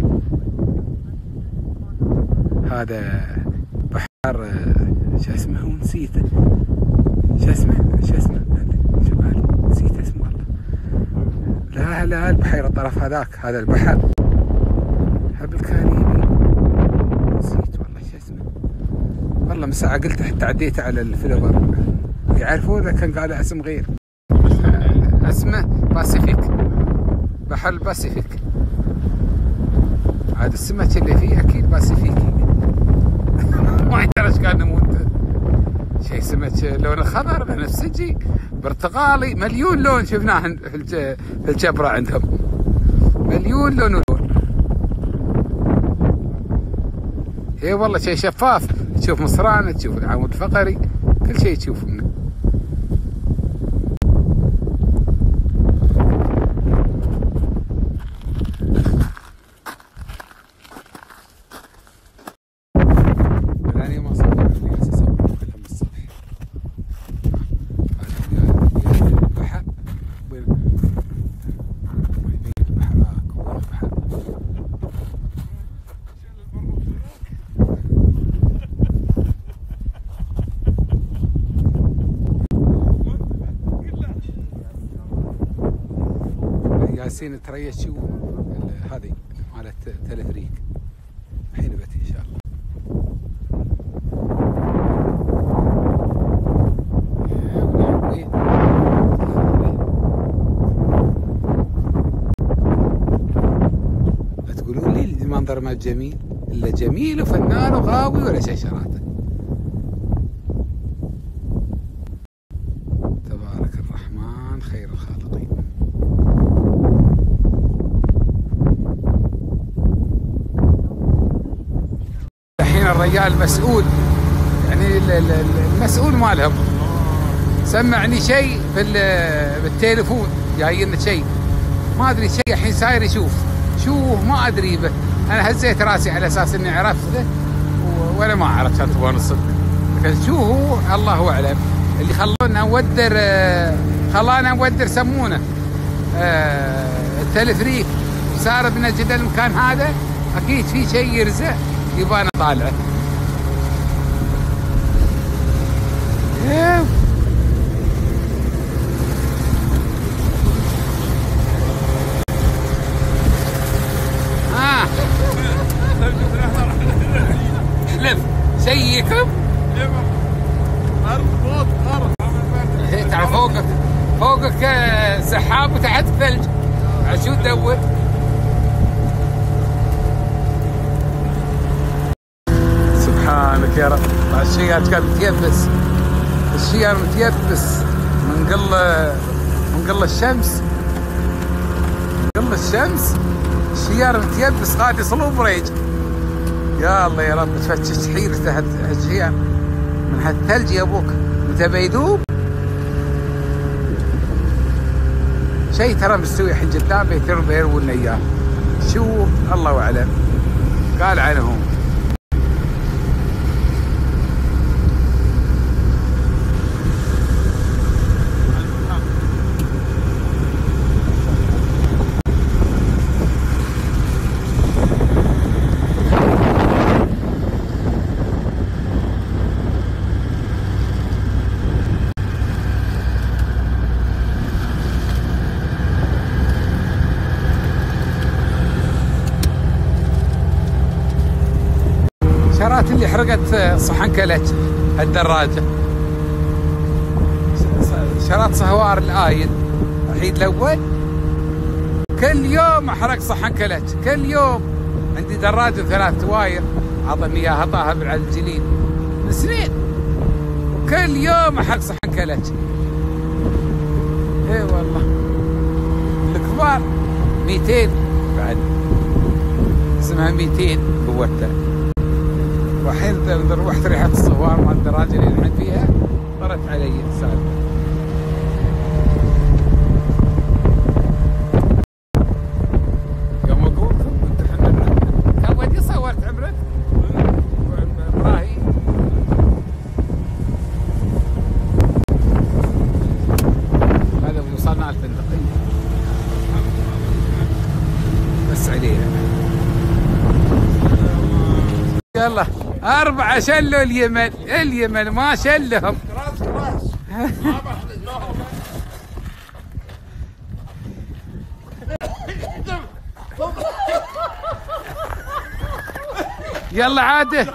هذا بحر شو اسمه، هو نسيته شو اسمه شو اسمه شو قال نسيت اسمه والله. لا لا البحيرة الطرف هذاك، هذا البحر بالكاريبي نسيت والله شو اسمه والله. من ساعة قلت حتى عديت على الفلوبر يعرفون، كان قال اسم غير. اسمه باسيفيك، بحر الباسيفيك. عاد السمك اللي فيه اكيد باسيفيكي. ما ادري ايش كان نموت. شيء سمك لونه خضر بنفسجي برتقالي، مليون لون شفناه في الجبرة عندهم، مليون لون ولون. اي والله شيء شفاف، تشوف مصرانة، تشوف العمود الفقري، كل شيء تشوفه منه. ياسين تريش شو هذه مالت تلفريك الحين بتي ان شاء الله. لا تقولون لي المنظر ما جميل، الا جميل وفنان وغاوي ولا شيء شراته. تبارك الرحمن خير الخالقين. الرجال مسؤول، يعني المسؤول مالهم سمعني شيء بالتليفون، جايين شيء ما ادري شيء الحين صاير يشوف شو ما ادري به. انا هزيت راسي على اساس اني عرفته ولا ما عرفت كان تبون الصدق، لكن شو هو الله اعلم. اللي خلونا نودر خلانا نودر سمونه التلفريك، صار بنا جدا المكان هذا اكيد في شيء يرزع يبقى انا طالعه. ها لف شيكم ارض فوق ارض تعال فوقك فوقك سحاب وتحت ثلج شو تدور؟ سبحانك يا رب. الشيار كان متيبس الشيار متيبس من قل من قل الشمس من قل الشمس الشيار متيبس قاعد يصلوب ريج. يا الله يا رب تفتش حير تحت الشيار من هالثلج يا ابوك متى بيذوب شيء ترى مستوي حين قدام بيتر بيرون اياه. شو الله اعلم قال عنهم. الشارات اللي حرقت صحن كلت الدراجة شارات صهوار الآيل الحين الأول كل يوم أحرق صحن كلت كل يوم. عندي دراجة ثلاث واير عظم إياها طاها على الجليد من سنين وكل يوم أحرق صحن كلت. إي والله الكبار ميتين بعد اسمها ميتين قوتها. وحين روحت ريحة الصهوار مع الدراجة اللي نحن فيها طرت علي السالفة. يوم أقول كنت حنا كان ودي صورت عمرك إبراهيم. هذا وصلنا الفندقية بس عليها. يلا أربعة شلوا اليمن اليمن ما شلهم. يلا عاده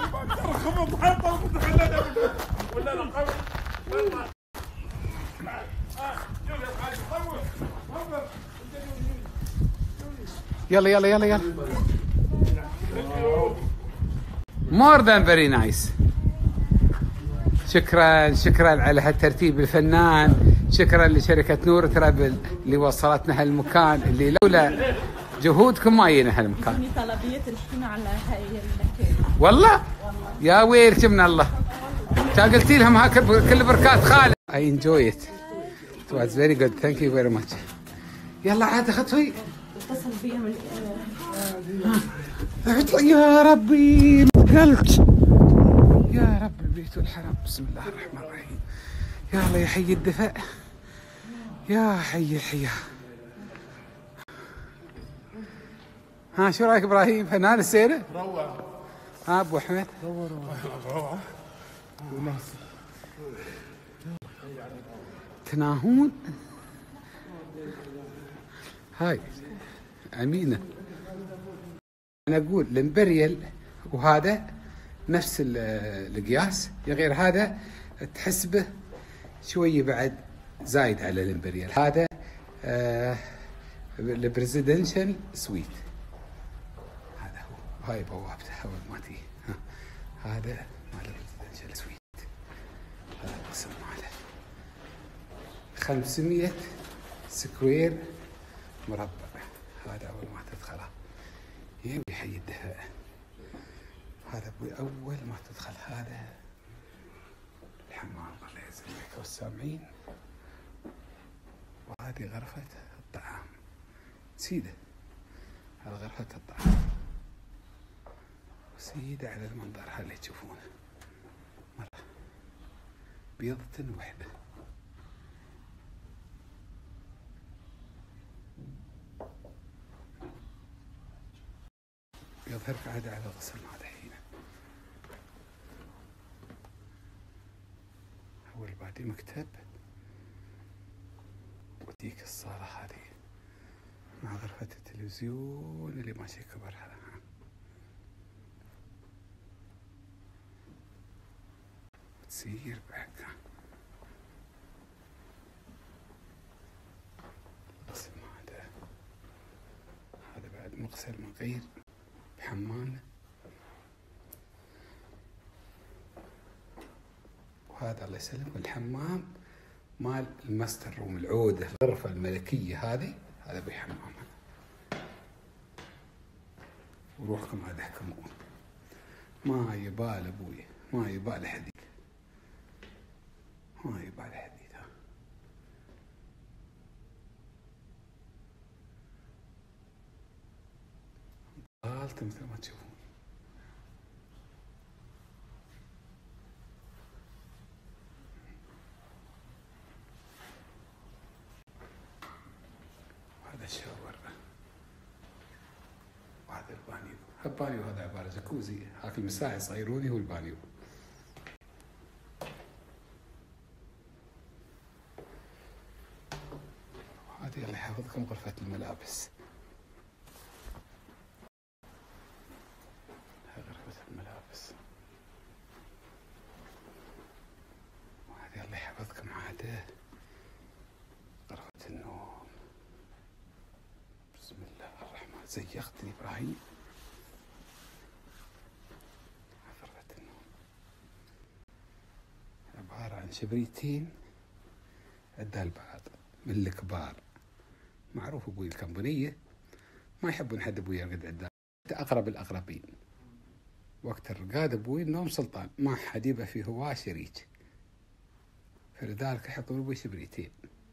يلا يلا يلا يلا more than very nice. شكرا شكرا على هالترتيب الفنان. شكرا لشركة نور ترافل اللي وصلتنا هالمكان اللي لولا جهودكم ما جينا هالمكان. طلبية الحين على هاي المكان والله يا ويلك من الله. كان قلتي لهم ها كل بركات خالد. I enjoy it. It was very good. Thank you very much. يلا عاد خطوي. اتصل بيها من يا ربي انتقلت. يا رب البيت والحرم. بسم الله الرحمن الرحيم. يا الله يا حي الدفء يا حي الحياة. ها شو رايك ابراهيم فنان السيرة؟ روعة. ها ابو احمد؟ روعة وناس تناهون. هاي أمينة. أنا أقول الإمبريال وهذا نفس القياس غير هذا تحسبه شوية بعد زايد على الإمبريال. هذا آه البريزيدنشال سويت هذا هو. هاي بوابته أول ما تيجي. هذا مال البريزيدنشال سويت. هذا القسم ماله خمسمية سكوير مربع. هذا أول ما تدخله يبي حي الدفء. هذا أبوي أول ما تدخل. هذا الحمام الله يسلمك والسامعين. وهذه غرفة الطعام سيدة. هذا غرفة الطعام وسيدة على المنظر اللي تشوفونه مرة بيضة وحدة. بيضة أظهر قاعدة على غسل ما الحين. أول بعدي مكتب وديك الصالة هذه مع غرفة التلفزيون اللي ماشي كبرها. تصير بعد القسم هذا هذا بعد مغسل من غير بحمام. وهذا الله يسلمك الحمام مال الماستر روم، العودة الغرفة الملكية هذه، هذا بحمامها. وروحكم هذا احكمون، ما يبال ابوي، ما يبال حديد، ما يبال حديد. ضالت مثل ما تشوفون. وهذا الشاور وهذا البانيو. البانيو هذا عبارة جاكوزي، هاك المساحة يصغروني هو البانيو. هذه اللي حافظكم غرفة الملابس. غرفة الملابس. وهذه اللي حافظكم عاده غرفة النوم. بسم الله الرحمن. زيختني إبراهيم. غرفة النوم عبارة عن شبريتين عدها البعض من الكبار. معروف ابوي الكمبونية ما يحبون حد ابوي يرقد عدها، اقرب الاقربين. وقت الرقاد ابوي النوم سلطان، ما حد يبقى فيه هواه شريك، فلذلك يحطون ابوي شبريتين.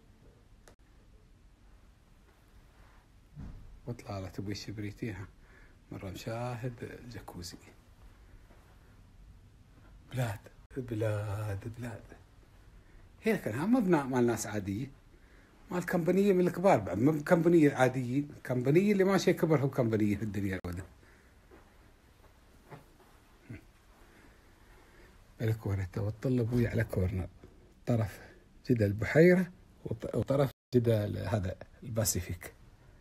وطلالة ابوي شبريتين مرة مشاهد جاكوزي. بلاد بلاد بلاد. هنا كان هم مبنى مال ناس عادية، مال كمبانية من الكبار بعد، مو كمبانية عاديين، كمبانية اللي ماشي كبر هو كمبانية في الدنيا الأولى. بالكورة توطل أبوي على كورنر، طرف جدة البحيرة وطرف جدة هذا الباسيفيك.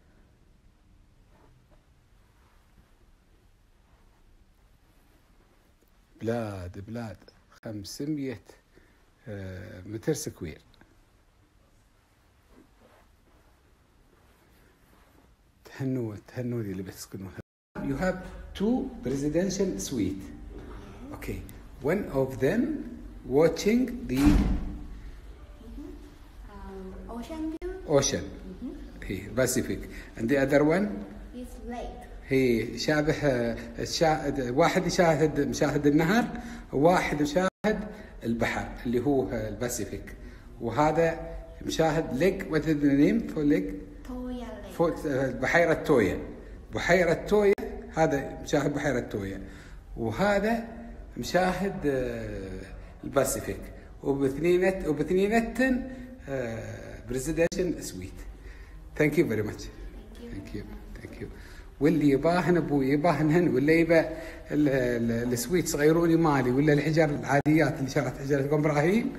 بلاد بلاد خمسمية متر سكوير. تهنوا تهنوا اللي بتسكنون. You have two presidential suite. Okay. One of them watching the um, ocean view. Ocean. هي Pacific. And the other one is lake. هي شابه الشاهد، واحد يشاهد مشاهد النهر وواحد يشاهد البحر اللي هو الباسيفيك. وهذا مشاهد ليك. What is the name for lake؟ تويا. بحيرة تويا. بحيرة تويا هذا مشاهد بحيرة تويا، وهذا مشاهد الباسيفيك. وباثنين وباثنينتن بريزيدنشال سويت. Thank you very much. Thank you. Thank you. واللي يباهن ابوي يباهنهن، ولا يبى السويت صغيروني مالي، ولا الحجر العاديات اللي شرت حجرة ابو ابراهيم،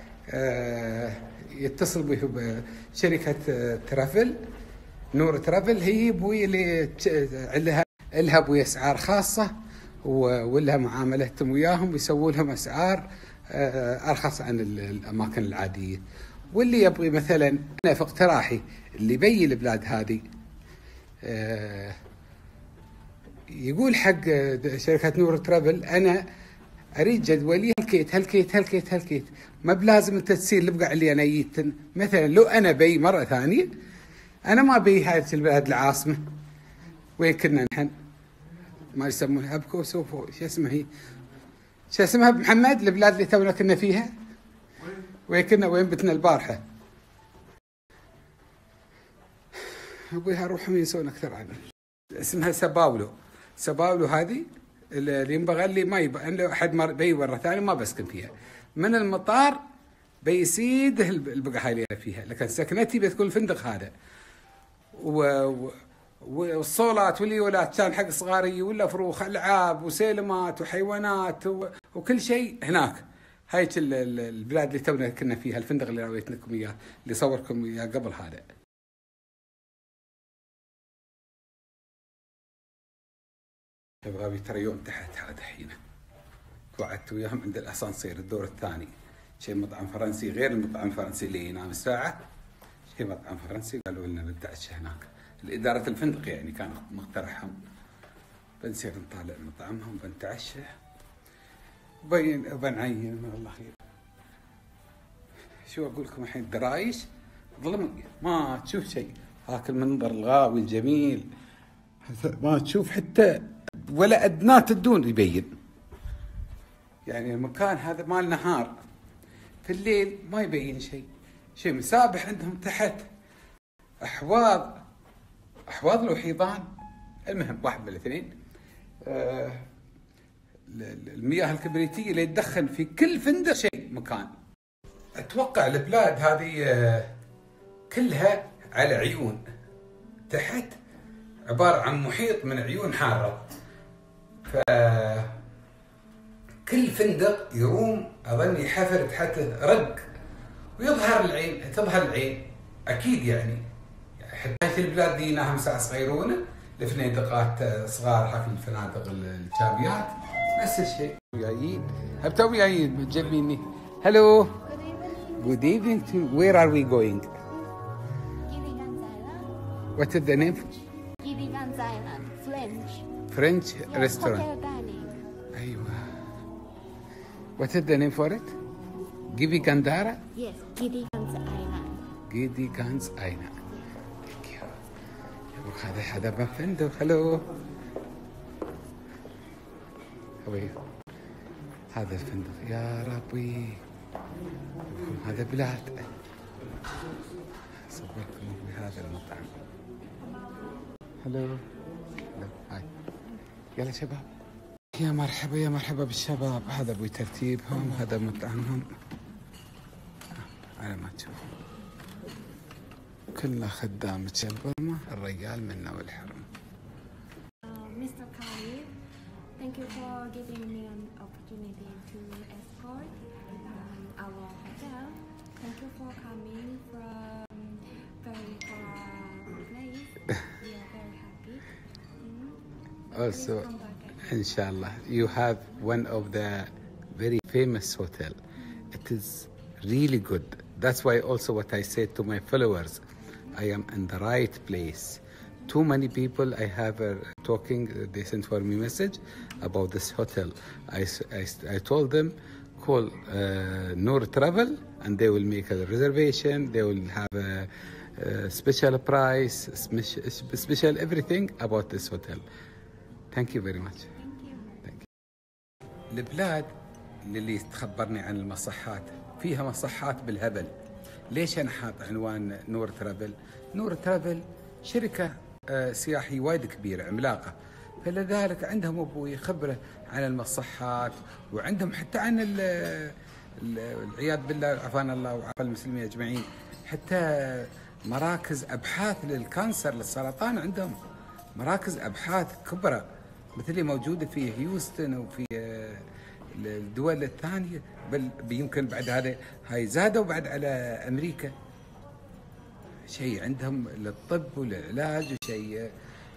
يتصل به بشركة ترافل نور ترافل. هي ابوي اللي عندها لها ابوي اسعار خاصة ولها معاملتهم وياهم، يسووا لهم اسعار ارخص عن الاماكن العادية. واللي يبغي مثلا انا في اقتراحي اللي بي البلاد هذه يقول حق شركة نور ترافل أنا أريد جدولي هالكيت هالكيت هالكيت هالكيت، ما بلازم أنت تصير البقع اللي أنا جيتن. مثلا لو أنا بي مرة ثانية، أنا ما بي هاي البلد العاصمة وين كنا نحن ما يسمونها أبكو سوفو، شو اسمها هي، شو اسمها محمد البلاد اللي تونا كنا فيها، وين كنا وين بتنا البارحة. أبوي هروح ينسون أكثر عنه. اسمها سباولو. سباولو هذه اللي ينبغى اللي ما يبغى له أحد مر بي مرة ثانية ما بسكن فيها. من المطار بيسيد البقعة اللي فيها، لكن سكنتي بتكون الفندق هذا. و... والصولات واليولات كان حق صغاري، ولا فروخ العاب وسيلمات وحيوانات وكل شيء هناك. هاي البلاد اللي تونا كنا فيها، الفندق اللي راويت لكم اياه اللي صوركم اياه قبل هذا. ابغى ترى يوم تحت هذا الحين وعدت وياهم عند الاسانسير الدور الثاني، شيء مطعم فرنسي غير المطعم الفرنسي اللي ينام الساعه، شيء مطعم فرنسي قالوا لنا نتعشى هناك. الإدارة الفندق يعني كان مقترحهم، بنصير نطالع مطعمهم بنتعشى وبين بنعين والله خير. شو أقول لكم الحين، درايش ظلمي ما تشوف شيء، هاك المنظر الغاوي الجميل ما تشوف حتى ولا أدنات الدون يبين. يعني المكان هذا مال نهار، في الليل ما يبين شيء. شيء مسابح عندهم تحت، أحواض أحواض الوحيضان، المهم واحد من الاثنين. آه المياه الكبريتية اللي تدخن في كل فندق شيء مكان. أتوقع البلاد هذه آه كلها على عيون تحت، عبارة عن محيط من عيون حارة. ف كل فندق يروم أظن يحفر تحته رق ويظهر العين، تظهر العين أكيد يعني. حتى في البلاد دي ناهم ساعة صغيرون الفنادقات صغار في الفنادق الشابيات نفس الشيء. جايين هبتوا جايين جايبيني. Hello. Good evening to where are we going? Gilligan's Island. What is the name? Gilligan's Island. French. French Yes, restaurant. hotel dining. أيوة. What is the name for it? Givi Gandara? Yes, Gilligan's Island. Gilligan's Island. هذا هذا ما فندق. هلو هذا الفندق يا ربي، هذا بلاد. صوركم بهذا المطعم. هلو هاي يلا شباب، يا مرحبا يا مرحبا بالشباب. هذا ابوي ترتيبهم، هذا مطعمهم على ما تشوفون كلنا خدام تشبرمه، الرجال منا والحرم. Mister Khalid, thank you for giving me an opportunity to escort um, our hotel. Thank you for coming from very far place. We are very happy. Mm. Also, Please come back again. inshallah, you have one of the very famous hotel. It is really good. That's why also what I said to my followers, I am in the right place. Too many people I have uh, talking, uh, they sent for me message about this hotel. I, I, I told them, call uh, Noor Travel and they will make a reservation. They will have a, a special price, special, special everything about this hotel. Thank you very much. Thank you. Thank you. البلاد اللي تخبرني عن المصحات، فيها مصحات بالهبل. ليش أنا حاط عنوان نور ترافل؟ نور ترافل شركة سياحية وايد كبيرة عملاقة، فلذلك عندهم أبوي خبرة عن المصحات، وعندهم حتى عن العياذ بالله عافانا الله وعافى المسلمين أجمعين، حتى مراكز أبحاث للكانسر للسرطان. عندهم مراكز أبحاث كبرى مثل اللي موجودة في هيوستن وفي الدول الثانية، بل يمكن بعد هذا هاي زادوا بعد على أمريكا. شيء عندهم للطب وللعلاج، وشيء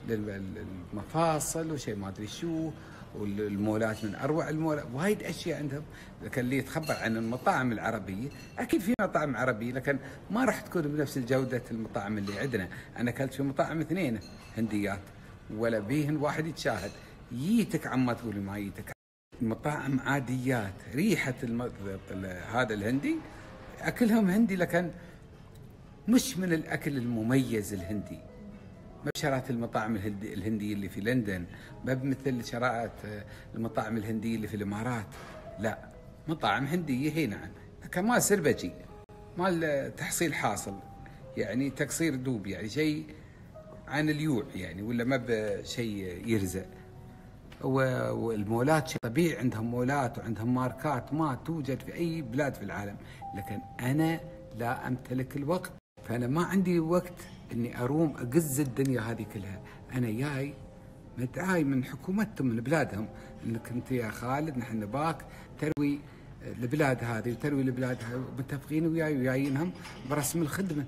للمفاصل، وشيء ما أدري شو، والمولات من أروع المولات، وايد أشياء عندهم. لكن اللي يتخبر عن المطاعم العربية، أكيد في مطاعم عربية لكن ما راح تكون بنفس الجودة المطاعم اللي عندنا. أنا أكلت في مطاعم اثنين هنديات ولا بيهن واحد يتشاهد، ييتك عما تقولي ما ييتك. مطاعم عاديات، ريحة الم... هذا الهندي أكلهم هندي لكن مش من الأكل المميز الهندي. ما بشرات المطاعم الهندي الهندية اللي في لندن، ما بمثل شرائط المطاعم الهندية اللي في الإمارات، لا مطاعم هندية هي نعم، لكن ما سربجي، ما تحصيل حاصل، يعني تقصير دوب، يعني شيء عن اليوع يعني، ولا ما بشيء يرزق. والمولات شيء طبيعي، عندهم مولات وعندهم ماركات ما توجد في أي بلاد في العالم، لكن أنا لا أمتلك الوقت، فأنا ما عندي وقت إني أروم أقز الدنيا هذه كلها. أنا جاي مدعاي من حكومتهم من بلادهم إنك أنت يا خالد نحن نباك تروي البلاد هذه وتروي البلاد هذه، متفقين وياي وياينهم برسم الخدمة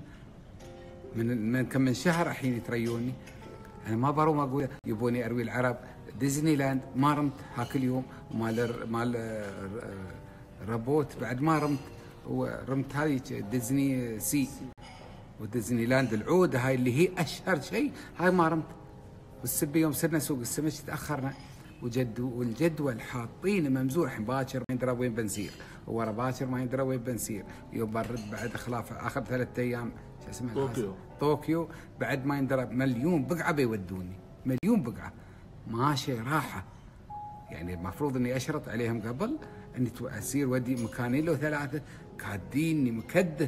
من من كم من شهر الحين يتريوني. أنا ما بروم أقول يبوني أروي العرب ديزني لاند، ما رمت هاك اليوم، مال مال رابوت بعد ما رمت، ورمت هذه ديزني سي وديزني لاند العودة هاي اللي هي أشهر شيء، هاي ما رمت. والسبي يوم صرنا سوق السمك تأخرنا، وجد والجدول حاطين ممزوح، باكر ما يندرى وين بنسير، ورا باكر ما يندرى وين بنسير، يوم برد بعد خلاف آخر ثلاثة أيام شو اسمه طوكيو طوكيو بعد ما يندرى مليون بقعة بيودوني، مليون بقعة ماشي راحة. يعني المفروض إني أشرط عليهم قبل إني أسير ودي مكانين لو ثلاثة، كاديني مكده.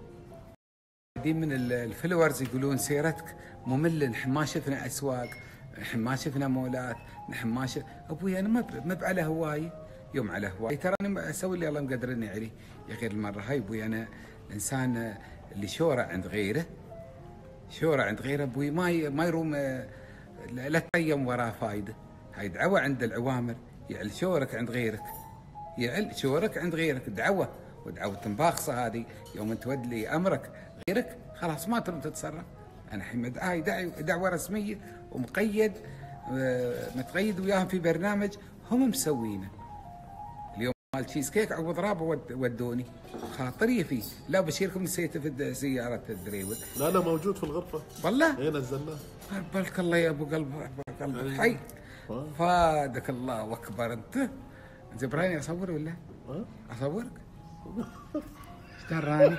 كادين من الفلورز يقولون سيرتك مملة، نحن ما شفنا أسواق، نحن ما شفنا مولات، نحن ما شف... أبوي أنا ما على هواي، يوم على هواي ترى أنا أسوي اللي الله مقدرني عليه. يا غير المرة هاي أبوي أنا إنسان اللي شورة عند غيره، شورة عند غيره أبوي ما ي... ما يروم لا تقيم وراه فايدة. هاي دعوة عند العوامر، يعل شورك عند غيرك، يعل شورك عند غيرك دعوة، ودعوة مباخصة هذه يوم تود لي أمرك غيرك خلاص ما ترم تتصرف. أنا الحين مدعاي دعوة رسمية ومقيد متقيد وياهم في برنامج هم مسوينه. اليوم مال تشيز كيك عقب ضرابه ودوني خاطري فيه، لا بشيركم نسيته في سيارة الدريول. لا لا موجود في الغرفة والله؟ ايه نزلناه. بالك الله يا ابو قلب قلبك حي، فادك الله اكبر. انت انت ابراهيم اصور ولا؟ اصورك؟ ايش دراني؟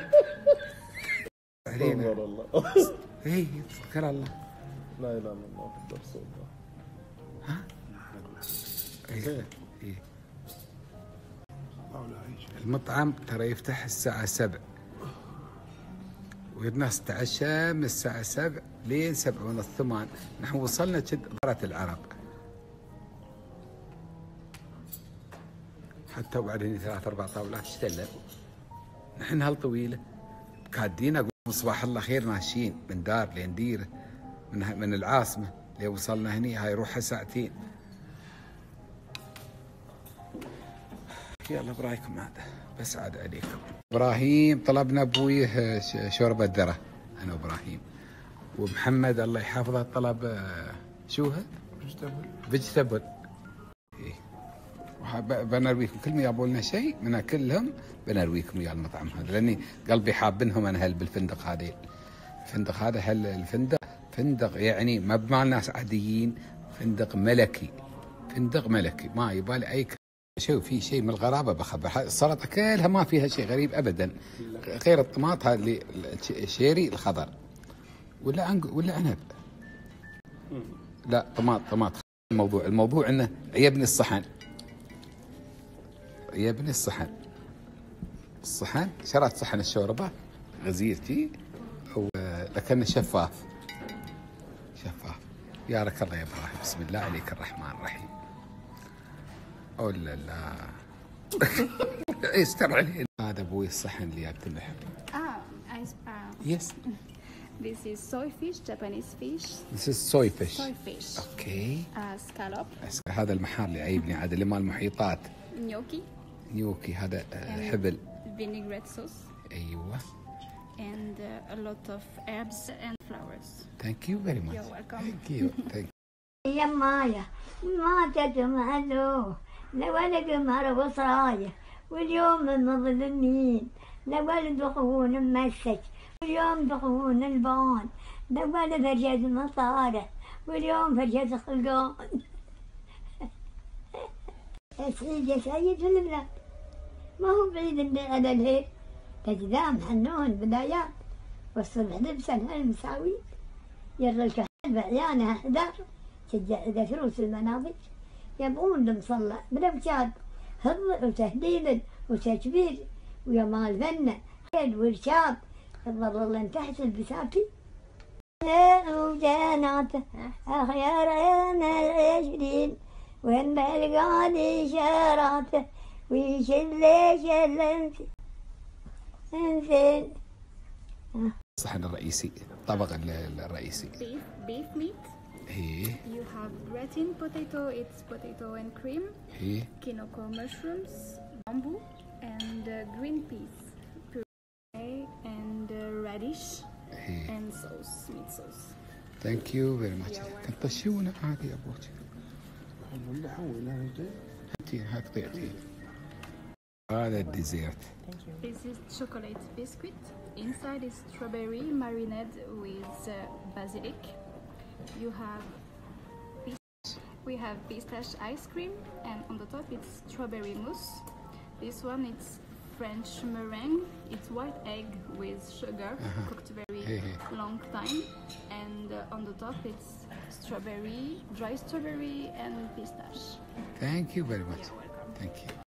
علينا الله اي توكل الله. لا اله الا الله في رسول الله. ها؟ ايه ايه المطعم ترى يفتح الساعة سبع والناس تعشى من الساعة سبع لين سبع ونص ثمان، نحن وصلنا كد ضرت العرق حتى وبعدين ثلاث أربع طاولات اشتلت. نحن هالطويلة كادين أقول صباح الله خير ماشيين من دار لين ديره من من العاصمة لين وصلنا هني، هاي روحها ساعتين. يلا برايكم هذا بس عاد عليكم. ابراهيم طلبنا ابويه شوربه ذره انا وابراهيم، ومحمد الله يحافظه طلب شو هذا؟ فيجيتابل. فيجيتابل ايه. بنرويكم كل ما يابوا لنا شيء بناكلهم بنرويكم ويا المطعم هذا، لاني قلبي حابنهم انا هل بالفندق هذا. الفندق هذا هل الفندق فندق يعني ما بمال ناس عاديين، فندق ملكي، فندق ملكي ما يبالي اي شيء. في شيء من الغرابه بخبر، السلطه كلها ما فيها شيء غريب ابدا غير الطماط هذا اللي الشيري الخضر ولا عنق ولا عنب. لا طماط طماط. الموضوع الموضوع انه عيبني الصحن، عيبني الصحن. الصحن شريت صحن الشوربه غزيرتي لكنه شفاف شفاف. يارك الله يا ابراهيم، بسم الله عليك الرحمن الرحيم. أو لا لا استر علينا. هذا ابوي الصحن اللي جابته لحم. Ah, ice brown. Yes. This is soy fish, Japanese fish. This is soy fish. Soy fish. Okay. Uh, scallop. هذا المحار اللي عيبني عاد اللي مال المحيطات. Gnocchi. نيوكي هذا حبل. Vinaigrette sauce. أيوة. And uh, a lot of herbs and flowers. Thank you very much. You're welcome. Thank you. Thank you. يا مايا ماتت مهلو لولد مر وصايا واليوم مظلمين، لولد دخون ممسك واليوم دخون البان، لولد فرجة مطارح واليوم فرجة خلقان. سعيد يا سيد في البلاد ما هو بعيد على الهيل، تجدام حنون بدايات والصبح لبسن هالمساوي، يرى الكحل بعيانها حدار شجع إذا فروس المناضج يبغون لمصلى بالأمجاد هض وتهليل وتكبير ويا مال فنة خيل وإرشاد تظل الله تحت البساتي وجناته أخيار العشرين وين بلقاني شاراته ويشل شل انفين الصحن الرئيسي، الطبق ال- الرئيسي. Beef, beef meat. إيه. You have gratin potato. It's potato and cream. إيه. Kinoko mushrooms, bamboo, and uh, green peas, puree, and uh, radish, إيه. and sauce, meat sauce. Thank you very much. كنت طشونا عادي أبوك. هاتي هات طيعتي. هذا الديزيرت. This is chocolate biscuit. Inside is strawberry marinade with uh, basilic. You have pist- we have pistache ice cream, and on the top it's strawberry mousse. This one it's French meringue. It's white egg with sugar, Uh-huh. cooked very Hey, hey. long time, and uh, on the top it's strawberry, dry strawberry, and pistache. Thank you very much. You're welcome. Thank you.